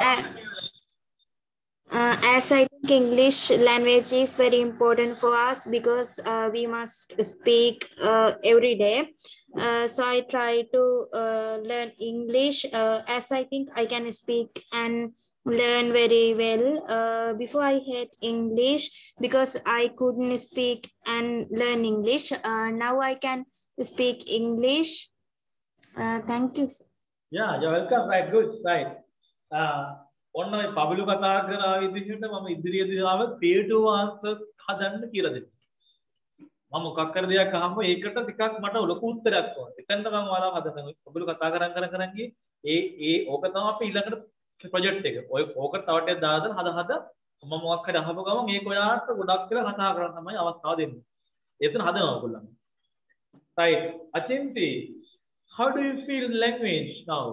As I think English language is very important for us because we must speak every day. So I try to learn English as I think I can speak and learn very well. Before I hate English because I couldn't speak and learn English. Now I can speak English. Thank you. Yeah, you're welcome. Right, good. Right. ඔන්න ඔය පබළු කතා කරා විදිහට මම ඉදිරියේදී ආව creative answers හදන්න කියලා දෙන්න. මම මොකක් කර දෙයක් අහම ඒකට ටිකක් මට ලොකු උත්තරයක් ඕන. එතනට මම ඔයාලා හදන්න පබළු කතා කරන් ගියේ ඒ ඕක තමයි අපි ඊළඟට ප්‍රොජෙක්ට් එක. ඔය ඕක තව ටිකක් දාලා හද මම මොකක් හරි අහපු ගමන් ඒක ඔයාලට ගොඩක් කියලා කතා කරන්න තමයි අවස්ථාව දෙන්නේ. එතන හදනවා ඔයගොල්ලන්. Right. Achinti, how do you feel language now?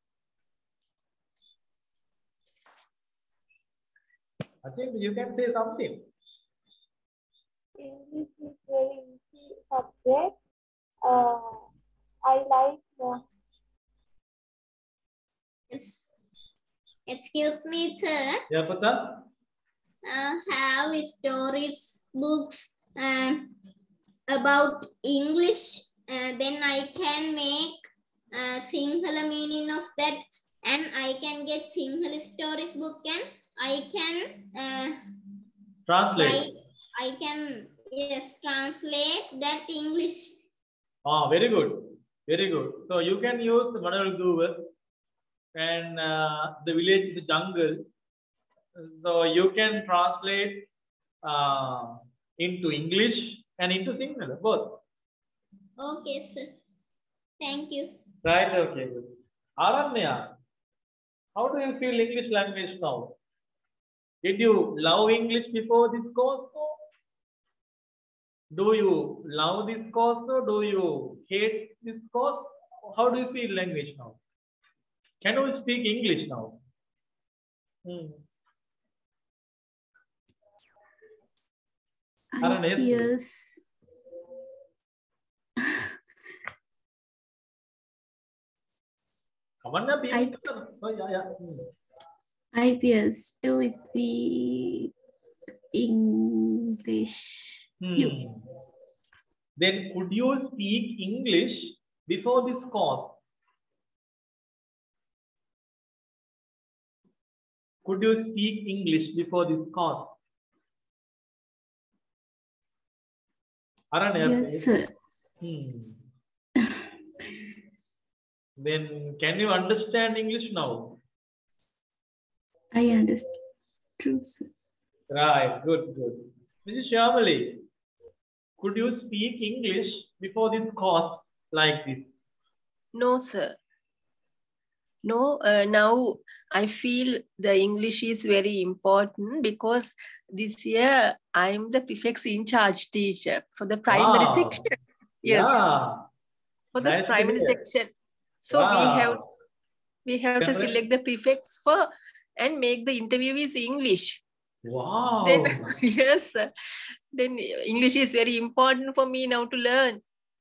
I think you can say something. English is very easy subject. I like Excuse me, sir. Yeah, Pata? Have stories, books about English. Then I can make Sinhala meaning of that, and I can get Sinhala stories book and I can translate. I can translate that English. Very good, very good. So you can use the model Google and the village is the jungle. So you can translate into English and into Sinhala both. Okay, sir. Thank you. Right. Okay. Good. Aranya, how do you feel English language now? Did you love English before this course? Do you love this course or do you hate this course? How do you feel language now? Can you speak English now? I fears to speak English. Then could you speak English before this course? Could you speak English before this course? Yes, sir. Then can you understand English now? I understand. True, sir. Right, good, good. Mrs. Shyamali, could you speak English before this course like this? No, sir. No, now I feel the English is very important because this year I'm the prefect's in charge teacher for the primary section. Yes. Yeah. For the primary section. So we have to select the prefects for and make the interview is English. Wow. Then, yes, sir. Then English is very important for me now to learn.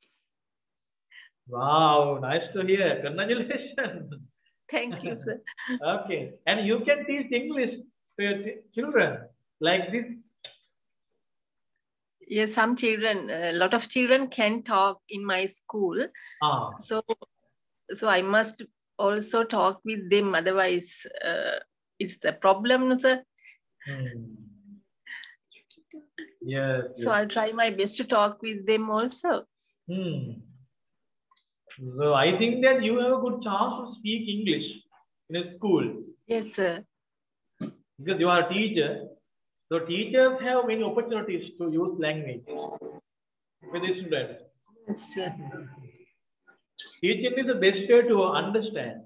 Wow, nice to hear. Congratulations. Thank you, sir. Okay. And you can teach English to your children like this? Yes, some children, a lot of children can talk in my school. So I must also talk with them. Otherwise, it's the problem, sir. Yes. So I'll try my best to talk with them also. So I think that you have a good chance to speak English in a school. Yes, sir. Because you are a teacher. So teachers have many opportunities to use language with the students. Yes, sir. Teaching is the best way to understand.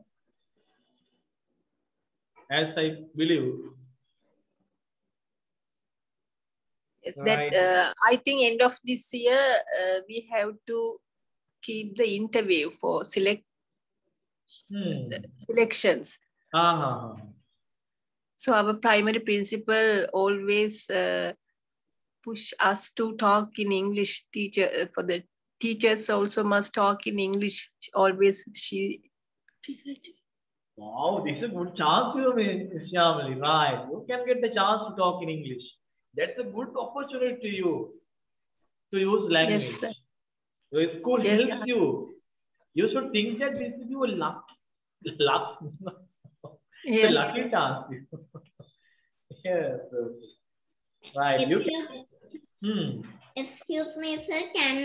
As I believe. Yes, Right. that I think end of this year we have to keep the interview for selections. So our primary principal always push us to talk in English. For the teachers also must talk in English. Always she. Wow, this is a good chance for you, Miss Shyamali. Right. You can get the chance to talk in English. That's a good opportunity to you to use language. Yes, sir. Your school Yes, helps sir. you. You should think that this is your luck. Yes. A lucky chance. Yes. Right. Excuse me, sir. Can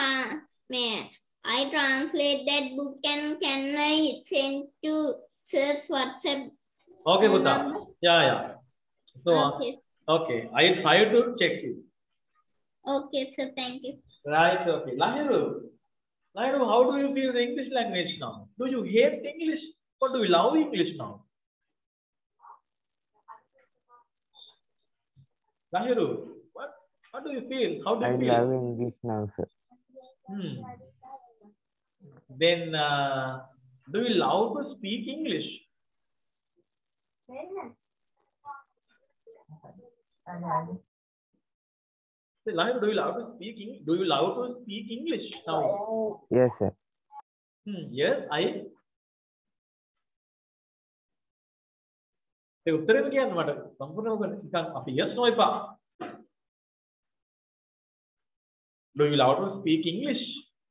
I translate that book and can I send to sir's WhatsApp Okay, Buddha. number? Yeah. So, Okay. okay. I try to check you. Okay, sir. Thank you. Right. Okay. Lahiru, how do you feel the English language now? Do you hate English or do you love English now? Lahiru, what do you feel? How do you feel? I love English now, sir. Then, do you love to speak English? Lahiru, do you love to speak English? Do you love to speak English now? Yes, sir. Yes, I. The उत्तरम क्या है ना संपूर्ण होगा निकाल आप yes no Ipa. Do you love to speak English?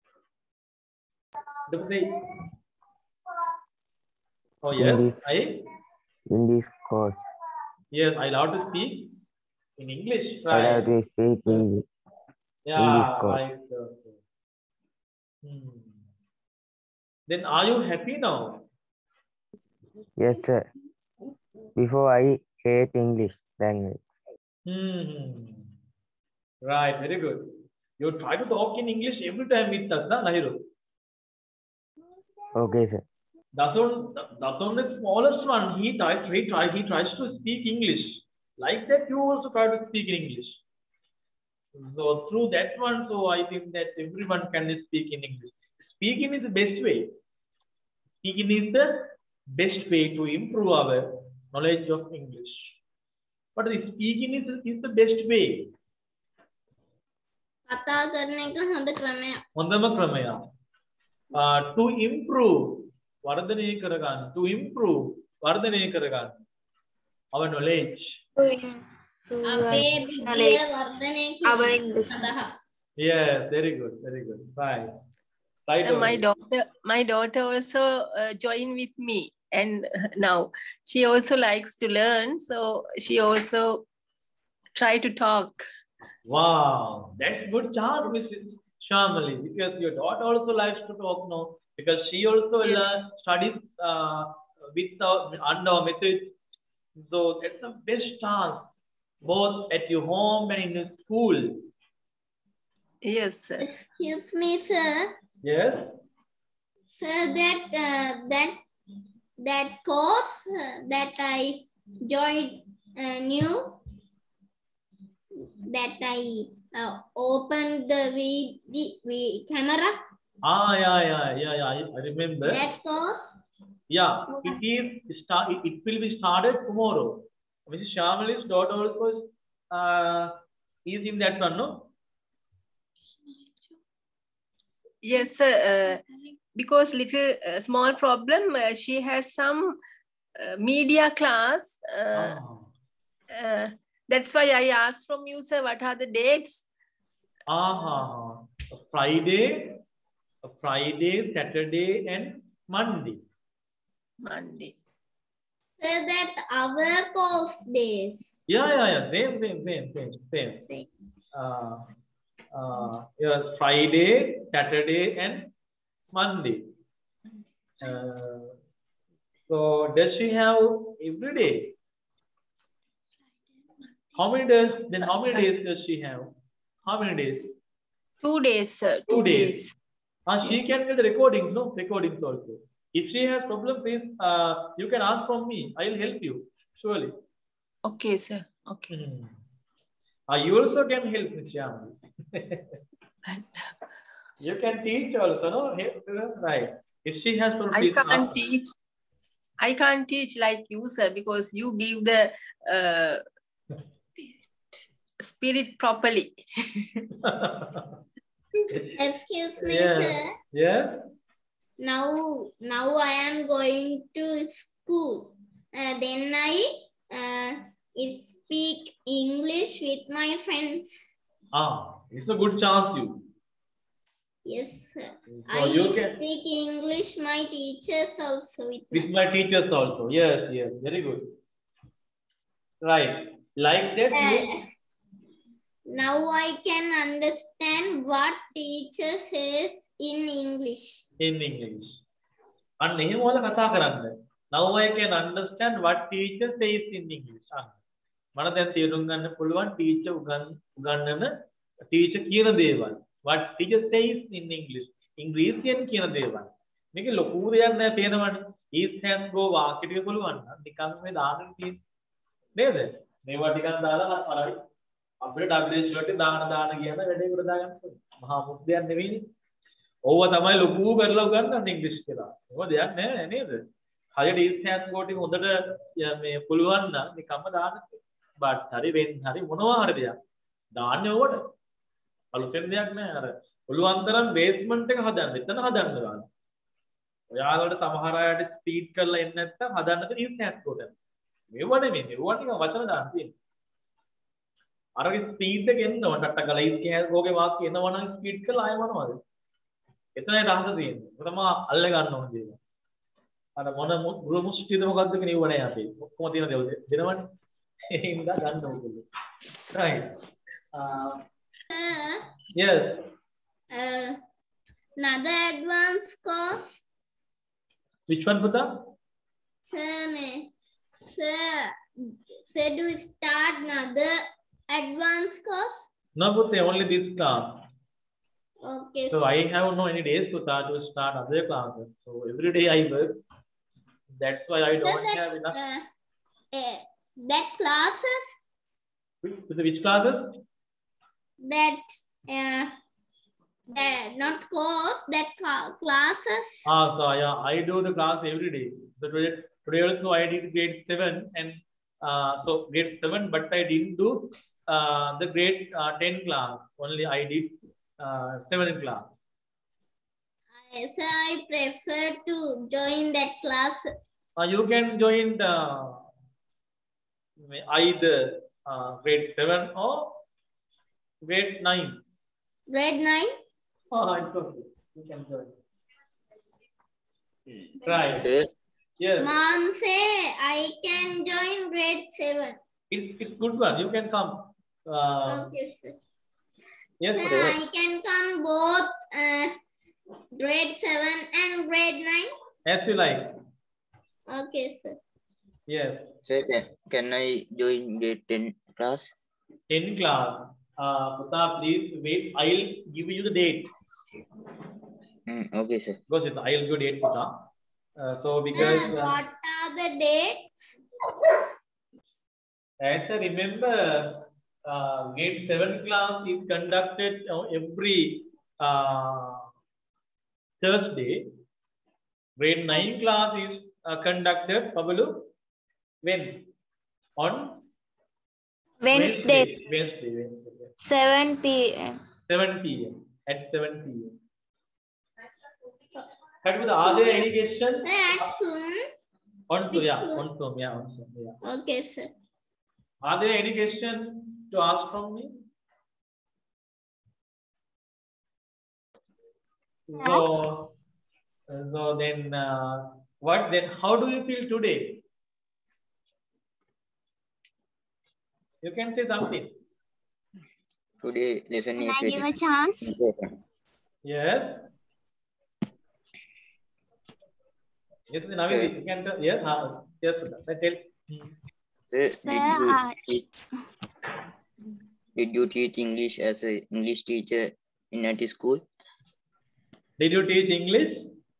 Oh yes, in this course. Yes, I love to speak in English. Right. I love to speak English. Yeah, in this course. Right. Okay. Then are you happy now? Yes, sir. Before I hate English language. Right, very good. You try to talk in English every time with us, na, Lahiru? Okay, sir. That's on the smallest one. He tries to speak English. Like that, you also try to speak English. So through that one, so I think that everyone can speak in English. Speaking is the best way. Speaking is the best way to improve our knowledge of English. But the speaking is the best way. To improve our knowledge. Our English. Yes, very good. Right. My daughter also joined with me, and now she also likes to learn, so she also try to talk. Wow, that's good chance, Mrs. Shyamali, because your daughter also likes to talk now, because she also studies under our method. So that's the best chance, both at your home and in your school. Yes, sir. Excuse me, sir. Yes. Sir, that course that I joined new, that I opened the camera. Yeah. I remember. That course. Yeah, it will be started tomorrow. Mrs. Shyamali's daughter also is in that one, no? Yes, sir. Because little small problem, she has some media class. That's why I asked from you, sir, what are the dates? Friday, Saturday, and Monday. So that our course days. Yeah. Same. Yes, Friday, Saturday, and Monday. So does she have every day? How many days? Then how many days does she have? How many days? 2 days, sir. 2 days. She can get the recordings, no? Recordings also. If she has problem, please, you can ask from me. I will help you, surely. Okay, sir. Okay. You also can help, Shyam. You can teach also, no? Right. If she has to I can't teach. I can't teach like you, sir, because you give the spirit properly. Excuse me, Yeah. sir. Yeah. Now I am going to school. Then I speak English with my friends. It's a good chance, you. Yes, sir. So I you can speak English my teachers also with my teachers also. Yes, yes, very good. Right. Like that, you. Now I can understand what teacher says in English. In English. And now I can understand what teacher says in English. Mana දැන් තේරුම් ගන්න පුළුවන් teacher උගන්වන teacher කියන දේවල්. What teacher says in English. ඉංග්‍රීසියෙන් කියන දේවල්. මේක ලොකු දෙයක් නෑ පේනවනේ. East hand go වාක්‍ය ටික පුළුවන් නම් නිකන් මේ දාන්න තියෙන්නේ. නේද? මේවා ටිකක් දාලා අරයි අපිට WH වලට දාන කියන වැඩේ උඩ දාගන්න පුළුවන්. මහා මුද්දයක් නෙවෙයිනේ. ඕව තමයි ලොකු කරලා උගන්වන්නේ ඉංග්‍රීසි කියලා. ඕව දෙයක් නෑ නේද? හරියට East hand go ටික හොඳට මේ පුළුවන් නම් නිකම්ම දාන්න. but hari when hari මොනවා හරි දෙයක් දාන්නේ ඕකට අලුතෙන් දෙයක් නෑ අර පුළුවන් තරම් බේස්මන්ට් එක හදන්න එතන හදන්න ගන්න ඔයාලට සමහර අයට ස්පීඩ් කරලා එන්නේ නැත්නම් හදන්න තියෙන ඉස්නැට් කොට මේව නෙමෙයි මේවා ටික වචන දාන්න තියෙන්නේ අර ස්පීඩ් එක එන්න ඕන ටට්ට ගලයි කෝගේ වාක්‍ය එනවනම් ස්පීඩ් කරලා ආයෙ මොනවද එතනයි රහස තියෙන්නේ ඒක තමයි අල්ල ගන්න ඕන දේ අර මොන මුළු මුස්ටිද මොකද්ද කියන ඉව නෑ අපි ඔක්කොම තියෙන දේ දෙනවනේ in the gun novel. Right. Yes. Another advanced course. Which one, Puta? Sir, do we start another advanced course? No, Puta, only this class. Okay. So I have no any days, Puta, to start other classes. So every day I work. That's why I don't have enough. That classes? Which classes? That not course, that classes. So yeah, I do the class every day. So today also I did grade 7 and so grade 7, but I didn't do the grade 10 class. Only I did 7 class. So I prefer to join that class. You can join the either grade 7 or grade 9. Grade 9? It's okay. You can join. Right. Yes. Mom say I can join grade 7. It's good one. You can come. Okay, sir. Yes, sir. I can come both grade 7 and grade 9. As you like. Okay, sir. Yes. Sir, can I join grade 10 class? 10 class. Puta, please wait. I'll give you the date. Okay, sir. Go, sir. I'll give you date, Puta. So because what are the dates? As I remember, grade 7 class is conducted every Thursday. Grade 9 class is conducted, Pabalu, when? On Wednesday. Wednesday. 7 p.m. 7 p.m. At 7 p.m. Are there any questions? At Zoom. On Zoom, yeah. On Zoom, yeah. On Zoom, yeah. Okay, sir. Are there any questions to ask from me? So then, what then? How do you feel today? You can say something. Today lesson is Can I give a chance? Yes. Yes, Naveen, you can tell. Yes, yes, tell. Sir, did you teach English as an English teacher in at school? Did you teach English?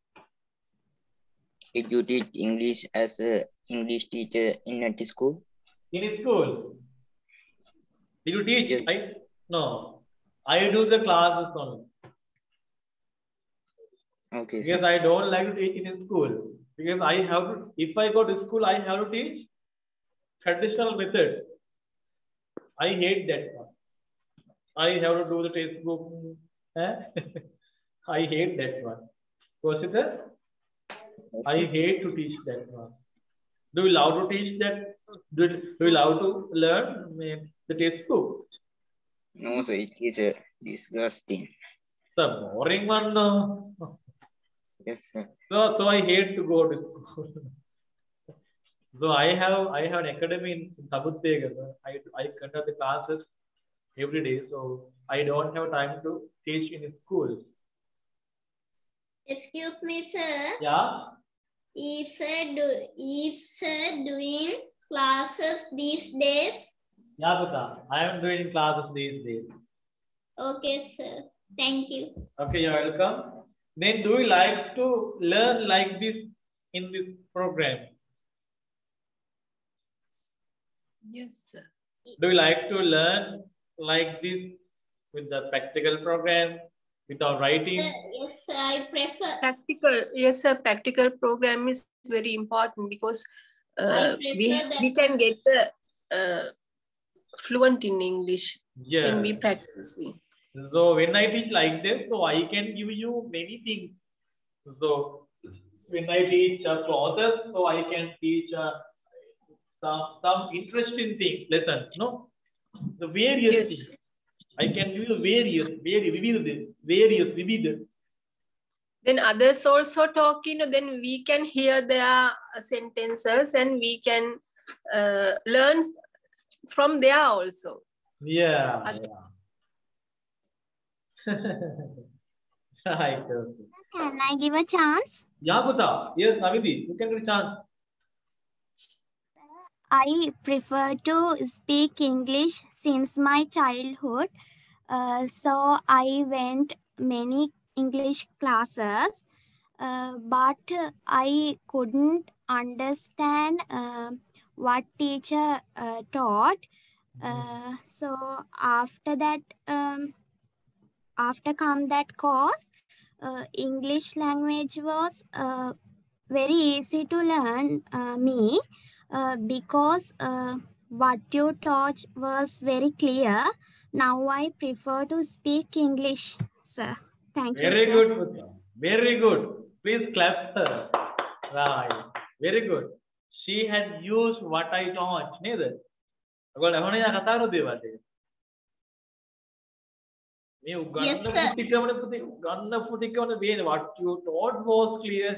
Did you teach English as an English teacher in at school? In school. Did you teach? Yes. Right? No. I do the classes only. Okay, Because sir. I don't like to teach in school. Because I have to, if I go to school, I have to teach traditional method. I hate that one. I have to do the textbook. I hate that one. Consider? I hate to teach that one. Do you love to teach that? Do you love to learn the textbook? No, sir. It is disgusting. The boring one. No. Yes, sir. So I hate to go to school. So I have an academy in Tabutega. I conduct the classes every day. So I don't have time to teach in school. Excuse me, sir. Yeah. Is sir doing classes these days? Yeah, Buddha. I am doing classes these days. Okay, sir. Thank you. Okay, you're welcome. Then do you like to learn like this in this program? Yes, sir. Do you like to learn like this with the practical program, without writing? Yes, sir. I prefer Practical. Yes, sir. Practical program is very important because we can get the fluent in English when we practice. So when I teach like this, so I can give you many things. So when I teach clauses, so I can teach some interesting things, lessons, the various things. I can give you various. Then others also talking, then we can hear their sentences and we can learn from there also. Yeah. Right. Can I give a chance? Yeah, Buddha. Yes, Navidi, you can give a chance. I prefer to speak English since my childhood. So I went many English classes, but I couldn't understand what teacher taught. So after that, after come that course, English language was very easy to learn me because what you taught was very clear. Now I prefer to speak English, sir. Thank you, Very sir. good, Putra. Very good. Please clap her. Right. Very good. She had used what I taught. Neither. Yes, sir. What you taught was clear.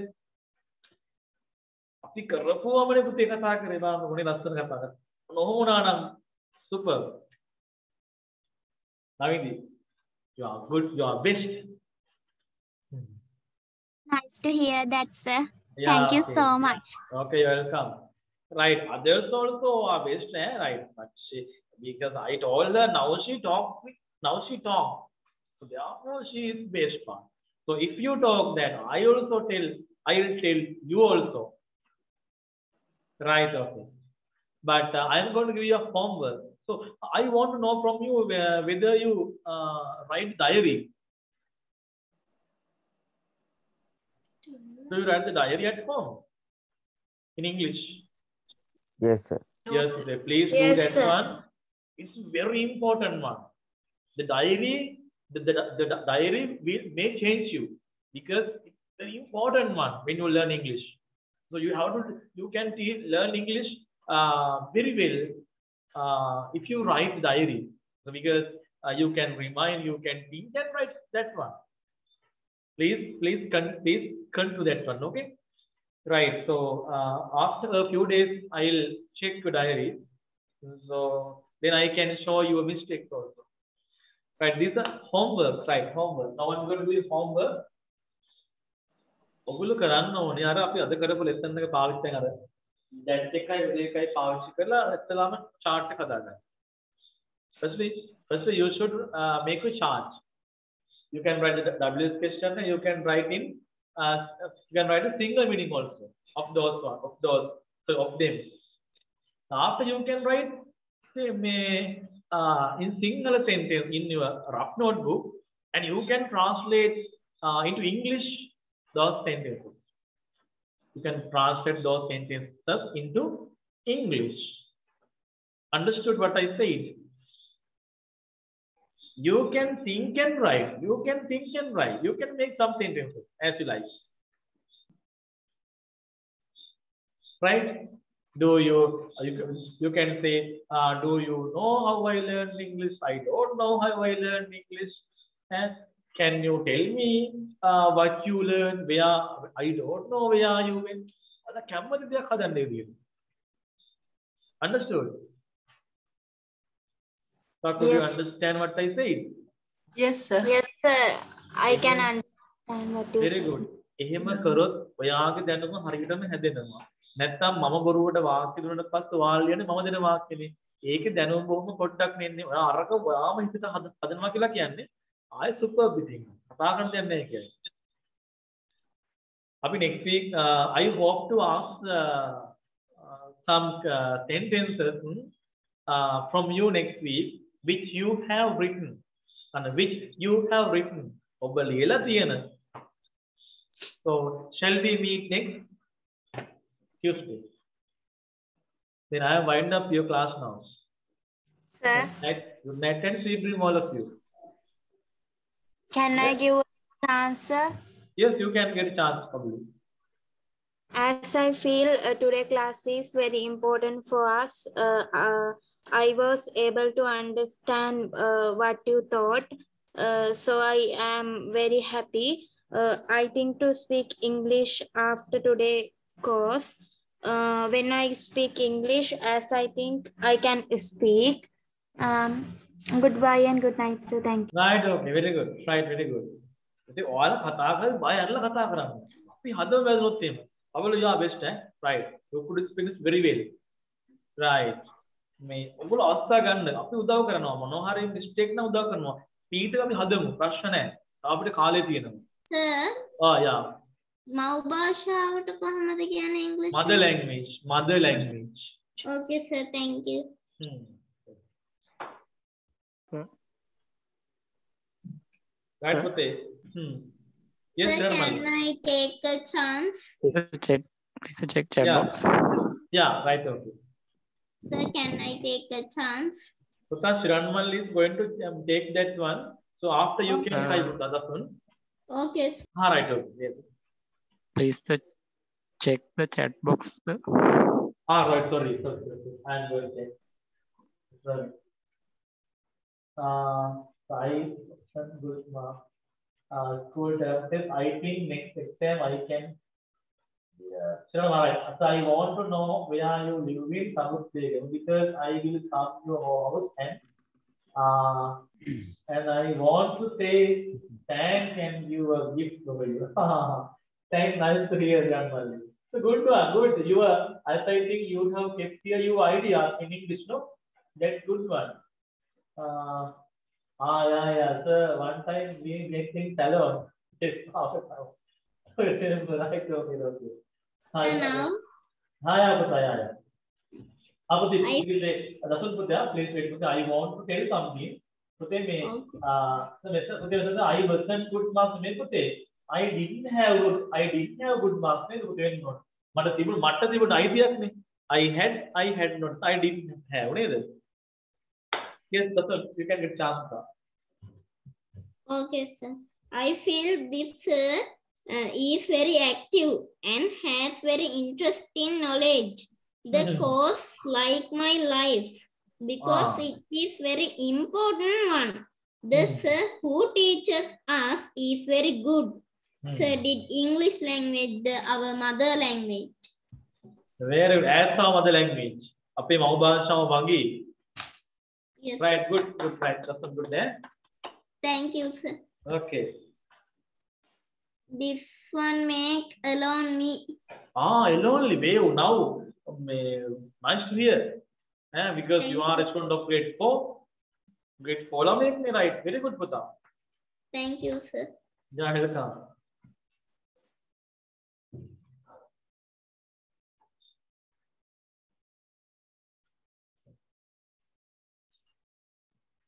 Super. Navidi, you are good. You are best. Nice to hear that, sir. Yeah, Thank you okay. so much. Okay, you're welcome. Right, others also are best, right? But because I told her now she talks. So therefore she is best one. So if you talk, then I will tell you also. Right, okay. But I'm going to give you a homework. So I want to know from you whether you write diary. Do you write the diary at home in English? Yes, sir. Yes, sir. Please do that one. It's very important one. The diary, the diary may change you because it's very important one when you learn English. So you can learn English very well if you write diary. So because you can remind, you can write that one. Please come to that one, okay? Right. So after a few days, I'll check your diary. So then I can show you a mistake also. Right. These are homework. Right. Homework. Now I'm going to do homework. ඔගොල්ලෝ කරන්න ඕනේ අර අපි අද කරපු lesson එක පාවිච්චි කරන අර that එකයි පාවිච්චි කරලා ඉතලාම chart එක හදාගන්න. Firstly you should make a chart. You can write the WS question and you can write in you can write a single meaning also of them. After you can write say in Sinhala sentence in your rough notebook, and you can translate into English those sentences. You can translate those sentences into English. Understood what I said? You can think and write. You can think and write. You can make some sentences as you like. Right? Do you can say, do you know how I learned English? I don't know how I learned English. And can you tell me what you learned? Where I don't know where you went. Understood? So could you understand what I said? Yes, sir. Yes, sir. I can understand what you Very said. good. එහෙම කරොත් ඔයාගේ දැනුම හරියටම හැදෙනවා. නැත්තම් මම බොරුවට වාක්‍ය දුන්නාට පස්සේ ඔයාලා කියන්නේ මම දෙන වාක්‍යනේ. ඒකේ දැනුම බොහොම පොඩ්ඩක් නෙන්නේ. ඔයා අරක ඔයාම හිතට හදනවා කියලා කියන්නේ ආයෙ සුපර් බිතින්. කතා කරන්න දෙන්නේ නැහැ කියන්නේ. අපි next week I hope to ask some sentences from you next week which you have written and which you have written. ඔබ ලියලා තියෙන. So shall we meet next Tuesday? Then I wind up your class now. Sir. Good night and sleep dream all of you. Can I give an answer? Yes, you can get a chance probably. As I feel today class is very important for us, I was able to understand what you thought. So I am very happy. I think to speak English after today course. When I speak English, as I think I can speak. Goodbye and good night, sir. Thank you. Right, okay, very good. Right, very good. ඉතින් ඔයාලා කතා කරලා බය අරලා කතා කරන්න. අපි හදව වැදුනොත් එහෙම. අවල you are best, right? You could speak very well. Right. මේ ඔයගොල්ලෝ අවස්ථා ගන්න. අපි උදව් කරනවා. මොනවා හරි mistake නම් උදව් කරනවා. පීට අපි හදමු. ප්‍රශ්න නැහැ. අපිට කාලේ තියෙනවා. Sir. yeah. මව් භාෂාවට කොහොමද කියන්නේ English? Mother language. Mother language. Okay, sir. Thank you. Right, Pute. Yes, sir, can I take a chance? Please check chat box. Yeah, right, okay. Sir, can I take a chance? Puta, Shiranmal is going to take that one. So after you can try with the other one. Okay. Sir. Right, okay. Yes. Please check the chat box. Right, sorry. I'm going to check. Sorry. Good mark. School term says I think next exam I can. So I want to know where you live in South Stadium because I will come to your house and I want to say thanks and give a gift for you. Thanks, nice to hear, Janmali. So good one, good. You are, as I think you have kept here your ideas in English, no? That's good one. Yeah. So one time we make things alone. Right, okay. Now? Yeah. Please wait. I want to tell something. I wasn't good marks. I didn't have good marks. I had not. I didn't have. Yes, you can get chance. Okay, sir. I feel this is very active and has very interesting knowledge. The course like my life because it is very important one. The sir who teaches us is very good. Sir did English language our mother language. Very good. As our mother language. Ape mau bahasa bagi. Yes. Right. Good. Right. That's good there. Thank you, sir. Okay. This one make alone me. Alone wave now. Nice to hear. Because you are a student of grade 4. Grade 4 make me right. Very good, Puta. Thank you, sir. Yeah, welcome.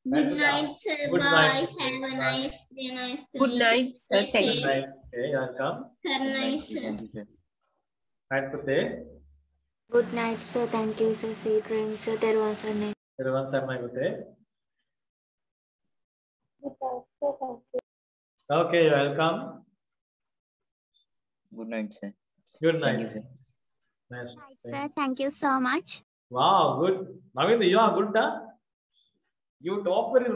Good night, sir. Good Bye. night. Have a nice day. Nice to Good meet night, you. sir. Stay Thank Good you. safe. night. Okay, welcome. Sir, nice, sir. Thank you, sir. Right, Pute. Good night, sir. Thank you, sir. Sweet dreams, sir. There was a name. Everyone, sir, my Pute. Good night, sir. Thank you. Okay, welcome. Good night, sir. Good Thank night. you, sir. Nice. Sir, thank you so much. Wow, good. Naveen, you are good, huh? You talk very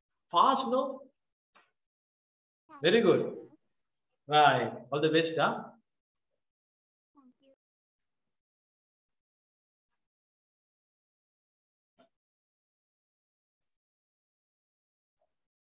fast, no? Very good. Right. All the best, huh?